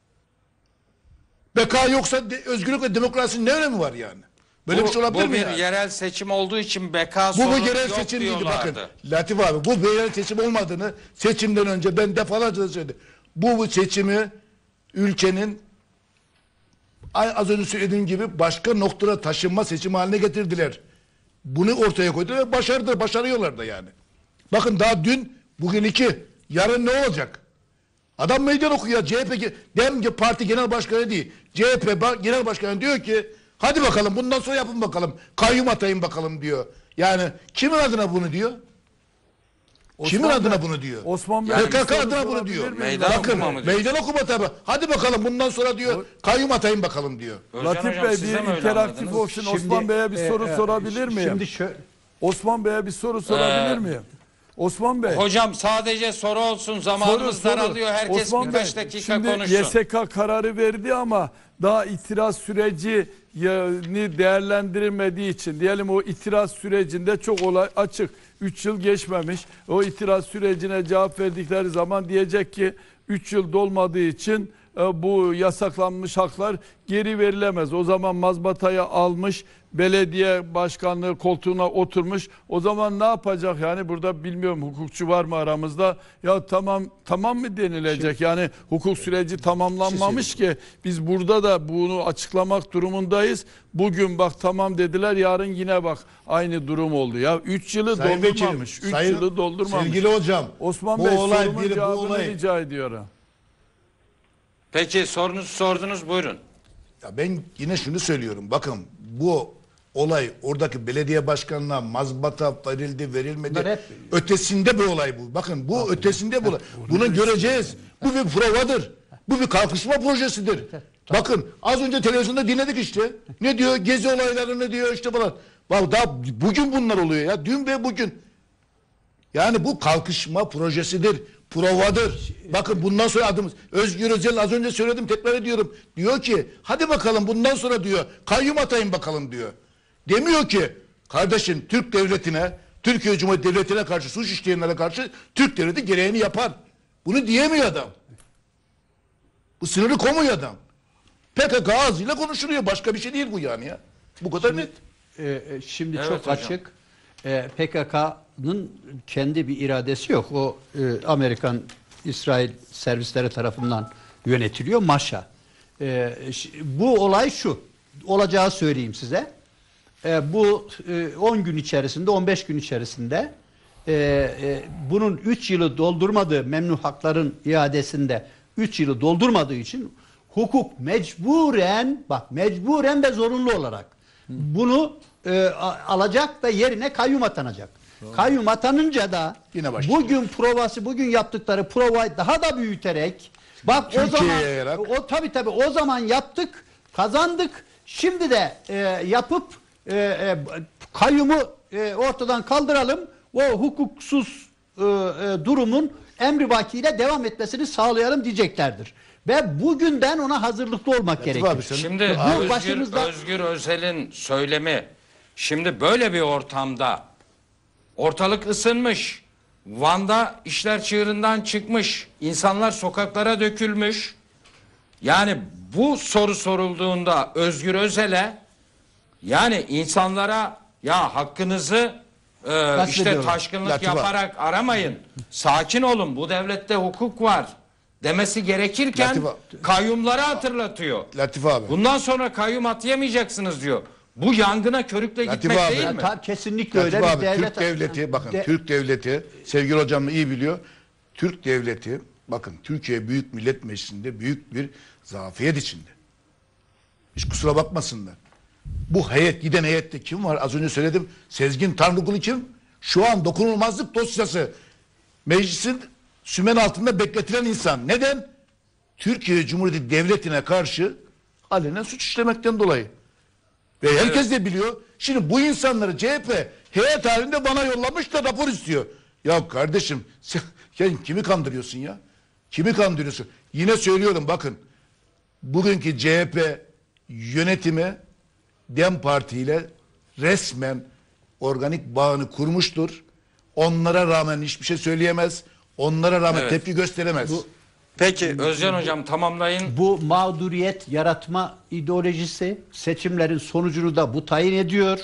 Beka yoksa de, özgürlük ve demokrasinin ne önemi var yani? Böyle bu, bir şey olabilir bu mi bir yani? yerel seçim olduğu için beka Bu sorunu bir yerel yok seçim değildi diyorlardı. bakın. Latif abi bu bir yerel seçim olmadığını seçimden önce ben defalarca da söyledim. Bu, bu seçimi ülkenin az önce söylediğim gibi başka noktada taşınma seçimi haline getirdiler. Bunu ortaya koydular ve başardı, başarıyorlar da yani. Bakın daha dün, bugün iki, yarın ne olacak? Adam meydan okuyor. C H P Dem ki parti genel başkanı değil. C H P genel başkanı diyor ki hadi bakalım bundan sonra yapın bakalım. Kayyum atayın bakalım diyor. Yani kimin adına bunu diyor? Kimin Osman adına Bey- bunu diyor? Osman Bey, P bir K K soru adına bunu sorabilir diyor. miyim? Meydan Bakın, okuma mı diyor? meydan okuma tabi. Hadi bakalım bundan sonra diyor kayyum atayın bakalım diyor. Özcan Latif Hocam, Bey siz de mi bir öyle interaktif anladınız? olsun. Şimdi, Osman Bey'e bir e, soru e, sorabilir miyim? Şimdi şöyle, Osman Bey'e bir soru sorabilir Ee, miyim? Osman Bey. Hocam sadece soru olsun, zamanımız Soru, soru. daralıyor. Herkes Osman birkaç Bey, dakika şimdi konuşsun. Y S K kararı verdi ama daha itiraz süreci yani değerlendirilmediği için diyelim o itiraz sürecinde çok olay açık. üç yıl geçmemiş. O itiraz sürecine cevap verdikleri zaman diyecek ki üç yıl dolmadığı için e, bu yasaklanmış haklar geri verilemez. O zaman mazbatayı almış, belediye başkanlığı koltuğuna oturmuş. O zaman ne yapacak yani? Burada bilmiyorum, hukukçu var mı aramızda? Ya tamam tamam mı denilecek? Yani hukuk süreci tamamlanmamış ki biz burada da bunu açıklamak durumundayız. Bugün bak tamam dediler, yarın yine bak aynı durum oldu. Ya üç yılı Sayın doldurmamış. Vekilim, üç Sayın- yılı doldurmamış. Sevgili hocam, Osman bu Bey olay sorumun bir- bu cevabını olay- rica ediyorum. Peki sorunuzu sordunuz, buyurun. Ya ben yine şunu söylüyorum. Bakın bu olay oradaki belediye başkanına mazbata verildi, verilmedi. Bunlar hep- Ötesinde bir olay bu. Bakın bu ötesinde bir olay. Bunu göreceğiz. Bu bir provadır. Bu bir kalkışma projesidir. Bakın az önce televizyonda dinledik işte. Ne diyor? Gezi olaylarını diyor işte falan. Bak daha bugün bunlar oluyor ya. Dün ve bugün. Yani bu kalkışma projesidir. Provadır. Bakın bundan sonra adımız Özgür Özel, az önce söyledim, tekrar ediyorum. Diyor ki hadi bakalım bundan sonra diyor kayyum atayım bakalım diyor. Demiyor ki kardeşim Türk devletine, Türkiye Cumhuriyeti Devleti'ne karşı, suç işleyenlere karşı Türk devleti gereğini yapar. Bunu diyemiyor adam. Bu sınırı koymuyor adam. P K K ağzıyla konuşuluyor. Başka bir şey değil bu yani ya. Bu kadar net. Ee, e, şimdi Evet çok hocam. açık. Ee, P K K'nın kendi bir iradesi yok. O e, Amerikan, İsrail servisleri tarafından yönetiliyor. MAŞA. Ee, ş- bu olay şu. Olacağı söyleyeyim size. Ee, bu e, on gün içerisinde, on beş gün içerisinde e, e, bunun üç yılı doldurmadığı memnun hakların iadesinde üç yılı doldurmadığı için hukuk mecburen, bak mecburen ve zorunlu olarak bunu e, a- alacak ve yerine kayyum atanacak. Kayyum atanınca da Yine başlıyor. bugün provası, bugün yaptıkları provayı daha da büyüterek, bak o zaman Türkiye'ye yayarak. o tabii tabii o zaman yaptık, kazandık. Şimdi de e, yapıp e, e, kayyumu e, ortadan kaldıralım. O hukuksuz e, e, durumun emrivakiyle devam etmesini sağlayalım diyeceklerdir. Ve bugünden ona hazırlıklı olmak gerekiyor. abi sen- Şimdi Bu Özgür, başımızda- Özgür Özel'in söylemi, şimdi böyle bir ortamda ortalık ısınmış, Van'da işler çığırından çıkmış, insanlar sokaklara dökülmüş. Yani bu soru sorulduğunda Özgür Özel'e, yani insanlara ya hakkınızı e, işte ediyorlar. taşkınlık Latif abi. yaparak aramayın, sakin olun, bu devlette hukuk var demesi gerekirken Latif abi. kayyumları hatırlatıyor. Latif abi. Bundan sonra kayyum atayamayacaksınız diyor. Bu yangına körükle Latif gitmek abi. değil Ya, mi? ta- kesinlikle öyle Latif bir abi, devlet. Türk devleti, bakın De- Türk devleti, sevgili hocam da iyi biliyor. Türk devleti, bakın Türkiye Büyük Millet Meclisi'nde büyük bir zafiyet içinde. Hiç kusura bakmasınlar. Bu heyet, giden heyette kim var? Az önce söyledim. Sezgin Tanrıkulu kim? Şu an dokunulmazlık dosyası. Meclisin sümen altında bekletilen insan. Neden? Türkiye Cumhuriyeti Devleti'ne karşı alenen suç işlemekten dolayı. Ve herkes de biliyor. Şimdi bu insanları C H P heyet halinde bana yollamış da rapor istiyor. Ya kardeşim sen, sen kimi kandırıyorsun ya? Kimi kandırıyorsun? Yine söylüyorum bakın. Bugünkü C H P yönetimi DEM Parti ile resmen organik bağını kurmuştur. Onlara rağmen hiçbir şey söyleyemez. Onlara rağmen Evet. tepki gösteremez. Peki Özcan hocam tamamlayın. Bu mağduriyet yaratma ideolojisi seçimlerin sonucunu da bu tayin ediyor.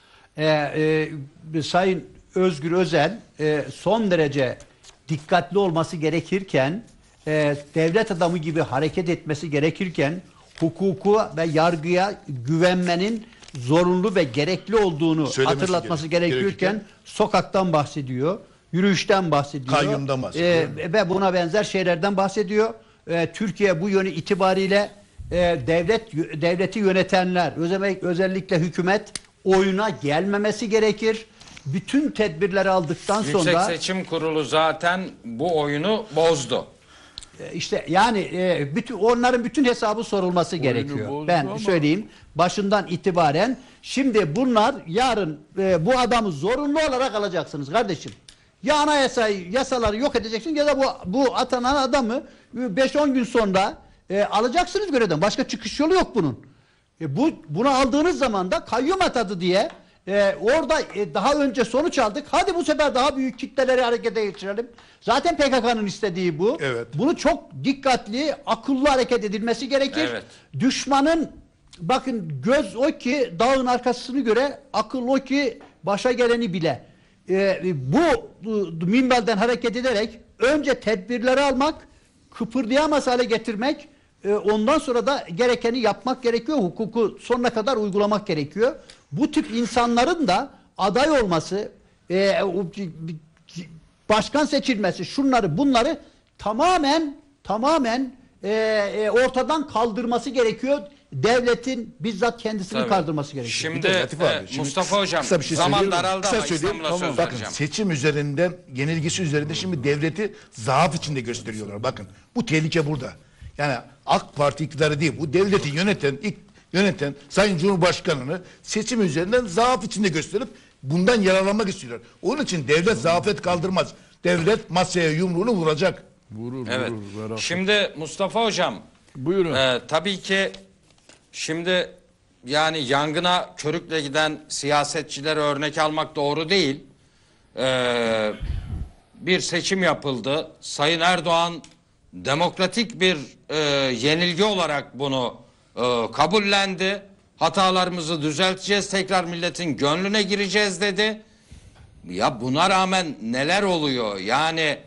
Ee, e, Sayın Özgür Özel e, son derece dikkatli olması gerekirken, e, devlet adamı gibi hareket etmesi gerekirken, hukuku ve yargıya güvenmenin zorunlu ve gerekli olduğunu Söylemesi hatırlatması gerek- gerekirken, gerekirken sokaktan bahsediyor, yürüyüşten bahsediyor. Kayyumdan bahsediyor. Ee, ve buna benzer şeylerden bahsediyor. Ee, Türkiye bu yönü itibariyle e, devlet devleti yönetenler, özellikle, özellikle hükümet oyuna gelmemesi gerekir. Bütün tedbirleri aldıktan Yüksek sonra Seçim Kurulu zaten bu oyunu bozdu. e, işte yani e, bütün onların bütün hesabı sorulması gerekiyor. bozdu Ben ama- söyleyeyim başından itibaren. Şimdi bunlar yarın e, bu adamı zorunlu olarak alacaksınız kardeşim. Ya anayasayı, yasaları yok edeceksiniz ya da bu bu atanan adamı beş on gün sonra e, alacaksınız görevden. Başka çıkış yolu yok bunun. E, bu bunu aldığınız zaman da kayyum atadı diye Ee, orada e, daha önce sonuç aldık. Hadi bu sefer daha büyük kitleleri harekete geçirelim. Zaten P K K'nın istediği bu. Evet. Bunu çok dikkatli, akıllı hareket edilmesi gerekir. Evet. Düşmanın bakın göz o ki dağın arkasını göre, akıl o ki başa geleni bile. Ee, bu, bu minvalden hareket ederek önce tedbirleri almak, kıpırdayamaz hale getirmek, e, ondan sonra da gerekeni yapmak gerekiyor. Hukuku sonuna kadar uygulamak gerekiyor. Bu tip insanların da aday olması, e, başkan seçilmesi, şunları bunları tamamen tamamen e, e, ortadan kaldırması gerekiyor. Devletin bizzat kendisini Tabii. kaldırması gerekiyor. Şimdi, Bir de Latif abi, e, şimdi Mustafa Hocam kısa bir şey zaman söyleyeyim mi? daraldı Kısa ama söyleyeyim. İstanbul'a söz Bakın vereceğim. seçim üzerinden, yenilgisi üzerinde şimdi devleti zaaf içinde gösteriyorlar. Bakın bu tehlike burada. Yani AK Parti iktidarı değil, bu devleti yöneten ilk yöneten Sayın Cumhurbaşkanı'nı seçim üzerinden zaaf içinde gösterip bundan yararlanmak istiyorlar. Onun için devlet zaafet kaldırmaz. Devlet masaya yumruğunu vuracak. Vurur Evet. vurur. Berat. Şimdi Mustafa Hocam, Buyurun. e, tabii ki şimdi yani yangına körükle giden siyasetçilere örnek almak doğru değil. E, bir seçim yapıldı. Sayın Erdoğan demokratik bir e, yenilgi olarak bunu e, kabullendi. Hatalarımızı düzelteceğiz, tekrar milletin gönlüne gireceğiz dedi. Ya buna rağmen neler oluyor? Yani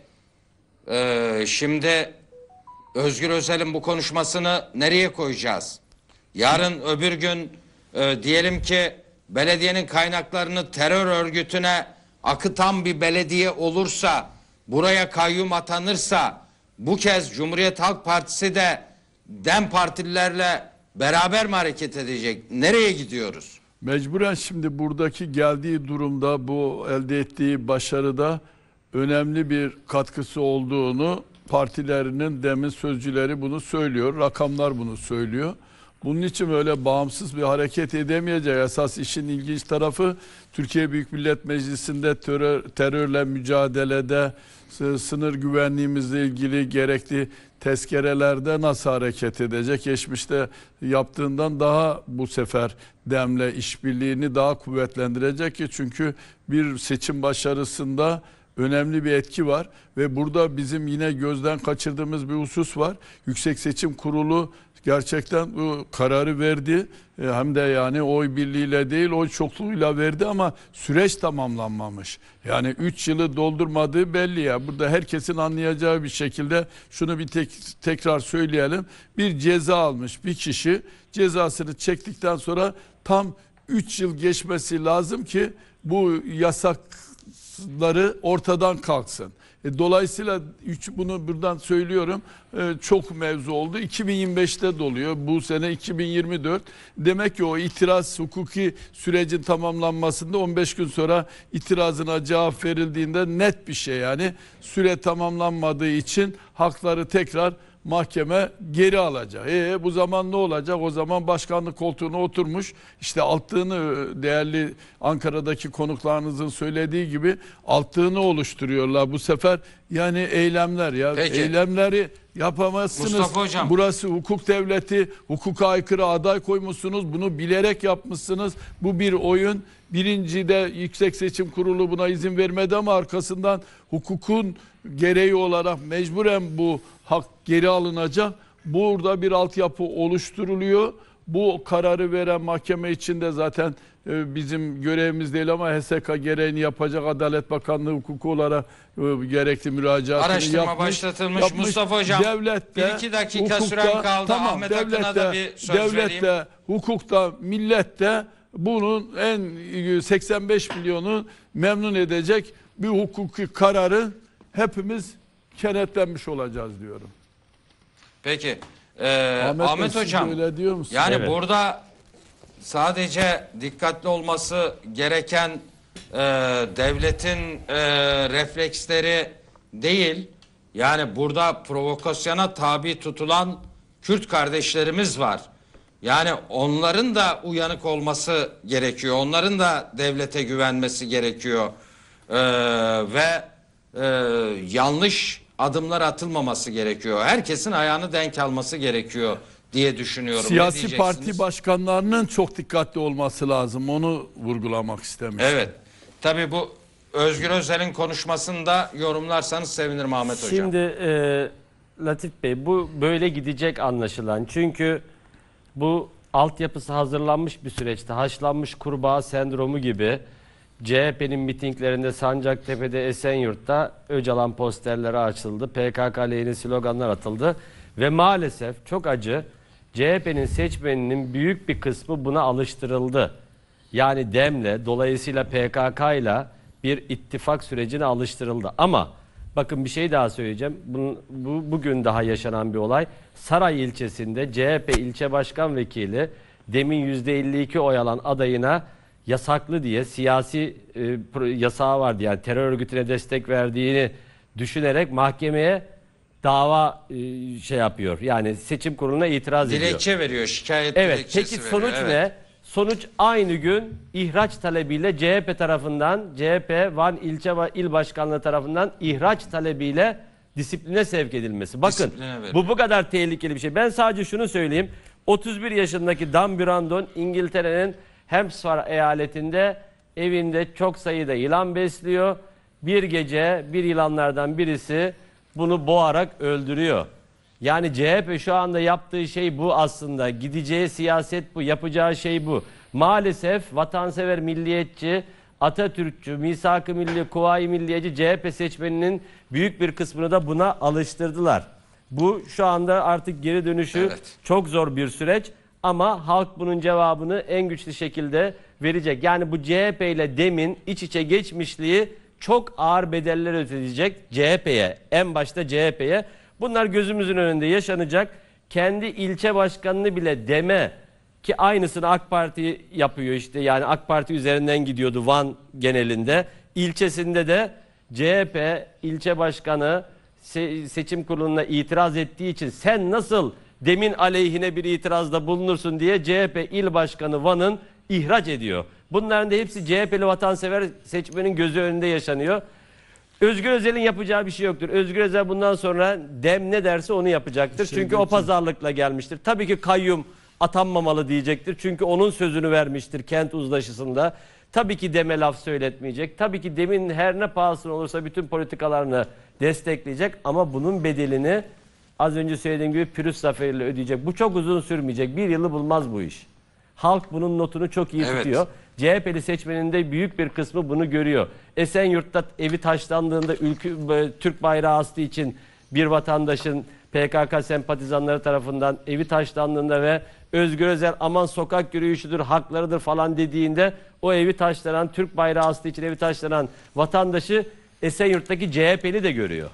e, şimdi Özgür Özel'in bu konuşmasını nereye koyacağız? Yarın öbür gün e, diyelim ki belediyenin kaynaklarını terör örgütüne akıtan bir belediye olursa, buraya kayyum atanırsa, bu kez Cumhuriyet Halk Partisi de DEM partililerle beraber mi hareket edecek? Nereye gidiyoruz? Mecburen şimdi buradaki geldiği durumda bu elde ettiği başarıda önemli bir katkısı olduğunu partilerinin demin sözcüleri bunu söylüyor. Rakamlar bunu söylüyor. Bunun için öyle bağımsız bir hareket edemeyecek. Esas işin ilginç tarafı Türkiye Büyük Millet Meclisi'nde terör, terörle mücadelede sınır güvenliğimizle ilgili gerekli tezkerelerde nasıl hareket edecek? Geçmişte yaptığından daha bu sefer DEM'le işbirliğini daha kuvvetlendirecek ki çünkü bir seçim başarısında önemli bir etki var ve burada bizim yine gözden kaçırdığımız bir husus var. Yüksek Seçim Kurulu gerçekten bu kararı verdi. E, hem de yani oy birliğiyle değil oy çokluğuyla verdi ama süreç tamamlanmamış. Yani üç yılı doldurmadığı belli ya. Burada herkesin anlayacağı bir şekilde şunu bir tek, tekrar söyleyelim. Bir ceza almış bir kişi cezasını çektikten sonra tam üç yıl geçmesi lazım ki bu yasakları ortadan kalksın. E, dolayısıyla üç, bunu buradan söylüyorum e, çok mevzu oldu. iki bin yirmi beşte doluyor. Bu sene iki bin yirmi dört. Demek ki o itiraz hukuki sürecin tamamlanmasında on beş gün sonra itirazına cevap verildiğinde net bir şey yani süre tamamlanmadığı için hakları tekrar mahkeme geri alacak. E bu zaman ne olacak? O zaman başkanlık koltuğuna oturmuş. İşte alttığını değerli Ankara'daki konuklarınızın söylediği gibi alttığını oluşturuyorlar bu sefer. Yani eylemler ya Peki. eylemleri yapamazsınız. Mustafa Hocam. Burası hukuk devleti. Hukuka aykırı aday koymuşsunuz. Bunu bilerek yapmışsınız. Bu bir oyun. Birincide Yüksek Seçim Kurulu buna izin vermedi ama arkasından hukukun gereği olarak mecburen bu hak geri alınacak. Burada bir altyapı oluşturuluyor. Bu kararı veren mahkeme içinde zaten e, bizim görevimiz değil ama H S K gereğini yapacak. Adalet Bakanlığı hukuku olarak e, gerekli müracaatını Araştırma yapmış. başlatılmış. yapmış. Mustafa Hocam, Devlette, bir iki dakika hukukta, süren kaldı. tamam, Ahmet Akın'a da bir söz devlette, vereyim. hukukta, millette bunun en seksen beş milyonu memnun edecek bir hukuki kararı hepimiz kenetlenmiş olacağız diyorum. Peki. Ee, Ahmet, Ahmet Bey, siz Hocam, öyle diyor musunuz? yani Evet. burada sadece dikkatli olması gereken e, devletin e, refleksleri değil, yani burada provokasyona tabi tutulan Kürt kardeşlerimiz var. Yani onların da uyanık olması gerekiyor. Onların da devlete güvenmesi gerekiyor. Ee, ve e, yanlış adımlar atılmaması gerekiyor. Herkesin ayağını denk alması gerekiyor diye düşünüyorum. Ne Siyasi diyeceksiniz? parti başkanlarının çok dikkatli olması lazım. Onu vurgulamak istemiştim. Evet. Tabii bu Özgür Özel'in konuşmasını da yorumlarsanız sevinirim Ahmet Hocam. Şimdi e, Latif Bey, bu böyle gidecek anlaşılan. Çünkü bu altyapısı hazırlanmış bir süreçte. Haşlanmış kurbağa sendromu gibi C H P'nin mitinglerinde Sancaktepe'de, Esenyurt'ta Öcalan posterleri açıldı. P K K aleyhine sloganlar atıldı. Ve maalesef çok acı, C H P'nin seçmeninin büyük bir kısmı buna alıştırıldı. Yani Dem'le, dolayısıyla P K K'yla bir ittifak sürecine alıştırıldı. Ama bakın bir şey daha söyleyeceğim. Bunun, bu bugün daha yaşanan bir olay. Saray ilçesinde C H P ilçe başkan vekili Dem'in yüzde elli iki oy alan adayına yasaklı diye, siyasi e, yasağı vardı, yani terör örgütüne destek verdiğini düşünerek mahkemeye dava e, şey yapıyor. Yani seçim kuruluna itiraz ediyor. Dilekçe veriyor, şikayet Evet, dilekçesi peki sonuç veriyor. ne? Evet. Sonuç aynı gün ihraç talebiyle C H P tarafından, C H P Van ilçe ve il başkanlığı tarafından ihraç talebiyle disipline sevk edilmesi. Bakın Disipline veriyor. bu bu kadar tehlikeli bir şey. Ben sadece şunu söyleyeyim. otuz bir yaşındaki Dan Brandon İngiltere'nin Hampshire eyaletinde evinde çok sayıda yılan besliyor. Bir gece bir yılanlardan birisi bunu boğarak öldürüyor. Yani C H P şu anda yaptığı şey bu aslında. Gideceği siyaset bu, yapacağı şey bu. Maalesef vatansever, milliyetçi, Atatürkçü, misak-ı milli, kuvayi milliyeci C H P seçmeninin büyük bir kısmını da buna alıştırdılar. Bu şu anda artık geri dönüşü Evet. çok zor bir süreç. Ama halk bunun cevabını en güçlü şekilde verecek. Yani bu C H P ile Dem'in iç içe geçmişliği çok ağır bedeller ödeyecek C H P'ye. En başta C H P'ye. Bunlar gözümüzün önünde yaşanacak. Kendi ilçe başkanını bile Dem'e, ki aynısını AK Parti yapıyor işte. Yani AK Parti üzerinden gidiyordu Van genelinde. İlçesinde de C H P ilçe başkanı se- seçim kuruluna itiraz ettiği için sen nasıl Dem'in aleyhine bir itirazda bulunursun diye C H P il başkanı Van'ın ihraç ediyor. Bunların da hepsi C H P'li vatansever seçmenin gözü önünde yaşanıyor. Özgür Özel'in yapacağı bir şey yoktur. Özgür Özel bundan sonra Dem ne derse onu yapacaktır. Şey Çünkü o geçin. pazarlıkla gelmiştir. Tabii ki kayyum atanmamalı diyecektir. Çünkü onun sözünü vermiştir kent uzlaşısında. Tabii ki Dem'e laf söyletmeyecek. Tabii ki Dem'in her ne pahasına olursa bütün politikalarını destekleyecek. Ama bunun bedelini az önce söylediğim gibi pürüz zaferiyle ödeyecek. Bu çok uzun sürmeyecek. Bir yılı bulmaz bu iş. Halk bunun notunu çok iyi Evet. tutuyor. C H P'li seçmenin de büyük bir kısmı bunu görüyor. Esenyurt'ta evi taşlandığında ülke, Türk bayrağı astığı için bir vatandaşın P K K sempatizanları tarafından evi taşlandığında ve Özgür Özel aman sokak yürüyüşüdür, haklarıdır falan dediğinde o evi taşlanan, Türk bayrağı astığı için evi taşlanan vatandaşı Esenyurt'taki C H P'li de görüyor.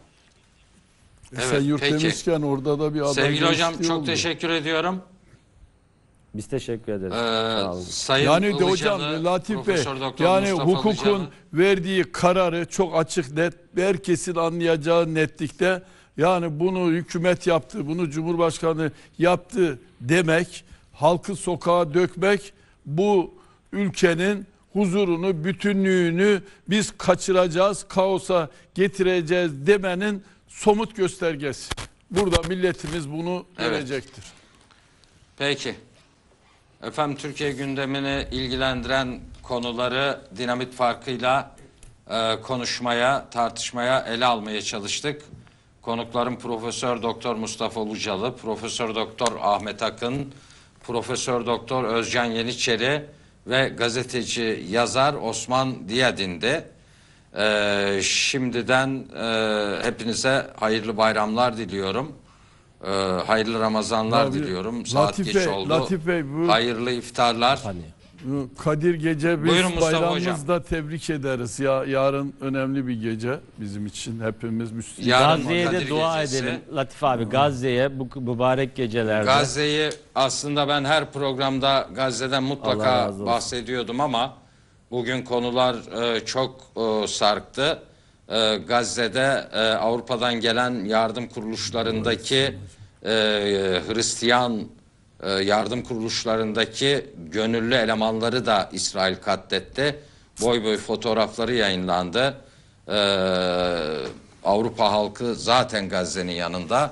Esenyurt peki. demişken orada da bir aday Sevgili hocam değişikliği çok oldu. teşekkür ediyorum. Biz teşekkür ederiz. Ee, Sağ olun. Sayın Yani de Ilıcalı, hocam Latif Bey, Profesör Doktor yani Mustafa hukukun Ilıcalı. verdiği kararı çok açık, net, herkesin anlayacağı netlikte, yani bunu hükümet yaptı, bunu Cumhurbaşkanı yaptı demek, halkı sokağa dökmek, bu ülkenin huzurunu, bütünlüğünü biz kaçıracağız, kaosa getireceğiz demenin somut göstergesi. Burada milletimiz bunu Evet. görecektir. Peki. Efendim Türkiye gündemini ilgilendiren konuları dinamit farkıyla e, konuşmaya, tartışmaya, ele almaya çalıştık. Konuklarım Profesör Doktor Mustafa Ilıcalı, Profesör Doktor Ahmet Akın, Profesör Doktor Özcan Yeniçeri ve gazeteci yazar Osman Diyadin'di. E, şimdiden e, hepinize hayırlı bayramlar diliyorum. Ee, hayırlı Ramazanlar Abi, diliyorum. Saat Latif geç Bey, oldu. Latif Bey, bu- Hayırlı iftarlar. Bu Kadir Gece biz Buyurun Mustafa bayramımızda tebrik ederiz. Ya yarın önemli bir gece bizim için, hepimiz Müslüman. Yarın Gazze'ye Kadir de dua Gecesi. edelim Latif abi. Gazze'ye bu mübarek gecelerde. Gazze'yi aslında ben her programda Gazze'den Allah mutlaka razı olsun. bahsediyordum ama bugün konular e, çok e, sarktı. E, Gazze'de e, Avrupa'dan gelen yardım kuruluşlarındaki e, Hristiyan e, yardım kuruluşlarındaki gönüllü elemanları da İsrail katletti. Boy boy fotoğrafları yayınlandı. E, Avrupa halkı zaten Gazze'nin yanında.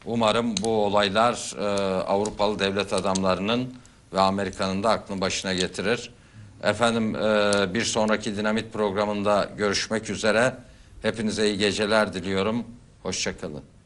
Umarım bu olaylar e, Avrupalı devlet adamlarının ve Amerika'nın da aklını başına getirir. Efendim e, bir sonraki Dinamit programında görüşmek üzere. Hepinize iyi geceler diliyorum. Hoşça kalın.